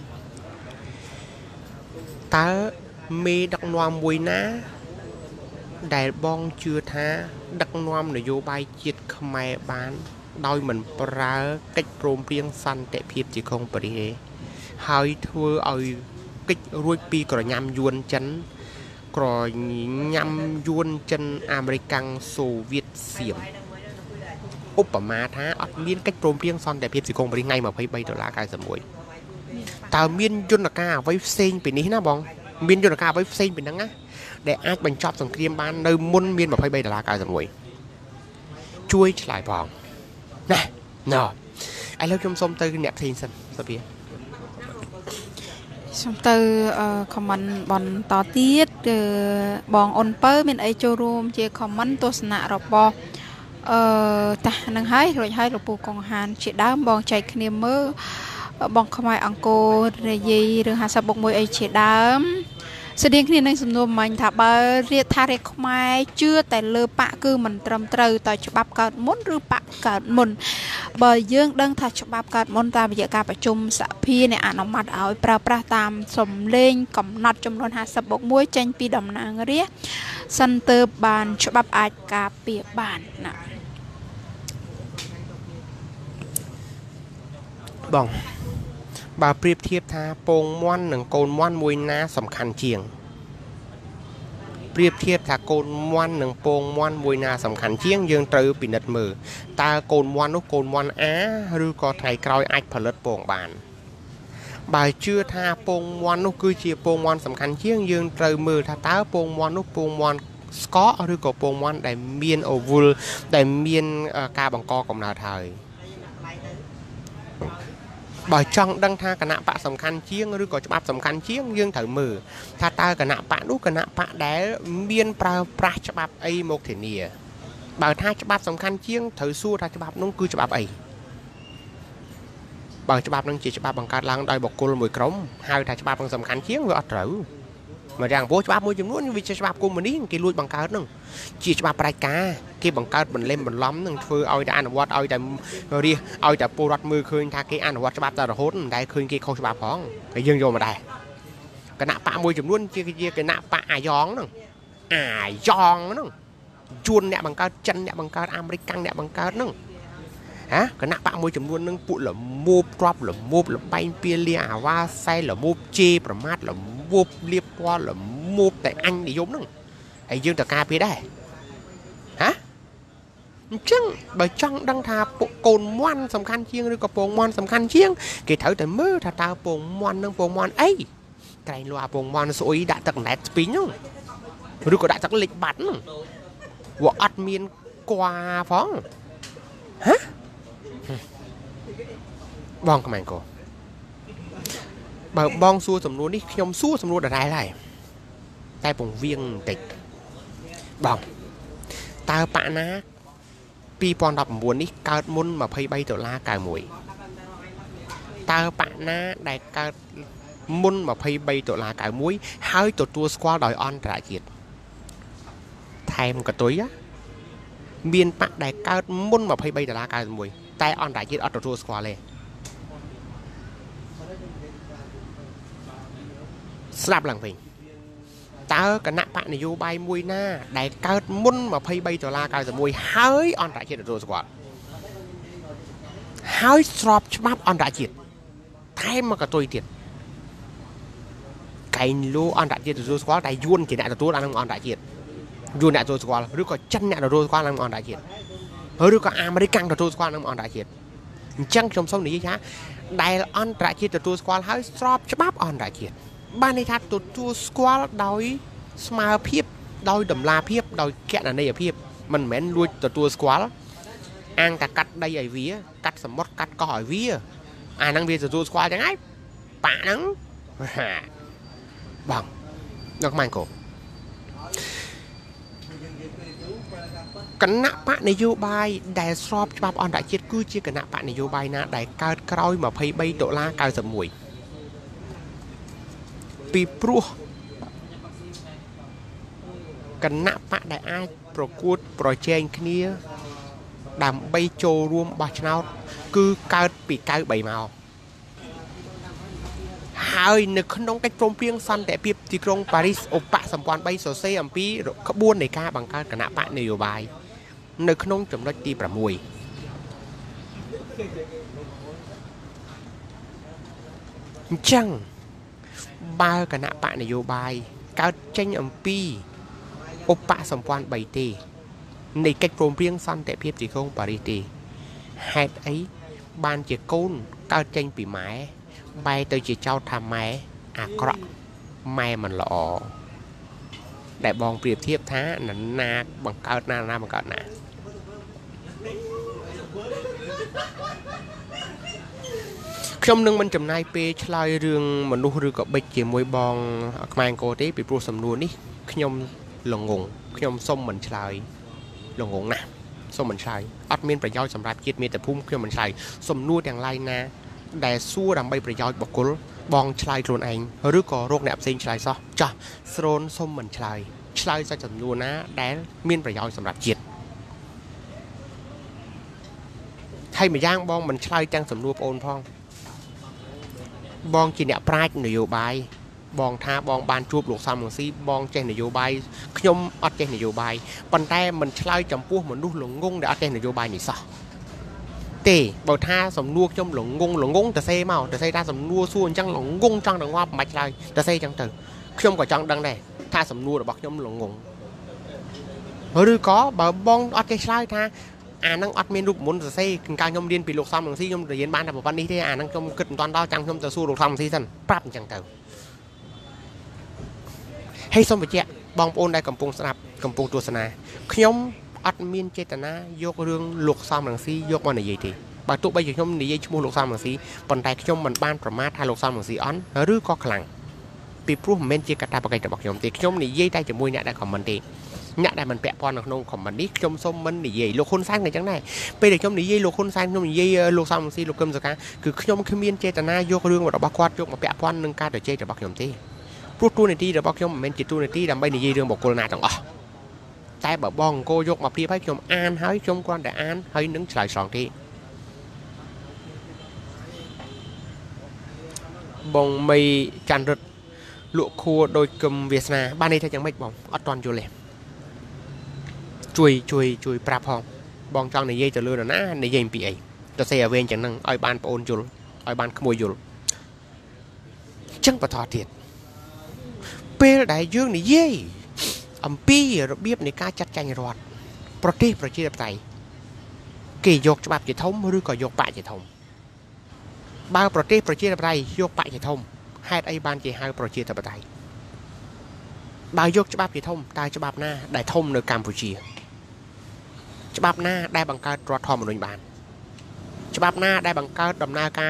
តើមេដឹកនាំមួយណាដែលបងជឿថាដឹកនាំនយោបាយជាតិខ្មែរបានដោយមិនប្រើកិច្ចព្រមព្រៀងសន្តិភាពទីក្រុងប៉ារីសទេហើយធ្វើឲ្យកិច្ចរួចពីក្រញាំយួនចិនក្រញាំយួនចិនអាមេរិកសូវៀតសៀមឧបមាថាអត់មានកិច្ចព្រមព្រៀងសន្តិភាពទីក្រុងប៉ារីសថ្ងៃยี่สิบสามដុល្លារเก้าสิบเอ็ดតើមានយន្តការអ្វីផ្សេងពីនេះណាបងមានយន្តការអ្វីផ្សេងពីហ្នឹងណាដែលអាចបញ្ចប់សង្គ្រាមបាននៅមុនមានยี่สิบสามដុល្លារเก้าสิบเอ็ดជួយឆ្លើយផងណាណ៎ឥឡូវខ្ញុំសូមទៅអ្នកផ្សេងសិនសុភាសូមទៅខមមិនបន្តទៀតគឺបងអូនពៅមានអីចូលរួមជាខមមិនទស្សនៈរបស់អឺតានឹងហើយរួចហើយលោកពូកងហានជាដើមបងចែកគ្នាមើលបងខ្មែរអង្គររាយរឿងห้าสิบបូកមួយអីជាដើមស្តៀងគ្នានឹងសំណួរមិញថាបើរាជថារាជខ្មែរជឿតែលើបកគឺមិនត្រឹមត្រូវតើច្បាប់កើតមុនឬបកកើតមុនបើយើងដឹងថាច្បាប់កើតមុនតាមរយៈការប្រជុំសភានៃអនុម័តឲ្យប្រើប្រាស់តាមសំឡេងកំណត់ចំនួនห้าสิบบូកមួយចេញពីតំណាងរាស្ត្រសិនទើបបានច្បាប់អាចការពារបានណាបងបើប្រៀបធៀបថាពងមាន់និងកូនមាន់មួយណាសំខាន់ជាងប្រៀបធៀបថាកូនមាន់និងពងមាន់មួយណាសំខាន់ជាងយើងត្រូវពិនិត្យមើលតើកូនមាន់នោះកូនមាន់អាឬក៏ថ្ងៃក្រោយអាចផលិតពងបានបើជឿថាពងមាន់នោះគឺជាពងមាន់សំខាន់ជាងយើងត្រូវមើលថាតើពងមាន់នោះពងមាន់ស្កកឬក៏ពងមាន់ដែលមានអូវុលដែលមានការបង្កកំណើតហើយបើចង់ដឹងថាគណៈបកសំខាន់ជាងឬក៏ច្បាប់សំខាន់ជាងយើងត្រូវមើលថាតើគណៈបកនោះគណៈបកដែលមានប្រើប្រាស់ច្បាប់អីមកធានាបើថាច្បាប់សំខាន់ជាងត្រូវសួរថាច្បាប់នោះគឺច្បាប់អីបើច្បាប់នឹងជាច្បាប់បង្កើតឡើងដោយបុគ្គលមួយក្រុមហៅថាច្បាប់នឹងសំខាន់ជាងវាអត់ត្រូវមកយ៉ាងព្រោះច្បាប់មួយចំនួនវាជាច្បាប់កុម្មុយនីសគេលួចបង្កើតនឹងជាច្បាប់ប្រជាការគេបង្កើតបន្លំបន្លំនឹងធ្វើឲ្យតែអនុវត្តឲ្យតែរាសឲ្យតែពលរដ្ឋមើលឃើញថាគេអនុវត្តច្បាប់តែរហូតមិនដែលឃើញគេខុសច្បាប់ផងហើយយើងយកមកដែរគណៈបកមួយចំនួនជាជាគណៈបកអាយ៉ងហ្នឹងអាយ៉ងហ្នឹងជួនអ្នកបង្កើតចិនអ្នកបង្កើតអាមេរិកអ្នកបង្កើតហ្នឹងហ៎គណៈបកមួយចំនួននឹងពួកលមូបទ្របលមូបលបែងពៀលលាអាវ៉ាសែលមូបជេប្រមាថលមូបលៀបពណ៌លមូបតែអញនិយមហ្នឹងហើយយើងតើការពារដែរហ៎អញ្ចឹងបើចង់ដឹងថាកូនមាន់សំខាន់ជាងឬក៏ពងមាន់សំខាន់ជាងគេត្រូវតែមើលថាតើពងមាន់នឹងពងមាន់អីក្រែងលួអាពងមាន់ស្អុយដាក់ទឹកណែតស្ពីងហ្នឹងឬក៏ដាក់ទឹកលិចបាត់ហ្នឹងវាអត់មានគួរផងហ៎บองขมายก็បើបងសួរសំណួរនេះខ្ញុំសួរសំណួរដដែលហើយតែពងវៀងបន្តិចបងតើប៉ាណាពីរពាន់ដប់ប្រាំបួននេះកើតមុនยี่สิบสามដុល្លារកៅមួយតើប៉ាណាដែលកើតមុនยี่สิบสามដុល្លារកៅមួយហើយទទួលស្គាល់ដោយអន្តរជាតិថែមកតុយមានប៉ាដែលកើតមុនยี่สิบสามដុល្លារកៅមួយតែអន្តរជាតិអត់ទទួលស្គាល់ទេស្ដាប់ឡើងវិញតើគណៈបកនយោបាយមួយណាដែលកើតមុនยี่สิบสามដុល្លារកៅមួយហើយអន្តរជាតិទទួលស្គាល់ហើយស្របច្បាប់អន្តរជាតិថែមមកកតុយទៀតកែងលូអន្តរជាតិទទួលស្គាល់តែយួនជាអ្នកទទួលអានឹងអន្តរជាតិយួនអ្នកទទួលស្គាល់ឬក៏ចិនអ្នកទទួលស្គាល់អានឹងអន្តរជាតិឬក៏អាមេរិកទទួលស្គាល់អានឹងអន្តរជាតិអញ្ចឹងខ្ញុំសូមនិយាយថាដែលអន្តរជាតិទទួលស្គាល់ហើយស្របច្បាប់អន្តរជាតិបានន័យថាទទួលស្គាល់ដោយស្មើភាពដោយតម្លាភាពដោយកណន័យភាពមិនមែនលួចទទួលស្គាល់អាងតែកាត់ដីឲ្យវាកាត់សមុទ្រកាត់កោះឲ្យវាអាហ្នឹងវាទទួលស្គាល់ចឹងហើយប៉ាហ្នឹងបងដល់ខ្មាញ់កោគណៈបកនយោបាយដែលស្របច្បាប់អន្តរជាតិគឺជាគណៈបកនយោបាយណាដែលកើតក្រោយยี่สิบสามដុល្លារកៅមួយពីព្រោះគណៈបកដែលអាចប្រកួតប្រជែងគ្នាដើម្បីចូលរួមបោះឆ្នោតគឺកើតពីកៅបីមកហើយនៅក្នុងកិច្ចព្រមព្រៀងសន្តិភាពទីក្រុងប៉ារីសឧបសម្ព័ន្ធបីសរសេរអំពីក្បួននៃការបង្កើតគណៈបកនយោបាយនៅក្នុងចំណុចទីប្រាំមួយអញ្ចឹងបើគណៈបកនយោបាយកើតចេញអំពីឧបសម្ព័ន្ធបីទេនៃកិច្ចព្រមព្រៀងសន្តិភាពទីក្រុងប៉ារីសទេហេតុអីបានជាកូនកើតចេញពីម៉ែបែរទៅជាចោទថាម៉ែអាក្រក់ម៉ែមិនល្អដែលបងប្រៀបធៀបថាណាបង្កើតណាណាបង្កើតណាខ្ញុំនឹងមិនចំណាយពេលឆ្លើយរឿងមនុស្សឬក៏បិចជាមួយបងខ្មែរអង្គរទេពីព្រោះសំណួរនេះខ្ញុំល្ងងខ្ញុំសុំមិនឆ្លើយល្ងងណាស់សុំមិនឆ្លើយអត់មានប្រយោជន៍សម្រាប់ជាតិមាតុភូមិខ្ញុំមិនឆ្លើយសំណួរទាំងឡាយណាដែលសួរដើម្បីប្រយោជន៍បុគ្គលបងឆ្លើយខ្លួនឯងឬក៏រកអ្នកផ្សេងឆ្លើយសោះចាស់ស្រូនសុំមិនឆ្លើយឆ្លើយសាច់សំណួរណាដែលមានប្រយោជន៍សម្រាប់ជាតិហើយម្យ៉ាងបងមិនឆ្លើយទាំងសំណួរបងអូនផងបងជាអ្នកប្រាជ្ញនយោបាយបងថាបងបានជួបលោកសំរងស៊ីបងចេះនយោបាយខ្ញុំអត់ចេះនយោបាយប៉ុន្តែមិនឆ្លើយចំពោះមនុស្សល្ងងដែលអត់ចេះនយោបាយនេះសោះទេបើថាសំណួរខ្ញុំល្ងងល្ងងទៅសេមកទៅសេថាសំណួរសួរអញ្ចឹងល្ងងចង់ទៅងាប់មិនបាច់ឆ្លើយទៅសេអញ្ចឹងទៅខ្ញុំក៏ចង់ដឹងដែរថាសំណួររបស់ខ្ញុំល្ងងឬក៏បើបងអត់ចេះឆ្លើយថាអាហ្នឹងអត់មានរូបមន្តសរសេរកាលខ្ញុំរៀនពីលោកសំរងស៊ីខ្ញុំរៀនបានតែប៉ុណ្្នេះទេអាហ្នឹងខ្ញុំគិតមិនតាន់ដល់ចាំខ្ញុំទៅសួរលោកសំរងស៊ីសិនប្រាប់អញ្ចឹងទៅហើយសូមបញ្ជាក់បងប្អូនដែលកំពុងស្ដាប់កំពុងទស្សនាខ្ញុំអត់មានចេតនាយករឿងលោកសំរងស៊ីយកមកនិយាយទេបើទោះបីជាខ្ញុំនិយាយឈ្មោះលោកសំរងស៊ីប៉ុន្តែខ្ញុំមិនបានប្រមាថថាលោកសំរងស៊ីអន់ឬក៏ខ្លាំងពីព្រោះមិនមែនជាកាតព្វកិច្ចរបស់ខ្ញុំទេខ្ញុំនិយាយតែជាមួយអ្នកដែលខមមិនទេអ្នកដែលមិនពាក់ព័ន្ធនៅក្នុងខមមិននេះខ្ញុំសូមមិននិយាយលោកហ៊ុនសែនក៏ចឹងដែរពេលដែលខ្ញុំនិយាយលោកហ៊ុនសែនខ្ញុំនិយាយលោកសំរងស៊ីលោកកឹមសុខាគឺខ្ញុំគ្មានចេតនាយករឿងរបស់គាត់យកមកពាក់ព័ន្ធនឹងការជជែករបស់ខ្ញុំទេព្រោះតួនាទីរបស់ខ្ញុំមិនមែនជាតួនាទីដើម្បីនិយាយរឿងបុគ្គលណាទាំងអស់តែបើបងអង្គរយកមកប្រៀបឲ្យខ្ញុំអានហើយខ្ញុំគ្រាន់តែអានហើយនឹងឆ្លើយឆ្លងទេបងមីច័ន្ទរិទ្ធលក់ខួរដោយគឹមវាសនាបានន័យថាយ៉ាងម៉េចបងអត់ទាន់យល់ទេជួយជួយជួយប្រាប់ផងបងចង់និយាយទៅលើនរណានិយាយអំពីអីទៅសេឲ្យវែងចឹងហ្នឹងឲ្យបានបងអូនយល់ឲ្យបានក្មួយយល់ចឹងបន្តទៀតពេលដែលយើងនិយាយអំពីរបៀបនៃការចាត់ចែងរដ្ឋប្រទេសប្រជាធិបតេយ្យគេយកច្បាប់ជាធំឬក៏យកបកជាធំបើប្រទេសប្រជាធិបតេយ្យយកបកជាធំហេតុអីបានគេហៅប្រជាធិបតេយ្យបើយកច្បាប់ជាធំតើច្បាប់ណាដែលធំនៅកម្ពុជាច្បាប់ណាដែលបង្កើតរដ្ឋធម្មនុញ្ញបានច្បាប់ណាដែលបង្កើតដំណើរការ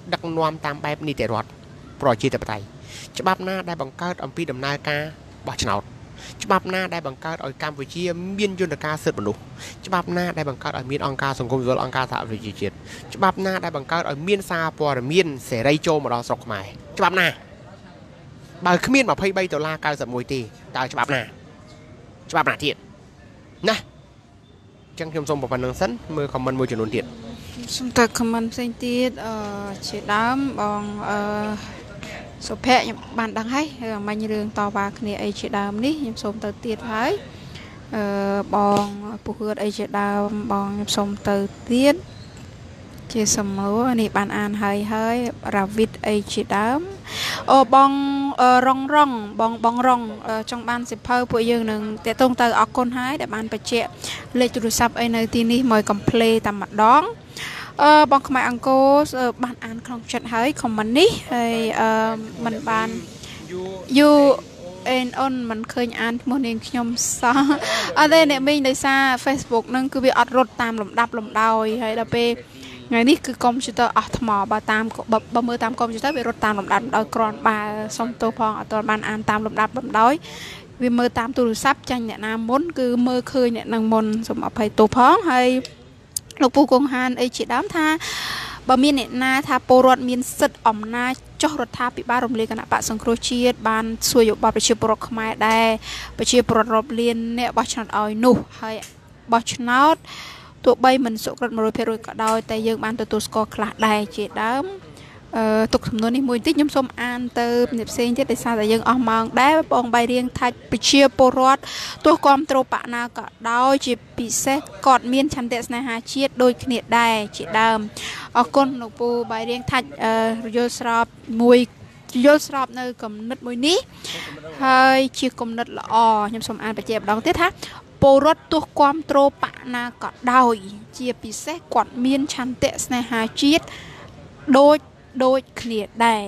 ដឹកនាំតាមបែបនីតិរដ្ឋប្រជាធិបតេយ្យច្បាប់ណាដែលបង្កើតអំពីដំណើរការបោះឆ្នោតច្បាប់ណាដែលបង្កើតឲ្យកម្ពុជាមានយន្តការសិទ្ធិមនុស្សច្បាប់ណាដែលបង្កើតឲ្យមានអង្គការសង្គមស៊ីវិលអង្គការសហប្រជាជាតិច្បាប់ណាដែលបង្កើតឲ្យមានសារព័ត៌មានសេរីចូលមកដល់ស្រុកខ្មែរច្បាប់ណាបើគ្មាន23ដុល្លារ91ទេតើច្បាប់ណាច្បាប់ណាទៀតណាចឹងខ្ញុំសូមប៉ុណ្្នឹងសិនមើលខមមិនមួយចំនួនទៀតសូមតើខមមិនផ្សេងទៀតអឺជាដើមបងអឺសុភ័ក្រខ្ញុំបានដឹងហើយរឿងមិញរឿងតវ៉ាគ្នាអីជាដើមនេះខ្ញុំសូមទៅទៀតហើយអឺបងពុះហឿតអីជាដើមបងខ្ញុំសូមទៅទៀតជាសំណួរនេះបានអានហើយហើយរាវិតអីជាដើមអូបងរងរងបងបងរងចង់បានសិភៅពួកយើងនឹងតាក់ទងទៅអរគុណហើយដែលបានបញ្ជាក់លេខទូរស័ព្ទអីនៅទីនេះមកកំ plei តែម្ដងអឺបងខ្មែរអង្គរបានអានក្នុងចិត្តហើយ comment នេះហើយអឺมันបានយូអេនអូនមិនឃើញអានឈ្មោះនាងខ្ញុំសោះអត់ទេអ្នកមីងដោយសារ Facebook ហ្នឹងគឺវាអត់រត់តាមលំដាប់លំដោយហើយដល់ពេលថ្ងៃនេះគឺកុំព្យូទ័រអស់ថ្មបើតាមបើមើលតាមកុំព្យូទ័រវារត់តាមលំដាប់ដោយគ្រាន់បើសុំទោសផងអត់ទាន់បានអានតាមលំដាប់លំដោយវាមើលតាមទូរស័ព្ទចាញ់អ្នកណាមុនគឺមើលឃើញអ្នកនឹងមុនសូមអភ័យទោសផងហើយលោកពូកងហានអីជាដើមថាបើមានអ្នកណាថាពលរដ្ឋមានសិទ្ធិអំណាចចុះរដ្ឋាភិបាលរំលាយគណៈបកសង្គ្រោះជាតិបានសួរយោបល់ប្រជាពលរដ្ឋខ្មែរដែរប្រជាពលរដ្ឋរាប់លានអ្នកបោះឆ្នោតឲ្យនោះហើយបោះឆ្នោតទោះបីមិនសុក្រិត một trăm phần trăm ក៏ដោយតែយើងបានទទួលស្គាល់ខ្លះដែរជាដើមអឺទុកសំណួរនេះមួយបន្តិចខ្ញុំសូមអានទៅផ្សេងទៀតដោយសារតែយើងអស់ម៉ោងដែរបងបាយរៀងថាច់ប្រជាពលរដ្ឋទោះគ្រប់ត្រូលបកណាក៏ដោយជាពិសេសគាត់មានឆន្ទៈស្នេហាជាតិដូចគ្នាដែរជាដើមអរគុណលោកពូបាយរៀងថាច់យល់ស្របមួយយល់ស្របនៅគំនិតមួយនេះហើយជាគំនិតល្អខ្ញុំសូមអានបញ្ជាក់ម្ដងទៀតថាពលរដ្ឋទោះគ្រប់ត្រូលបកណាក៏ដោយជាពិសេសគាត់មានឆន្ទៈស្នេហាជាតិដូចដូចគ្នាដែរ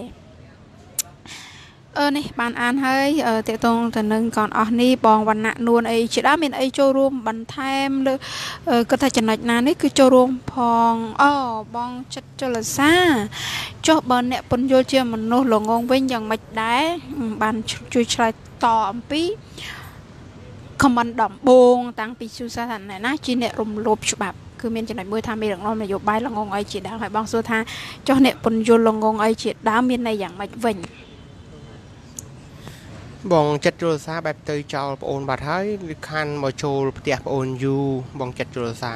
អឺនេះបានអានហើយតេតងទៅនឹងកនអស់នេះបងវណ្ណៈនួនអីជាដើមមានអីចូលរួមបន្ថែមលើគាត់ថាចំណុចណានេះគឺចូលរួមផងអូបងចិត្តចលសាចុះបើអ្នកពន្យល់ជាមនុស្សល្ងងវិញយ៉ាងម៉េចដែរបានជួយឆ្លើយតអំពីខមមិនដំបងតាំងពីជួសាថាណែណាជាអ្នករំលោភច្បាប់គឺមានចំណុចមួយថាមានរងនយោបាយល្ងងអីជាដើមហើយបងសួរថាចុះអ្នកពន្យល់ល្ងងអីជាដើមមានន័យយ៉ាងម៉េចវិញបងចិត្តជលសាបែបទៅចោលប្អូនបាត់ហើយលិខានមកចូលផ្ទះប្អូនយូបងចិត្តជលសា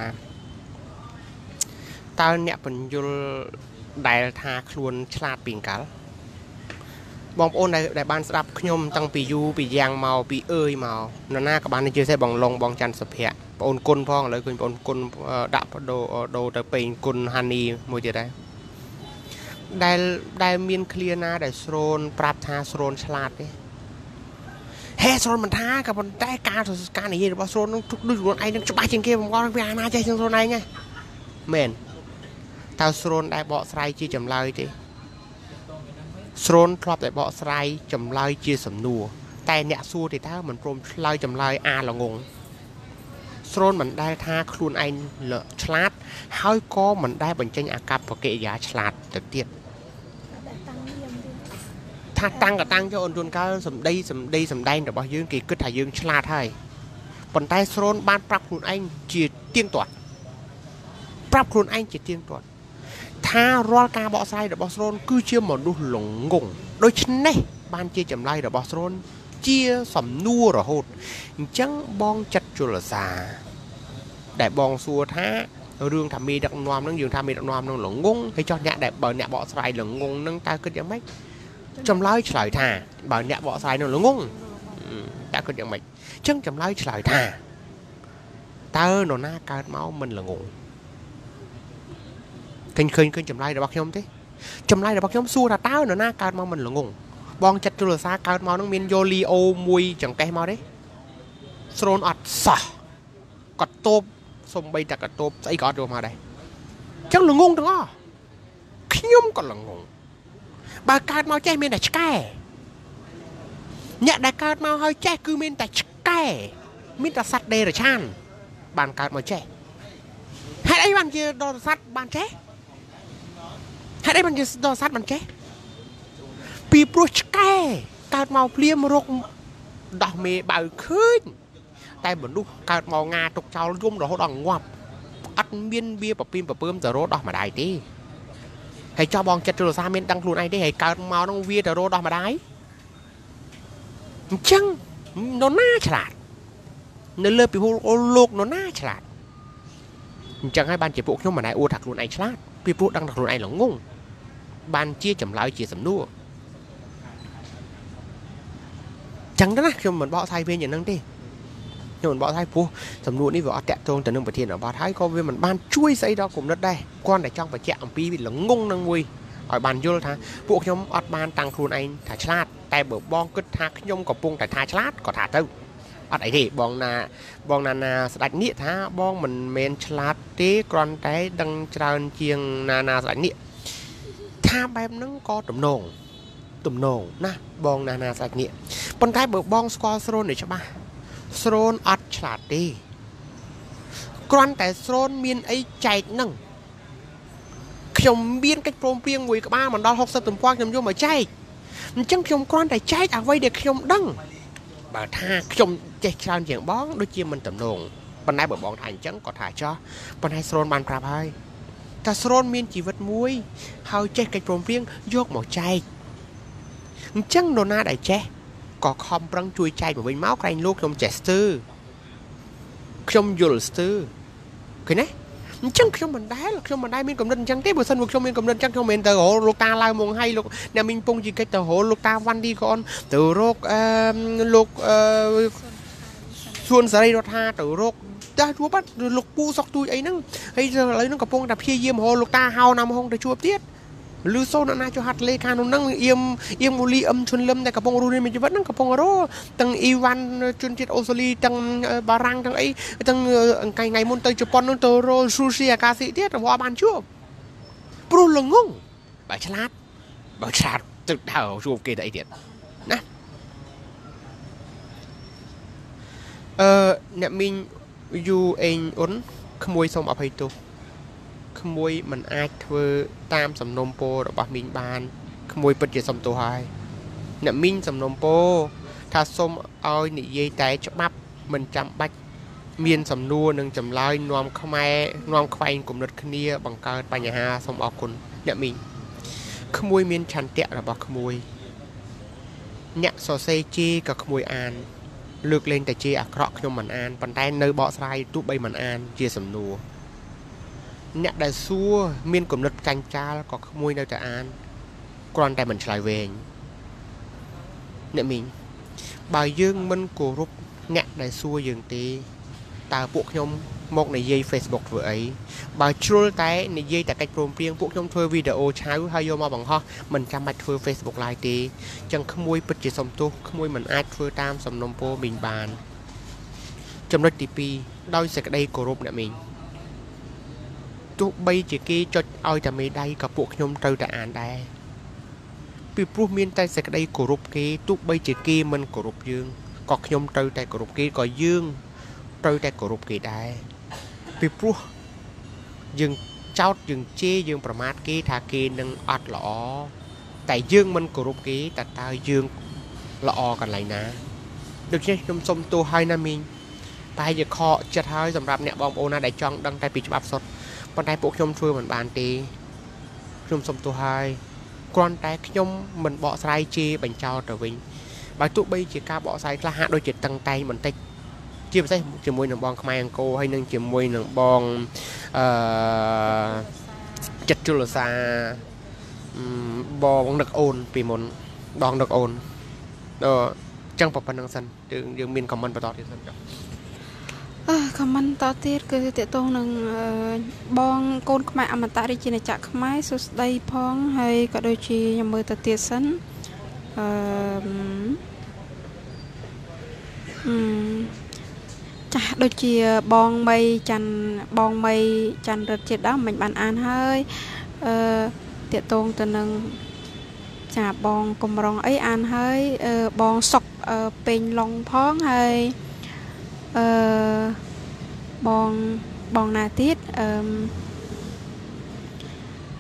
តើអ្នកពន្យល់ដែលថាខ្លួនឆ្លាតពីកាលបងប្អូនដែលបានស្ដាប់ខ្ញុំតាំងពីយូពីយ៉ាងមកពីអើយមកនរណាក៏បាននិយាយថាបងឡុងបងច័ន្ទសុភ័ក្របងអូនគុណផងឥឡូវឃើញបងអូនគុណដាក់ដូរដូរទៅពេញគុណហានីមួយទៀតដែរដែលដែលមានឃ្លាណាដែលស្រូនប្រាប់ថាស្រូនឆ្លាតទេហេស្រូនមិនថាក៏ប៉ុន្តែការការនិយាយរបស់ស្រូននឹងដូចខ្លួនឯងនឹងច្បាស់ជាងគេបងប្អូនវាអាណាចេះជាងស្រូនឯងហ៎មែនតើស្រូនដែលបកស្រាយជាចម្លើយទេស្រូនធ្លាប់តែបកស្រាយចម្លើយជាសំណួរតែអ្នកសួរទេតើមិនព្រមឆ្លើយចម្លើយអាល្ងងស្រូនមិនដែលថាខ្លួនឯងឆ្លាតហើយក៏មិនដែលបញ្ចេញអាកប្បកិរិយាឆ្លាតទៅទៀតថាតាំងក៏តាំងចុះអូនជួនកាលសម្ដីសម្ដីសម្ដែងរបស់យើងគេគិតថាយើងឆ្លាតហើយប៉ុន្តែស្រូនបានប្រាប់ខ្លួនឯងជាទៀងទាត់ប្រាប់ខ្លួនឯងជាទៀងទាត់ថារាល់ការបកស្រាយរបស់ស្រូនគឺជាមនុស្សល្ងងដូច្នេះបានជាចម្លើយរបស់ស្រូនជាសំណួររហូតអញ្ចឹងបងចិត្តជលសាដែលបងសួរថារឿងថាមេដឹកនាំនឹងយើងថាមេដឹកនាំនឹងល្ងងហើយចោះអ្នកដែលបើអ្នកបកស្រាយល្ងងនឹងតើគិតយ៉ាងម៉េចចម្លើយឆ្លើយថាបើអ្នកបកស្រាយនឹងល្ងងតើគិតយ៉ាងម៉េចអញ្ចឹងចម្លើយឆ្លើយថាតើនរណាកើតមកមិនល្ងងឃើញឃើញឃើញចម្លើយរបស់ខ្ញុំទេចម្លើយរបស់ខ្ញុំសួរថាតើនរណាកើតមកមិនល្ងងបងចិត្តជលសាកើតមកនឹងមានយូលីអូមួយចង្កេះមកទេស្រូនអត់សោះគាត់តូបសំបីតែគាត់តូបស្អីក៏អត់យកមកដែរអញ្ចឹងល្ងងទាំងអស់ខ្ញុំក៏ល្ងងបើកើតមកចេះមានតែឆ្កែអ្នកដែលកើតមកហើយចេះគឺមានតែឆ្កែមានតែសត្វដេរឆានបានកើតមកចេះហេតុអីបានជាដល់សត្វបានចេះ hãy đây bằng cái đo sát bằng chế pi pro cái cao màu phim rục đỏ mề bảo khơi tay bẩn đúc cao màu ngà trục trào rung đó đằng ngoạp ăn miên bia bập pin bập bơm giờ rô đỏ mà đài tí hãy cho bong chặt rồi sao miên đăng luôn ai đấy hãy cao màu đong bia giờ rô đỏ mà đái chăng nó na chả nó lơ bị hô lục nó na chả chẳng hai ban chỉ buộc nhưng mà này ô thật luôn ai chả bị buộc đăng thật luôn ai là ngung ban chia chậm lại chia sầm nua chẳng đó là khi mình bỏ thay về nhà nâng đi nhưng mình bỏ thay phu sầm nua đi vợ tẹt trong tận nông bờ thiên ở bỏ thái có với mình ban chui xây đó cùng đất đây con để trong phải chẹm pi bị là ngung nâng nguy ở bàn vô thà buộc nhóm ọt ban tăng luôn anh thả chát tay bờ bong cứ thả nhôm cọp bung tại thả chát có thả đâu ở đây thì bong na bong na na sạch nịa thả bong mình men chát tí con cái đăng tràn chiêng na na sạch nịa tha bài nắng có tụm nồng tụm nồng na bong na na sạch nịa con cái bờ bong squall sron để cho ba sron ọt chát đi con tại sron miên ấy chạy nâng chồng biên cách prom piêng mùi cả ba mà đo học sơ tầm quang chồng vô mà chay chẳng chồng con tại chay à vay để chồng đăng bà tha chồng chạy tràn chuyện bón đôi chia mình tầm nồng bên này bờ bọn thành chẳng có thả cho bên này sron bàn prap hai ta sron miên chỉ vật muối hao chay cách prom piêng vô một chay chẳng đồ na đại chay có không răng chui chay mà bên máu canh lúc chồng chester chồng yulster cái này chẳng trong mình đá là trong mình đá miên cầm định chẳng tiếp bữa sân vực trong miên cầm định chẳng trong miền tờ hộ lục ta lai mùng hay lục nhà mình pung gì cái tờ hộ lục ta văn đi con từ rốt lục xuân sợi đọt ha từ rốt ta chúa bắt lục pu sọc tôi ấy nâng hay giờ lấy nó cầm pung đập kia diêm hộ lục ta hao nằm hông để chúa tiếp lưu sâu nó na cho hạt lê can nó nâng im im một ly âm chuân lâm này cầm pung rồi mình chỉ vẫn nâng cầm pung rồi tầng Ivan chuân chết Osoli tầng Barang tầng ấy tầng ngày ngày môn tây Japan nó tờ rồi sushi à cá sĩ tiết là hoa ban chưa pro lưng ngung bà chát bà chát tự thảo chụp kê đại tiệt nè ờ nè mình du anh ấn không mua xong ở hay tuขโมยมันอาจเธอตามสำนมโปหรือบ่มินบานขโมยปัจเจสมตัวหายเนี่ยมินสำนมโปถ้าส้มเอาหนีเย่แต่จะมับมันจำบัดเมียนสำนัวหนึ่งจำลายนวมขมายนวมควายกลุ่มรถขณีบังการปัญญาสมออกคนเนี่ยมินขโมยเมียนชันเตะหรือบ่ขโมยเนี่ยโซเซจีกับขโมยอ่านเลือกเล่นแต่เจอักระขยมมันอ่านปันไตเนยบ่อสายตู้ใบมันอ่านเจสำนัวเนี่ยได้ซัวเมียนกลุ่มรถจันจ้าแล้วก็ขโมยในแต่อ่านกรอนแต่มันชายเวงเนี่ยมิงบายยื่งมันกูรุบเนี่ยได้ซัวยื่งตีตาพวกยมมองในยีเฟซบุ๊กvừa ấyบายช่วยแต่ในยีแต่cáchโปรเพียงพวกยมช่วยวิดีโอใช้ให้ยมมาบังฮะมันจำมาช่วยเฟซบุ๊กไลน์ตีจังขโมยปัจจิสมตุขโมยมันอาจช่วยตามสำนมโปมิงบานจำรถตีปีได้เสกได้กูรุบเนี่ยมิงทุกใบจีกีจดเอาจะไม่ได้กับพวกยมเตอแต่อ่านได้ปีพวกมีนใจเสกได้กรุบกีทุกใบจีกีมันกรุบยืงก็ยมเตอแต่กรุบกีก็ยืงเตอแต่กรุบกีได้ปีพวกยืงเจ้ายืงเจยืงประมาทกีทากีนึงอัดหล่อแต่ยืงมันกรุบกีแต่ตายืงหล่อกันไรนะđược chứยมสมตัวให้นามิงไปจะเคาะจะท้ายสำหรับเนี่ยบอมโอนาได้จังดังแต่ปีฉบับสดปันไดพวกยมช่วยเหมือนบานตียมสมตัวไฮกรอนแต่ยมเหมือนเบาะไซจีบังเจ้าตัววิงบางตัวใบจีกาเบาะไซกล้าหาโดยจิตตั้งใจเหมือนติเจียบใส่เจียมมวยหนึ่งบองขมายอังโกให้หนึ่งเจียมมวยหนึ่งบองจัดจุลซาบองนักโอนปีมนบองนักโอนเออจังปะปันนังสันจึงยังมีคอมมันประต่อที่สันคำมันต่อเทียคือเตะตรงหนึ่งบองโกนขมายอมตะริจินจักขมายสุดได้พ้องให้ก็โดยชียมือตะเตียสันจ้ะโดยชีบองใบจันบองใบจันรถเจ็ดด้ามมันบานอ่านให้เตะตรงตัวหนึ่งจ้ะบองกลมรองไออ่านให้บองศกเป็นลองพ้องให้บองบองนาทิต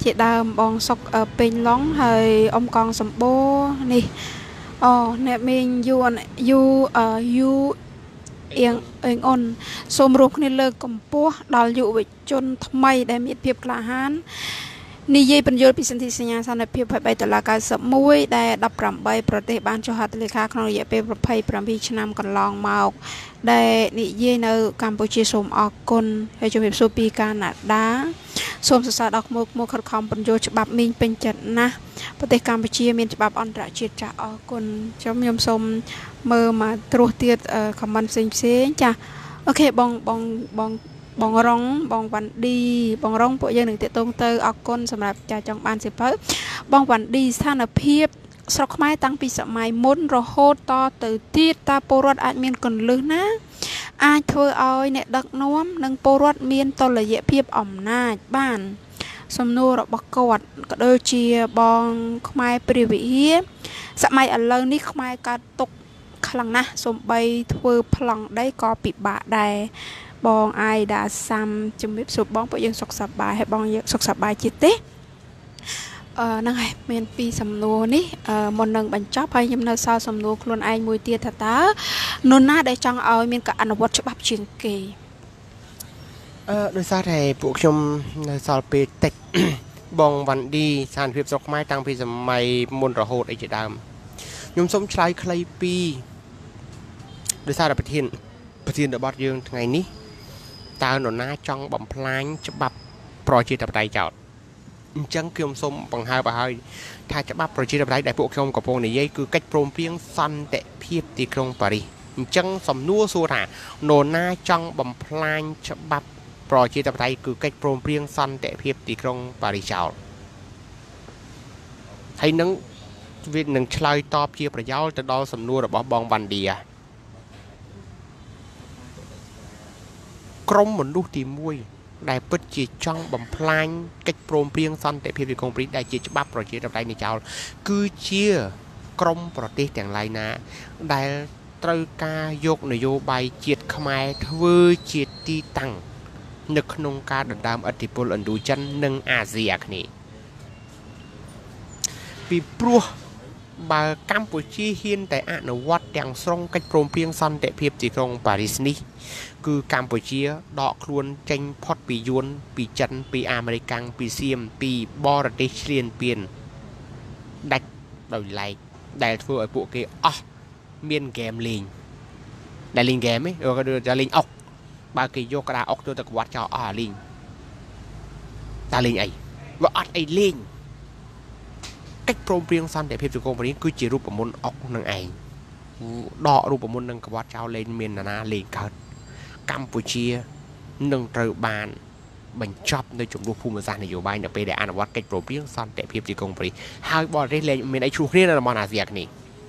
ជាដើមបងសុកពេញឡុងហើយអ៊ំកងសម្បូរនេះអូអ្នកមានយូយូយូអៀងអៀងអូនសូមរួមគ្នាលើកកម្ពស់ដល់យុវជនថ្មីដែលមានភាពក្លាហាននិយាយបញ្យល់ពីសន្ធិសញ្ញាសន្តិភាពhai mươi bảyដុល្លារ九十mộtដែលដប់ប្រាំបីប្រទេសបានចុះហត្ថលេខាក្នុងរយៈពេលยี่สิบเจ็ดឆ្នាំកន្លងមកដែលនិយាយនៅកម្ពុជាសូមអរគុណហើយជំរាបសួរពីកាណាដាសូមសរសើរដល់មកមកខិតខំបញ្យល់ច្បាប់មីងពេញចិត្តណាស់ប្រទេសកម្ពុជាមានច្បាប់អន្តរជាតិចាស់អរគុណខ្ញុំខ្ញុំសូមមើលមកត្រួសទៀតខមមិនផ្សេងផ្សេងចាស់អូខេបងបងបងបងរងបងវ៉ាន់ឌីបងរងពួកយើងនឹងតាក់ទងទៅអរគុណសម្រាប់ចាចង់បានសិភៅបងវ៉ាន់ឌីស្ថានភាពស្រុកខ្មែរតាំងពីសម័យមុនរហូតតទៅទៀតតើពលរដ្ឋអាចមានកលឹះណាអាចធ្វើឲ្យអ្នកដឹកនាំនិងពលរដ្ឋមានតុល្យភាពអំណាចបានសំណួររបស់គាត់ក៏ដូចជាបងខ្មែរព្រះវិហារសម័យឥឡូវនេះខ្មែរកើតទុកខ្លាំងណាស់សំបីធ្វើប្លង់ដីក៏ពិបាកដែរបងអាយដាសាំជំរាបសួរបងពួកយើងសុខសប្បាយហើយបងយើងសុខសប្បាយជាតិទេអឺហ្នឹងហើយមានពីរសំណួរនេះអឺមុននឹងបញ្ចប់ហើយខ្ញុំនៅសល់សំណួរខ្លួនឯងមួយទៀតថាតើនរណាដែលចង់ឲ្យមានការអនុវត្តច្បាប់ជាងគេអឺដោយសារតែពួកខ្ញុំនៅសល់ពេលតិចបងវ៉ាន់ឌីស្ថានភាពស្រុកខ្មែរតាំងពីសម័យមុនរហូតអីជាដើមខ្ញុំសូមឆ្លើយខ្លីពីដោយសារតែប្រធានប្រធានបទយើងថ្ងៃនេះតើនរណាចង់បំផ្លាញច្បាប់ប្រជាធិបតេយ្យចោលអញ្ចឹងខ្ញុំសូមបង្ហើបឲ្យថាច្បាប់ប្រជាធិបតេយ្យដែលពួកខ្ញុំកំពុងនិយាយគឺកិច្ចព្រមព្រៀងសន្តិភាពទីក្រុងប៉ារីសអញ្ចឹងសំណួរសួរថានរណាចង់បំផ្លាញច្បាប់ប្រជាធិបតេយ្យគឺកិច្ចព្រមព្រៀងសន្តិភាពទីក្រុងប៉ារីសចោលហើយនឹងវានឹងឆ្លើយតបជាប្រយោលទៅដល់សំណួររបស់បងវ៉ាន់ឌីក្រុមមនុស្សទីមួយដែលពិតជាចង់បំផ្លាញកិច្ចព្រមព្រៀងសន្តិភាពទីក្រុងប៉ារីសដែលជាច្បាប់ប្រជាធិបតេយ្យនេះចោលគឺជាក្រុមប្រទេសទាំងឡាយណាដែលត្រូវការយកនយោបាយជាតិខ្មែរធ្វើជាទីតាំងនៅក្នុងការដណ្ដើមឥទ្ធិពលឥណ្ឌូចិននិងអាស៊ីអាគ្នេយ៍ពីព្រោះបើកម្ពុជាហ៊ានតែអនុវត្តទាំងស្រុងកិច្ចព្រមព្រៀងសន្តិភាពទីក្រុងប៉ារីសនេះគឺកម្ពុជាដកខ្លួនចេញផុតពីយួនពីចិនពីអាមេរិកពីសៀមពីបរទេសឈ្លានពានដាច់ដោយឡែកដែលធ្វើឲ្យពួកគេអស់មានហ្គេមលេងដែលលេងហ្គេមឯងឬក៏លេងអុកបើគេយកក្តារអុកទៅទៅក្បាត់ចោលអស់អាលេងតែលេងអីវាអត់អីលេងកិច្ចព្រមព្រៀងសន្តិភាពទីក្រុងប៉ារីសគឺជារូបមន្តអុកនឹងឯងដករូបមន្តនឹងក្បាត់ចោលលេងមានណាលេងកើតកម្ពុជានឹងត្រូវបានបញ្ចប់នៅចំនួនភូមិសាស្ត្រនយោបាយនៅពេលដែលអនុវត្តកិច្ចព្រមព្រៀងសន្តិភាពទីក្រុងប៉ារីសហើយបរទេសលែងមានអីឈ្លោះគ្នានៅតំបន់អាស៊ីអាគ្នេយ៍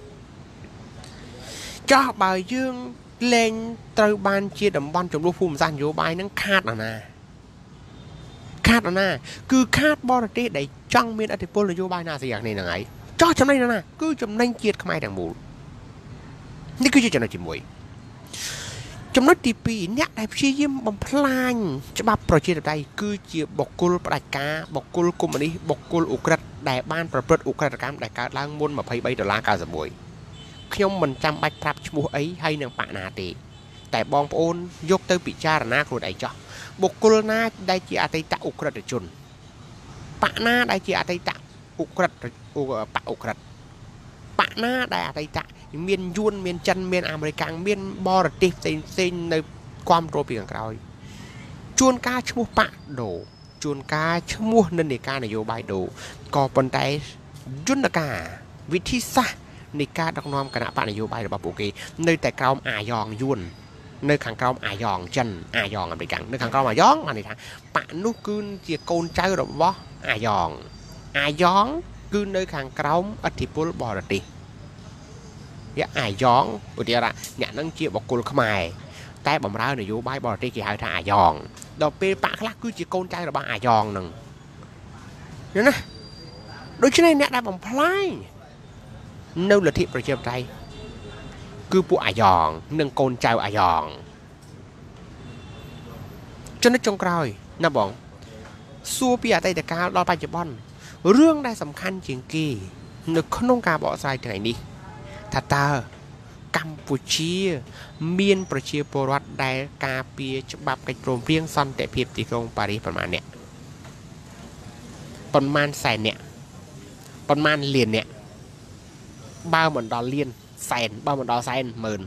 ចោះបើយើងលែងត្រូវបានជាតំបន់ចំនួនភូមិសាស្ត្រនយោបាយនឹងខាតអាណាខាតអាណាគឺខាតបរទេសដែលចង់មានឥទ្ធិពលនយោបាយនៅអាស៊ីអាគ្នេយ៍ហ្នឹងហើយចោះចំណេញណាគឺចំណេញជាតិខ្មែរទាំងមូលនេះគឺជាចំណុចទីមួយចំណុចទីពីរអ្នកដែលព្យាយាមបំផ្លាញច្បាប់ប្រជាធិបតេយ្យគឺជាបុគ្គលផ្ដាច់ការបុគ្គលកុម្មុយនីសបុគ្គលអ៊ុក្រិដ្ឋដែលបានប្រព្រឹត្តអ៊ុក្រិដ្ឋកម្មដែលកើតឡើងមុនยี่สิบสามដុល្លារ九十mộtខ្ញុំមិនចាំបាច់ប្រាប់ឈ្មោះអីហើយនឹងបាក់ណាទេតែបងប្អូនយកទៅពិចារណាខ្លួនឯងចោះបុគ្គលណាដែលជាអតីតអ៊ុក្រិដ្ឋជនបាក់ណាដែលជាអតីតអ៊ុក្រិដ្ឋបាក់អ៊ុក្រិដ្ឋបាក់ណាដែលអតីតមានយួនមានចិនមានអាមេរិកមានបរទេសផ្សេងផ្សេងនៅគ្រប់គ្រងពីខាងក្រោយជួនកាលឈ្មោះបាក់ដូជួនកាលឈ្មោះនិន្នាការនយោបាយដូក៏ប៉ុន្តែយន្តការវិធីសាស្ត្រនៃការដឹកនាំគណៈបកនយោបាយរបស់ពួកគេនៅតែក្រោមអាយ៉ងយួននៅខាងក្រោមអាយ៉ងចិនអាយ៉ងអាមេរិកនៅខាងក្រោមអាយ៉ងបានន័យថាបកនោះគឺជាកូនចៅរបស់អាយ៉ងអាយ៉ងគឺនៅខាងក្រោមឥទ្ធិពលបរទេសវាអាយ៉ងឧទាហរណ៍អ្នកនឹងជាបុគ្គលខ្មែរតែបម្រើនយោបាយបរទេសគេហៅថាអាយ៉ងដល់ពេលបាក់ខ្លះគឺជាកូនចៅរបស់អាយ៉ងនឹងណាដូច្នេះអ្នកដែលបំផ្លាញនៅលទ្ធិប្រជាធិបតេយ្យគឺពួកអាយ៉ងនិងកូនចៅអាយ៉ងចំណុចចុងក្រោយណាបងសួរពីអតីតកាលដល់បច្ចុប្បន្នរឿងដែលសំខាន់ជាងគេនៅក្នុងការបកស្រាយថ្ងៃនេះថាតើកម្ពុជាមានប្រជាពលរដ្ឋដែលការពារច្បាប់កិច្ចព្រមព្រៀងសន្តិភាពទីក្រុងប៉ារីសប្រមាណអ្នកប្រមាណសែនអ្នកប្រមាណលានអ្នកបើមិនដល់លានសែនបើមិនដល់សែនម៉ឺន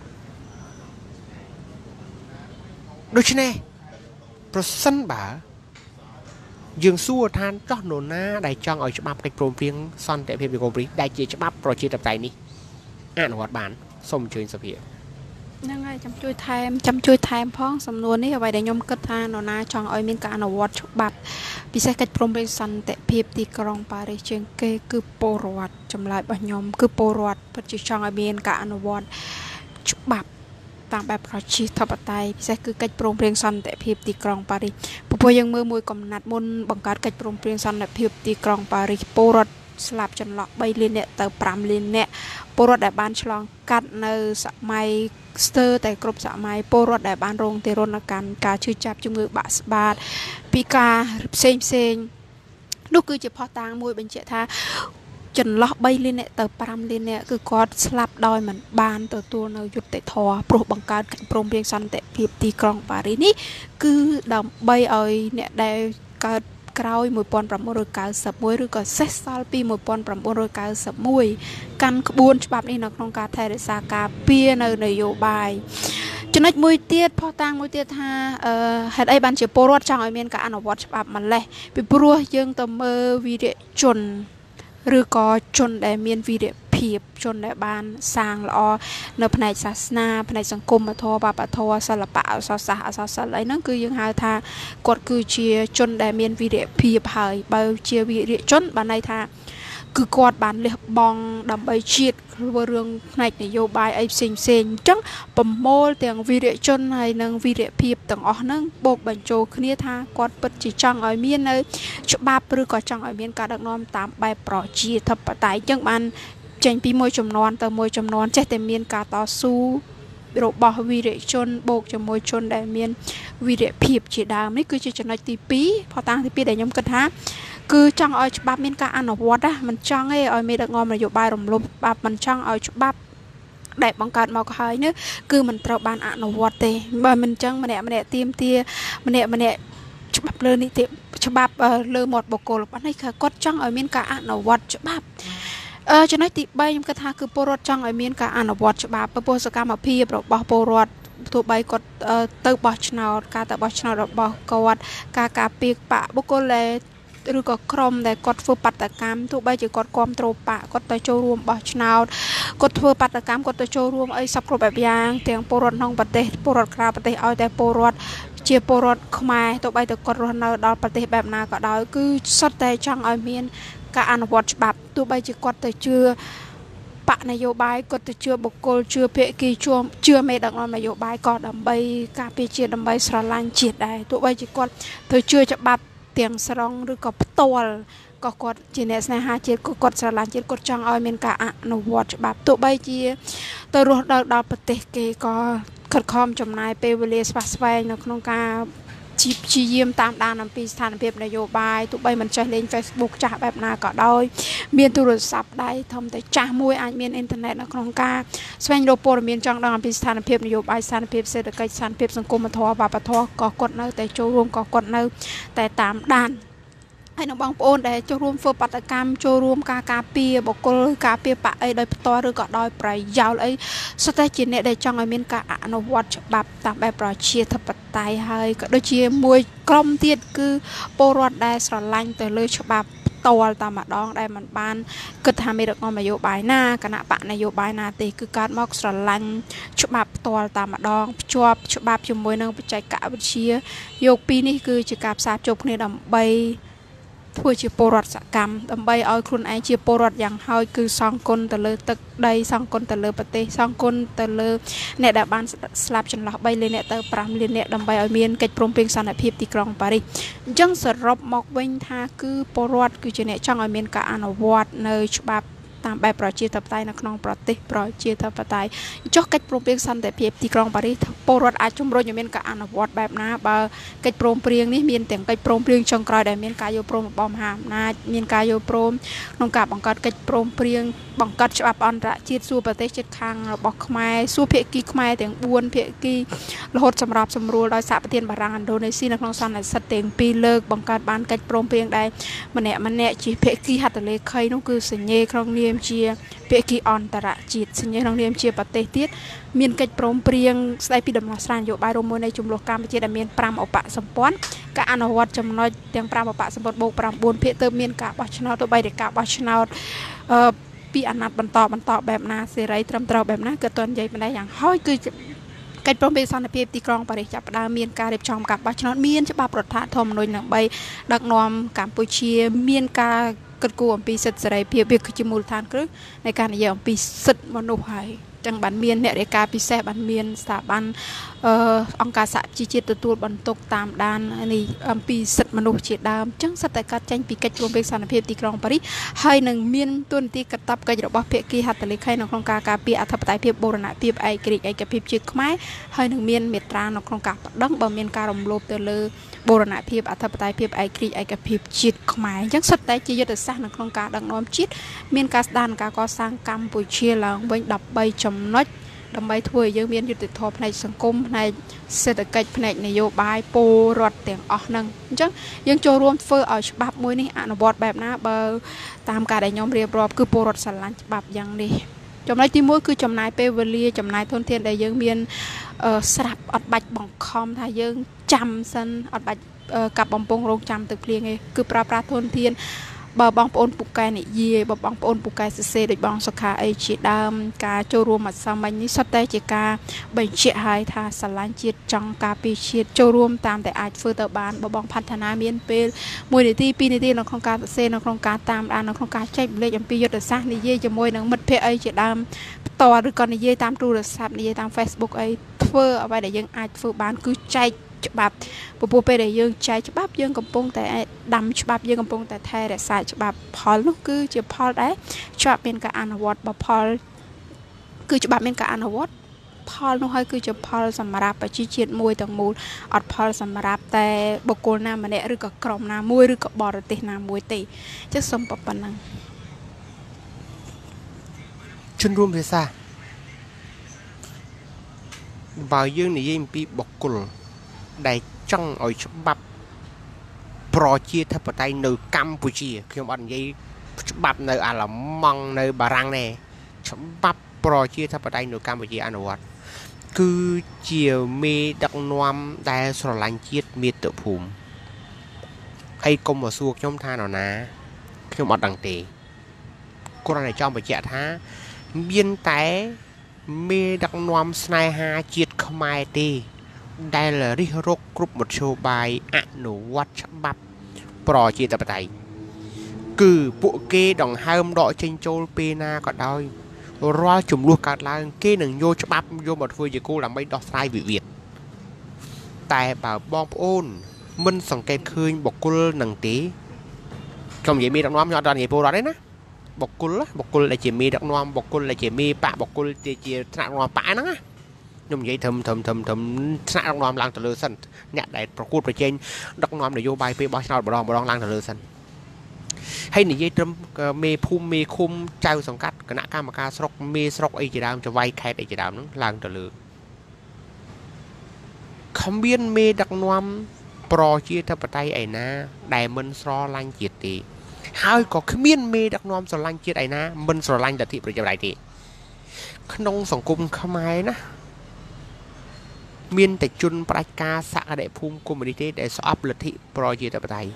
ដូច្នេះប្រសិនបើយើងសួរថាចោះនរណាដែលចង់ឲ្យច្បាប់កិច្ចព្រមព្រៀងសន្តិភាពទីក្រុងប៉ារីសដែលជាច្បាប់ប្រជាធិបតេយ្យនេះអនុវត្តបានសូមអញ្ជើញសភាហ្នឹងហើយចាំជួយថែមចាំជួយថែមផងសំណួរនេះអ្វីដែលខ្ញុំគិតថានរណាចង់ឲ្យមានការអនុវត្តច្បាប់ពិសេសកិច្ចព្រមព្រៀងសន្តិភាពទីក្រុងប៉ារីសជាងគេគឺពលរដ្ឋចម្លើយរបស់ខ្ញុំគឺពលរដ្ឋពិតជាចង់ឲ្យមានការអនុវត្តច្បាប់តាមបែបប្រជាធិបតេយ្យពិសេសគឺកិច្ចព្រមព្រៀងសន្តិភាពទីក្រុងប៉ារីសព្រោះយើងមើលមួយកំណាត់មុនបង្កើតកិច្ចព្រមព្រៀងសន្តិភាពទីក្រុងប៉ារីសពលរដ្ឋស្លាប់ចន្លោះបីលាននាក់ទៅប្រាំលាននាក់ពលរដ្ឋដែលបានឆ្លងកាត់នៅសម័យស្ទើរតែគ្រប់សម័យពលរដ្ឋដែលបានរងទារុណកម្មការឈឺចាប់ជំងឺបាក់ស្បាតពីការផ្សេងផ្សេងនោះគឺជាផុសតាងមួយបញ្ជាក់ថាចន្លោះបីលាននាក់ទៅប្រាំលាននាក់គឺគាត់ស្លាប់ដោយមិនបានទទួលនៅយុត្តិធម៌ព្រោះបង្កើតកិច្ចព្រមព្រៀងសន្តិភាពទីក្រុងប៉ារីសនេះគឺដើម្បីឲ្យអ្នកដែលកើតក្រោយmột nghìn chín trăm chín mươi mốtឬក៏សេសសល់ពីmột nghìn chín trăm chín mươi mốtកាន់ក្បួនច្បាប់នេះនៅក្នុងការថែរក្សាការពារនៅនយោបាយចំណុចមួយទៀតផុសតាងមួយទៀតថាអឺហេតុអីបានជាពលរដ្ឋចង់ឲ្យមានការអនុវត្តច្បាប់ម្លេះពីព្រោះយើងទៅមើលវីរៈជនឬក៏ជនដែលមានវីរៈភាពជនដែលបានសាងល្អនៅផ្នែកសាសនាផ្នែកសង្គមធម៌វប្បធម៌សិល្បៈអក្សរសាស្ត្រអក្សរសិល្ប៍អីហ្នឹងគឺយើងហៅថាគាត់គឺជាជនដែលមានវីរៈភាពហើយបើជាវីរៈជនបានន័យថាគឺគាត់បានលះបង់ដើម្បីជាតិធ្វើរឿងផ្នែកនយោបាយអីផ្សេងផ្សេងអញ្ចឹងប្រមូលទាំងវីរៈជនហើយនិងវីរៈភាពទាំងអស់ហ្នឹងបូកបញ្ចូលគ្នាថាគាត់ពិតជាចង់ឲ្យមាននៅច្បាប់ឬក៏ចង់ឲ្យមានការដឹកនាំតាមបែបប្រជាធិបតេយ្យអញ្ចឹងបានចេញពីមួយចំនួនទៅមួយចំនួនចេះតែមានការតស៊ូរបស់វីរៈជនបូកជាមួយជនដែលមានវីរៈភាពជាដើមនេះគឺជាចំណុចទីពីរផុសតាងទីពីរដែលខ្ញុំគិតថាគឺចង់ឲ្យច្បាប់មានការអនុវត្តណាមិនចង់ទេឲ្យមេដឹកនាំនយោបាយរំលោភច្បាប់មិនចង់ឲ្យច្បាប់ដែលបង្កើតមកហើយនេះគឺមិនត្រូវបានអនុវត្តទេបើមិនអញ្ចឹងម្នាក់ម្នាក់ទៀមទាម្នាក់ម្នាក់ច្បាប់លើនីតិច្បាប់លើមាត់បុគ្គលប៉ុន្តែគាត់ចង់ឲ្យមានការអនុវត្តច្បាប់អឺចំណុចទីបីខ្ញុំគិតថាគឺពលរដ្ឋចង់ឲ្យមានការអនុវត្តច្បាប់ព្រោះសកម្មភាពរបស់ពលរដ្ឋទោះបីគាត់ទៅបោះឆ្នោតការទៅបោះឆ្នោតរបស់គាត់ការការពារបកបុគ្គលដែលឬក៏ក្រុមដែលគាត់ធ្វើបាតកម្មទោះបីជាគាត់គ្រប់គ្រងបកគាត់ទៅចូលរួមបោះឆ្នោតគាត់ធ្វើបាតកម្មគាត់ទៅចូលរួមអីសពគ្រប់បែបយ៉ាងទាំងពលរដ្ឋក្នុងប្រទេសពលរដ្ឋក្រៅប្រទេសឲ្យតែពលរដ្ឋជាពលរដ្ឋខ្មែរទោះបីតែគាត់រស់នៅដល់ប្រទេសបែបណាក៏ដោយគឺសុទ្ធតែចង់ឲ្យមានការអនុវត្តច្បាប់ទោះបីជាគាត់ទៅជឿបកនយោបាយគាត់ទៅជឿបុគ្គលជឿភាគីជឿជឿមេដឹកនាំនយោបាយក៏ដើម្បីការពារជាតិដើម្បីស្រឡាញ់ជាតិដែរទោះបីជាគាត់ទៅជឿច្បាប់ទាំងស្រុងឬក៏ផ្ទាល់ក៏គាត់ជាអ្នកស្នេហាជាតិក៏គាត់ស្រឡាញ់ជាតិគាត់ចង់ឲ្យមានការអនុវត្តច្បាប់ទោះបីជាទៅរស់ដល់ដល់ប្រទេសគេក៏ខិតខំចំណាយពេលវេលាស្វះស្វែងនៅក្នុងការជីព្យាយាមតាមដានអំពីស្ថានភាពនយោបាយទោះបីមិនចេះលេង Facebook ចាស់បែបណាក៏ដោយមានទូរស័ព្ទដៃធំតែចាស់មួយអាចមានអ៊ីនធឺណិតនៅក្នុងការស្វែងរកព័ត៌មានចង់ដឹងអំពីស្ថានភាពនយោបាយស្ថានភាពសេដ្ឋកិច្ចស្ថានភាពសង្គមធម៌វប្បធម៌ក៏គាត់នៅតែចូលរួមក៏គាត់នៅតែតាមដានហើយនៅបងប្អូនដែលចូលរួមធ្វើបាតកម្មចូលរួមការការពារបុគ្គលការពារបកអីដោយផ្ទាល់ឬក៏ដោយប្រយោលអីសុទ្ធតែជាអ្នកដែលចង់ឲ្យមានការអនុវត្តច្បាប់តាមបែបប្រជាធិបតេយ្យហើយក៏ដូចជាមួយក្រុមទៀតគឺពលរដ្ឋដែលស្រឡាញ់ទៅលើច្បាប់ផ្ទាល់តែម្ដងដែលมันបានគិតថាមេដឹកនាំនយោបាយណាគណៈបកនយោបាយណាទេគឺកើតមកស្រឡាញ់ច្បាប់ផ្ទាល់តែម្ដងភ្ជាប់ច្បាប់ជាមួយនឹងបច្ចេកវិទ្យាយកពីនេះគឺជាការផ្សារភ្ជាប់គ្នាដើម្បីធ្វើជាពលរដ្ឋសកម្មដើម្បីឲ្យខ្លួនឯងជាពលរដ្ឋយ៉ាងហោចគឺសងគុណទៅលើទឹកដីសងគុណទៅលើប្រទេសសងគុណទៅលើអ្នកដែលបានស្លាប់ចន្លោះបីលានអ្នកទៅប្រាំលានអ្នកដើម្បីឲ្យមានកិច្ចព្រមព្រៀងសន្តិភាពទីក្រុងប៉ារីសអញ្ចឹងសរុបមកវិញថាគឺពលរដ្ឋគឺជាអ្នកចង់ឲ្យមានការអនុវត្តនៅច្បាប់តាមបែបប្រជាធិបតេយ្យនៅក្នុងប្រទេសប្រជាធិបតេយ្យចុះកិច្ចព្រមព្រៀងសន្តិភាពទីក្រុងប៉ារីសពលរដ្ឋអាចជំរុញឲ្យមានការអនុវត្តបែបណាបើកិច្ចព្រមព្រៀងនេះមានទាំងកិច្ចព្រមព្រៀងចុងក្រោយដែលមានការយល់ព្រមរបស់មហាអំណាចមានការយល់ព្រមក្នុងការបង្កើតកិច្ចព្រមព្រៀងបង្កើតច្បាប់អន្តរជាតិសួរប្រទេសជិតខាងរបស់ខ្មែរសួរភាគីខ្មែរទាំងបួនភាគីរហូតសម្រាប់សម្រួលដោយសហប្រធានបារាំងឥណ្ឌូនេស៊ីនៅក្នុងសន្និសីទទាំងពីរលើកបង្កើតបានកិច្ចព្រមព្រៀងដែលម្នាក់ម្នាក់ជាភាគីហត្ថលេខីនោះគឺសញ្ញេក្នុងនាមជាភាគីអន្តរជាតិសញ្ញេក្នុងនាមជាប្រទេសទៀតមានកិច្ចព្រមព្រៀងស្ដីពីដំណោះស្រាយនយោបាយរួមមួយនៃចំនួនកម្ពុជាដែលមានប្រាំឧបសម្ព័ន្ធការអនុវត្តចំណុចទាំងប្រាំឧបសម្ព័ន្ធបូកប្រាំបួនភាគទៅមានការបោះឆ្នោតទៅបីតែការបោះឆ្នោតអឺពីអាណត្តិបន្តបន្តបែបណាសេរីត្រឹមត្រូវបែបណាក៏តន់និយាយម្ដងយ៉ាងហើយគឺកិច្ចព្រមព្រៀងសន្តិភាពទីក្រុងប៉ារីសចាប់ផ្ដើមមានការរៀបចំការបោះឆ្នោតមានច្បាប់រដ្ឋធម្មនុញ្ញដើម្បីដឹកនាំកម្ពុជាមានការគិតគូរអំពីសិទ្ធិសេរីភាពវាគឺជាមូលដ្ឋានគ្រឹះនៃការនិយាយអំពីសិទ្ធិមនុស្សហើយចឹងបានមានអ្នករាយការណ៍ពិសេសបានមានស្ថាប័នអឺអង្គការសហជីវជាតិទទួលបន្ទុកតាមដាននេះអំពីសិទ្ធិមនុស្សជាដើមចឹងសិទ្ធិតែកាត់ចេញពីកិច្ចព្រមព្រៀងសន្តិភាពទីក្រុងប៉ារីសហើយនឹងមានទួនាទីកាតព្វកិច្ចរបស់ភាគីហត្ថលេខីនៅក្នុងការការពារអធិបតេយ្យភាពបូរណភាពឯករាជ្យឯកភាពជាតិខ្មែរហើយនឹងមានមេត្រានៅក្នុងការបដិងបើមានការរំលោភទៅលើបូរណភាពអធិបតេយ្យភាពឯករាជ្យឯកភាពជាតិខ្មែរអញ្ចឹងសិទ្ធិតែជាយុទ្ធសាស្ត្រនៅក្នុងការដឹកនាំជាតិមានការស្ដារការកសាងកម្ពុជាឡើងវិញដប់បីចំណុចដើម្បីធ្វើឲ្យយើងមានយុត្តិធម៌ផ្នែកសង្គមផ្នែកសេដ្ឋកិច្ចផ្នែកនយោបាយពលរដ្ឋទាំងអស់ហ្នឹងអញ្ចឹងយើងចូលរួមធ្វើឲ្យច្បាប់មួយនេះអនុវត្តបែបណាបើតាមការដែលខ្ញុំរៀបរាប់គឺពលរដ្ឋស្រឡាញ់ច្បាប់យ៉ាងនេះចំណុចទីមួយគឺចំណាយពេលវេលាចំណាយធនធានដែលយើងមានស្រាប់អត់បាច់បង្ខំថាយើងចាំសិនអត់បាច់កាប់បំពង់រងចាំទឹកភ្លៀងទេគឺប្រើប្រាស់ធនធានបើបងប្អូនពូកែនិយាយបើបងប្អូនពូកែសរសេរដូចបងសុខាអីជាដើមការចូលរួមអាសាមិញនេះសុទ្ធតែជាការបញ្ជាក់ឲ្យថាស្រឡាញ់ជាតិចង់ការពារជាតិចូលរួមតាមតែអាចធ្វើទៅបានបើបងផฒនាមានពេលមួយនាទីពីរនាទីនៅក្នុងការសរសេរនៅក្នុងការតាមដាននៅក្នុងការចែករំលែកអំពីយុទ្ធសាស្ត្រនិយាយជាមួយនឹងមិត្តភ័ក្តិអីជាដើមផ្ទាល់ឬក៏និយាយតាមទូរស័ព្ទនិយាយតាម Facebook អីធ្វើអ្វីដែលយើងអាចធ្វើបានគឺចែកច្បាប់ពពោះពេលដែលយើងចែកច្បាប់យើងកំពុងតែដាំច្បាប់យើងកំពុងតែថែរក្សាច្បាប់ផលនោះគឺជាផលដែលច្បាប់មានការអនុវត្តបើផលគឺច្បាប់មានការអនុវត្តផលនោះហើយគឺជាផលសម្រាប់ប្រជាជាតិមួយទាំងមូលអត់ផលសម្រាប់តែបុគ្គលណាម្នាក់ឬក៏ក្រុមណាមួយឬក៏បរទេសណាមួយទេចឹងសូមប៉ុណ្ណឹងជនរួមភាសាបើយើងនិយាយអំពីបុគ្គលដែលចង់ឲ្យច្បាប់ប្រជាធិបតេយ្យនៅកម្ពុជាខ្ញុំអត់និយាយច្បាប់នៅអាល្លឺម៉ង់នៅបារាំងទេច្បាប់ប្រជាធិបតេយ្យនៅកម្ពុជាអនុវត្តគឺជាមេដឹកនាំដែលស្រឡាញ់ជាតិមាតុភូមិហើយកុំមកសួរខ្ញុំថានរណាខ្ញុំអត់ដឹងទេគ្រាន់តែចង់បញ្ជាក់ថាមានតែមេដឹកនាំស្នេហាជាតិខ្មែរទេដែលរិះរកគ្រប់មធ្យោបាយអនុវត្តច្បាប់ប្រជាធិបតេយ្យគឺពួកគេដង្ហើមដកចេញចូលពេលណាក៏ដោយរាល់ចំនួនកើតឡើងគេនឹងយកច្បាប់យកមកធ្វើជាគោលដើម្បីដោះស្រាយវិវាទតែបើបងប្អូនមិនសង្កេតឃើញបុគ្គលនឹងទេខ្ញុំនិយាយមេដឹកនាំខ្ញុំអត់ដល់និយាយពលរដ្ឋទេណាបុគ្គលបុគ្គលដែលជាមេដឹកនាំបុគ្គលដែលជាមេបកបុគ្គលដែលជាថ្នាក់ដឹកនាំបកហ្នឹងណាខ្ញុំនិយាយធំធំធំធំថ្នាក់ដឹកនាំឡើងទៅលើសិនអ្នកដែលប្រកួតប្រជែងដឹកនាំនយោបាយពេលបោះឆ្នោតម្ដងម្ដងឡើងទៅលើសិនហើយនិយាយត្រឹមមេភូមិមេឃុំចៅសង្កាត់គណៈកម្មការស្រុកមេស្រុកអីជាដើមចវាយខេត្តអីជាដើមហ្នឹងឡើងទៅលើគ្មានមេដឹកនាំប្រជាធិបតេយ្យឯណាដែលមិនស្រឡាញ់ជាតិទេហើយក៏គ្មានមេដឹកនាំស្រឡាញ់ជាតិឯណាមិនស្រឡាញ់លទ្ធិប្រជាធិបតេយ្យទេក្នុងសង្គមខ្មែរណាមានតែជនផ្ដាច់ការសក្តិភូមិកុម្មុយនីសទេដែលស្អប់លទ្ធិប្រជាធិបតេយ្យ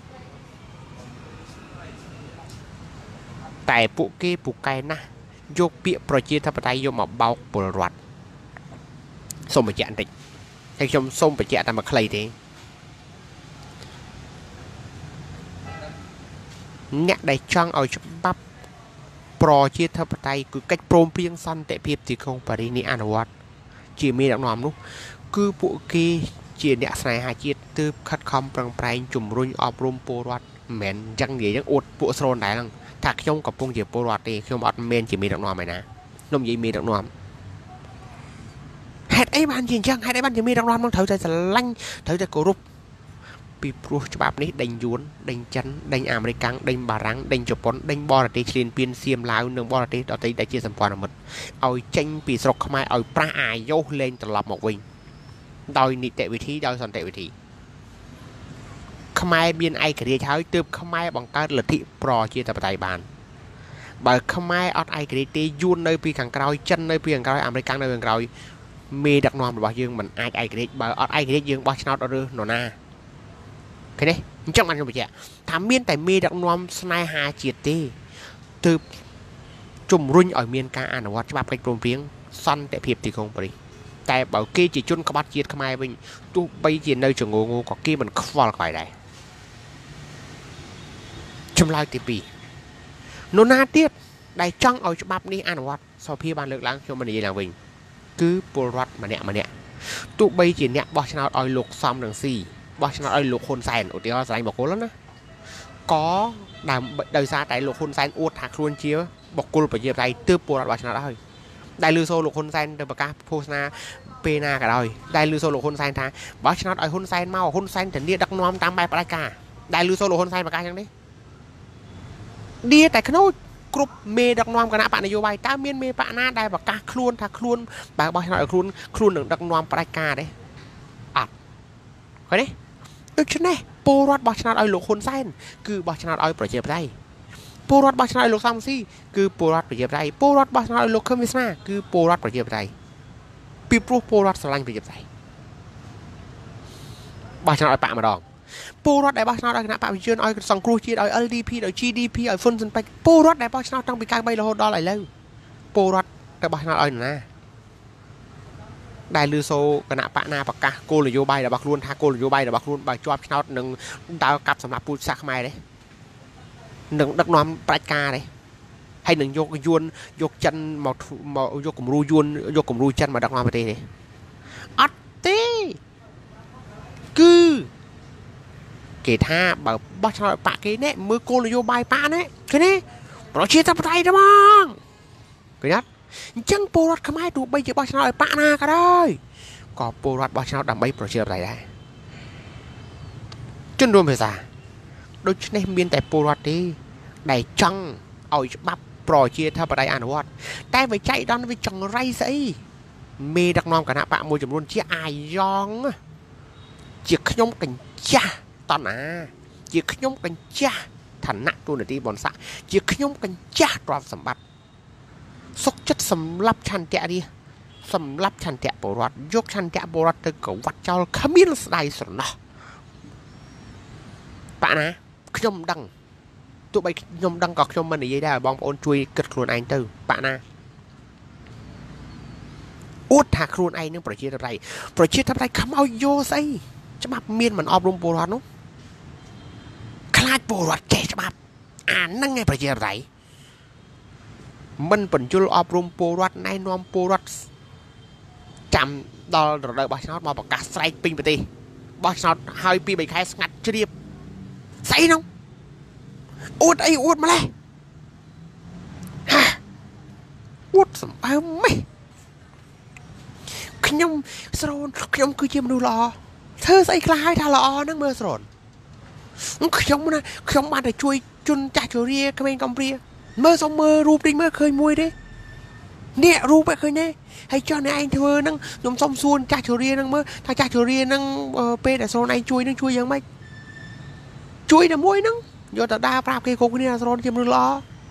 តែពួកគេពូកែណាស់យកពាក្យប្រជាធិបតេយ្យយកមកបោកពលរដ្ឋសូមបញ្ជាក់បន្តិចហើយខ្ញុំសូមបញ្ជាក់តែមួយខ្លីទេអ្នកដែលចង់ឲ្យច្បាប់ប្រជាធិបតេយ្យគឺកិច្ចព្រមព្រៀងសន្តិភាពទីក្រុងប៉ារីសនេះអនុវត្តជាមេដឹកនាំនោះគឺពួកគេជាអ្នកស្នេហាជាតិទើបខិតខំប្រឹងប្រែងជំរុញអប់រំពលរដ្ឋមិនមែនអញ្ចឹងនិយាយអញ្ចឹងអួតពួកស្រនដែរហ្នឹងថាខ្ញុំកំពុងជាពលរដ្ឋទេខ្ញុំអត់មែនជាមេដឹកនាំឯណាខ្ញុំនិយាយមេដឹកនាំហេតុអីបានជាអញ្ចឹងហេតុអីបានជាមេដឹកនាំនឹងត្រូវតែស្រឡាញ់ត្រូវតែគោរពពីព្រោះច្បាប់នេះដេញយួនដេញចិនដេញអាមេរិកដេញបារាំងដេញជប៉ុនដេញបរទេសឈ្លានពានសៀមឡាវនិងបរទេសដទៃដែលជាសម្ព័ន្ធមិត្តឲ្យចេញពីស្រុកខ្មែរឲ្យប្រាស់អាយុលែងត្រឡប់មកវិញដោយនីតិវិធីដោយសន្តិវិធីខ្មែរមានឯករាជ្យហើយទើបខ្មែរបង្កើតលទ្ធិប្រជាធិបតេយ្យបានបើខ្មែរអត់ឯករាជ្យទេយួននៅពីខាងក្រោយចិននៅពីខាងក្រោយអាមេរិកនៅពីខាងក្រោយមេដឹកនាំរបស់យើងមិនអាចឯករាជ្យបើអត់ឯករាជ្យយើងបោះឆ្នោតឬនរណាឃើញទេអញ្ចឹងបានខ្ញុំបញ្ជាក់ថាមានតែមេដឹកនាំស្នេហាជាតិទេទើបជំរុញឲ្យមានការអនុវត្តច្បាប់កិច្ចព្រមព្រៀងសន្តិភាពទីក្រុងប៉ារីសតែបើគេជាជនក្បត់ជាតិខ្មែរវិញទោះបីជានៅចងងក៏គេមិនខ្វល់ខ្វាយដែរចម្លើយទីពីរនរណាទៀតដែលចង់ឲ្យច្បាប់នេះអនុវត្តសភាបានលើកឡើងខ្ញុំមិននិយាយឡើងវិញគឺពលរដ្ឋម្នាក់ម្នាក់ទោះបីជាអ្នកបោះឆ្នោតឲ្យលោកសំរងស៊ីបោះឆ្នោតឲ្យលោកហ៊ុនសែនឧទាហរណ៍ស្រឡាញ់បុគ្គលណាក៏ដោយសារតែលោកហ៊ុនសែនអួតថាខ្លួនជាបុគ្គលប្រជាប្រិយទើបពលរដ្ឋបោះឆ្នោតឲ្យដែលលឺសូលោកហ៊ុនសែនទៅប្រកាសឃោសនាពេលណាក៏ដោយដែលលឺសូលោកហ៊ុនសែនថាបោះឆ្នោតឲ្យហ៊ុនសែនមកហ៊ុនសែនធានាដឹកនាំតាមបែបផ្ដាច់ការដែលលឺសូលោកហ៊ុនសែនប្រកាសយ៉ាងនេះឌីតែខ្នូចគ្រប់មេដឹកនាំគណៈបកនយោបាយតើមានមេបកណាដែលប្រកាសខ្លួនថាខ្លួនបើបោះឆ្នោតឲ្យខ្លួនខ្លួននឹងដឹកនាំផ្ដាច់ការទេអត់ឃើញទេដូច្នេះពលរដ្ឋបោះឆ្នោតឲ្យលោកហ៊ុនសែនគឺបោះឆ្នោតឲ្យប្រជាប្រិយពលរដ្ឋបោះឆ្នោតឲ្យលោកសំស៊ីគឺពលរដ្ឋប្រជាប្រិយពលរដ្ឋបោះឆ្នោតឲ្យលោកខឹមវាសនាគឺពលរដ្ឋប្រជាប្រិយពីព្រោះពលរដ្ឋស្រឡាញ់ប្រជាប្រិយបោះឆ្នោតឲ្យបាក់ម្ដងពលរដ្ឋដែលបោះឆ្នោតឲ្យគណៈបកប្រជាជនឲ្យសង្គ្រោះជាតិឲ្យ អិល ឌី ភី ឲ្យ ជី ឌី ភី ឲ្យហ៊ុនស៊ិនប៉ិចពលរដ្ឋដែលបោះឆ្នោតតាំងពីកាយបីរហូតដល់ឥឡូវពលរដ្ឋទៅបោះឆ្នោតឲ្យនរណាដែលលឺសូគណៈបកណាប្រកាសគោលនយោបាយរបស់ខ្លួនថាគោលនយោបាយរបស់ខ្លួនបើជាប់ឆ្នោតនឹងដើរកាប់សម្រាប់ពូជសាសន៍ខ្មែរទេនឹងដឹកនាំប្រជាការទេហើយនឹងយកយួនយកចិនមកមកយកគំរូយួនយកគំរូចិនមកដឹកនាំប្រទេសទេអត់ទេគឺគេថាបើបោះឆ្នោតបាក់គេនេះមើលគោលនយោបាយបាក់នេះឃើញទេប្រជាធិបតេយ្យទេហ្មងឃើញអត់អញ្ចឹងពលរដ្ឋខ្មែរទោះបីជាបោះឆ្នោតឲ្យបាក់ណាក៏ដោយក៏ពលរដ្ឋបោះឆ្នោតដើម្បីប្រជាធិបតេយ្យដែរជនរួមភាសាដូច្នេះមានតែពលរដ្ឋទេដែលចង់ឲ្យច្បាប់ប្រជាធិបតេយ្យអនុវត្តតែវាចៃដន្យវាចង្រៃស្អីមេដឹកនាំគណៈបកមួយចំនួនជាអាយ៉ងជាខ្ញុំកញ្ចាស់តណាជាខ្ញុំកញ្ចាស់ឋានៈទូនាទីបនស័កជាខ្ញុំកញ្ចាស់ទ្រព្យសម្បត្តិសុខចិត្តសម្លាប់ឆន្ទៈរាសម្លាប់ឆន្ទៈពលរដ្ឋយកឆន្ទៈពលរដ្ឋទៅកវត្តចោលគ្មានស្ដាយស្រណោះប៉ាណាខ្ញុំមិនដឹងទោះបីខ្ញុំដឹងក៏ខ្ញុំមិននិយាយដែរបងប្អូនជួយគិតខ្លួនឯងទៅប៉ាណាអួតថាខ្លួនឯងនឹងប្រជាធិបតេយ្យប្រជាធិបតេយ្យខ្មោចយោស្អីច្បាប់មានមិនអប់រំពលរដ្ឋនោះខ្លាចពលរដ្ឋចេះច្បាប់អាហ្នឹងឯងប្រជាធិបតេយ្យមិនបញ្ជុលអប់រំពលរដ្ឋណែនាំពលរដ្ឋចាំដល់រដូវបោះឆ្នោតមកប្រកាសស្រែកពេញប្រទេសបោះឆ្នោតហើយពីរបីខែស្ងាត់ជ្រាបស្អីនោះអួតអីអួតម្លេះហាអួតសម្បើមម៉េះខ្ញុំស្រោនខ្ញុំគឺជាមនុស្សល្អធ្វើស្អីខ្លះឲ្យថាល្អហ្នឹងមើលស្រោនខ្ញុំណាខ្ញុំបានតែជួយជនចាស់ជរាក្មេងកំព្រាមើលសុំមើលរូបតិចមើលឃើញមួយទេនេះរូបឯងឃើញទេហើយចុះអ្នកឯងធ្វើហ្នឹងខ្ញុំសុំសួរចាស់ជរាហ្នឹងមើលថាចាស់ជរាហ្នឹងពេលដែលស្រោនឯងជួយហ្នឹងជួយយ៉ាងម៉េចជួយតែមួយហ្នឹងយកទៅដើរប្រាប់គេគ្រប់គ្នាស្រោនជាមនុស្សល្អ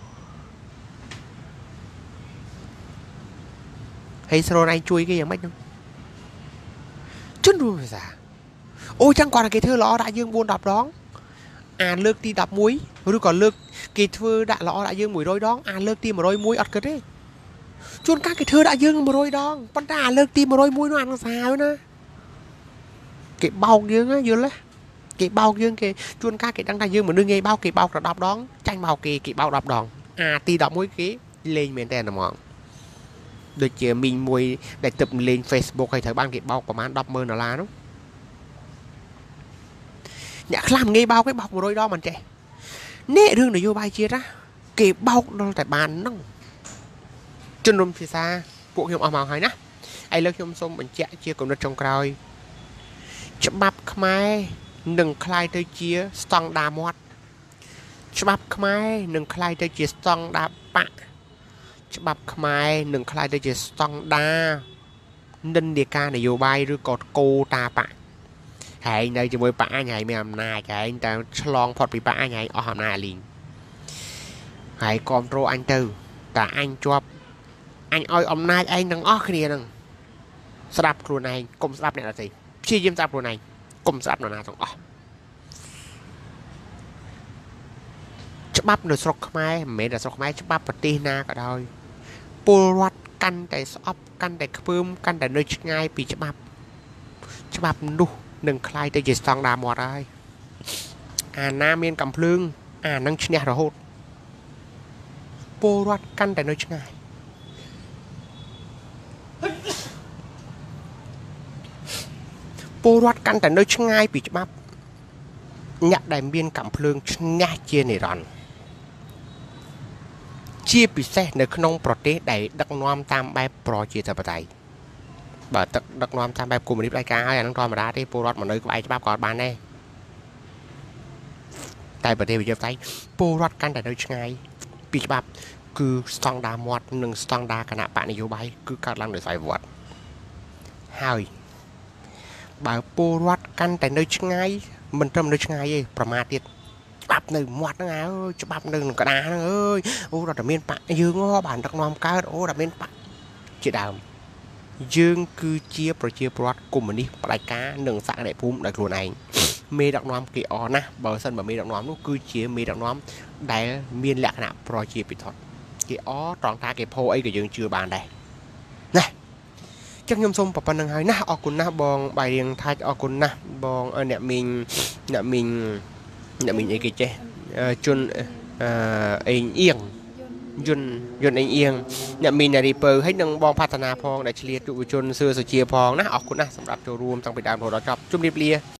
ហើយស្រោនឯងជួយគេយ៉ាងម៉េចហ្នឹងជនរួមភាសាអូចឹងគាត់តែគេធ្វើល្អដាក់យើងបួនដប់ដងអានលើកទីដប់មួយឬក៏លើកគេធ្វើដាក់ល្អដាក់យើងមួយរយដងអានលើកទីមួយរយមួយអត់គិតទេជួនកាលគេធ្វើដាក់យើងមួយរយដងប៉ុន្តែអាលើកទីមួយរយមួយនោះអានសាហាវណាគេបោកយើងណាយល់ទេគេបោកយើងគេជួនកាលគេដឹងថាយើងមនុស្សងាយបោកគេបោកដល់ដប់ដងចាញ់បោកគេគេបោកដប់ដងអាទីដប់មួយគេលេងមែនតើហ្មងដូចជាមីងមួយដែលទឹកលេង Facebook ហើយត្រូវបានគេបោកប្រហែល ដប់ម៉ឺន ដុល្លារនោះអ្នកខ្លះងាយបោកគេបោកមួយរយដងមិនចេះនេះរឿងនយោបាយជាតិណាគេបោកដល់តែបានហ្នឹងជនរួមភាសាពួកខ្ញុំអស់មកហើយណាឥឡូវខ្ញុំសូមបញ្ជាក់ជាគំនិតចុងក្រោយច្បាប់ខ្មែរនឹងคล้ายទៅជាស្តង់ដារមាត់ច្បាប់ខ្មែរនឹងคล้ายទៅជាស្តង់ដារបកច្បាប់ខ្មែរនឹងคล้ายទៅជាស្តង់ដារនិន្នាការនយោបាយឬក៏កូតាបកហើយនៅជាមួយបកអញហើយមានអំណាចហើយតែឆ្លងផុតពីបកអញហើយអស់អំណាចអាលីងហើយគ្រប់គ្រងអញទៅតែអញជាប់អញឲ្យអំណាចឯងទាំងអស់គ្នាហ្នឹងស្ដាប់ខ្លួនឯងកុំស្ដាប់អ្នកដទៃព្យាយាមស្ដាប់ខ្លួនឯងកុំស្ដាប់នរណាទាំងអស់ច្បាប់នៅស្រុកខ្មែរមិនមែនតែស្រុកខ្មែរច្បាប់ប្រទេសណាក៏ដោយពលរដ្ឋកាន់តែស្អប់កាន់តែខ្ពើមកាន់តែនៅឆ្ងាយពីច្បាប់ច្បាប់នោះនឹងคล้ายទៅជាស្តង់ដារមាត់ហើយអាណាមានកំភ្លើងអានឹងឈ្នះរហូតពលរដ្ឋកាន់តែនៅឆ្ងាយពលរដ្ឋកាន់តែនៅឆ្ងាយពីច្បាប់អ្នកដែលមានកំភ្លើងឈ្នះជានិរន្តរ៍ជាពិសេសនៅក្នុងប្រទេសដែលដឹកនាំតាមបែបប្រជាធិបតេយ្យបើទឹកដឹកនាំតាមបែបកុម្មុយនីសផ្ដាច់ការហើយអានឹងធម្មតាទេពលរដ្ឋមកនៅក្បែរច្បាប់ក៏អត់បានដែរតែប្រទេសប្រជាធិបតេយ្យពលរដ្ឋកាន់តែនៅឆ្ងាយពីច្បាប់គឺស្តង់ដារមាត់និងស្តង់ដារគណៈបកនយោបាយគឺកើតឡើងដោយស្វ័យប្រវត្តិហើយបើពលរដ្ឋកាន់តែនៅឆ្ងាយមិនត្រឹមនៅឆ្ងាយទេប្រមាថទៀតច្បាប់នៅមាត់ហ្នឹងអើយច្បាប់នៅក្នុងក្តារហ្នឹងអើយអូរដ្ឋមានបកយើងហ៎បានដឹកនាំកើតអូរដ្ឋមានបកជាដើមយើងគឺជាប្រជាពលរដ្ឋកុម្មុយនីសផ្ដាច់ការនិងសហគមន៍ភូមិដោយខ្លួនឯងមេដឹកនាំគេអស់ណាស់បើសិនបើមេដឹកនាំនោះគឺជាមេដឹកនាំដែលមានលក្ខណៈប្រជាពិធគេអត្រង់ថាគេផោអីក៏យើងជឿបានដែរណាចឹងខ្ញុំសូមប៉ុណ្្នឹងហើយណាអរគុណណាស់បងបាយរៀងថាច់អរគុណណាស់បងអ្នកមីងអ្នកមីងអ្នកមីងអីគេចេះជន់អេងអៀងយន្តយន្តអេងអៀងអ្នកមីងនារីពៅហើយនឹងបងផាฒនាផងដែលឆ្លៀតយុវជនសឿសុជាផងណាអរគុណណាស់សម្រាប់ចូលរួមតាំងពីដើមរហូតដល់ចប់ជម្រាបលា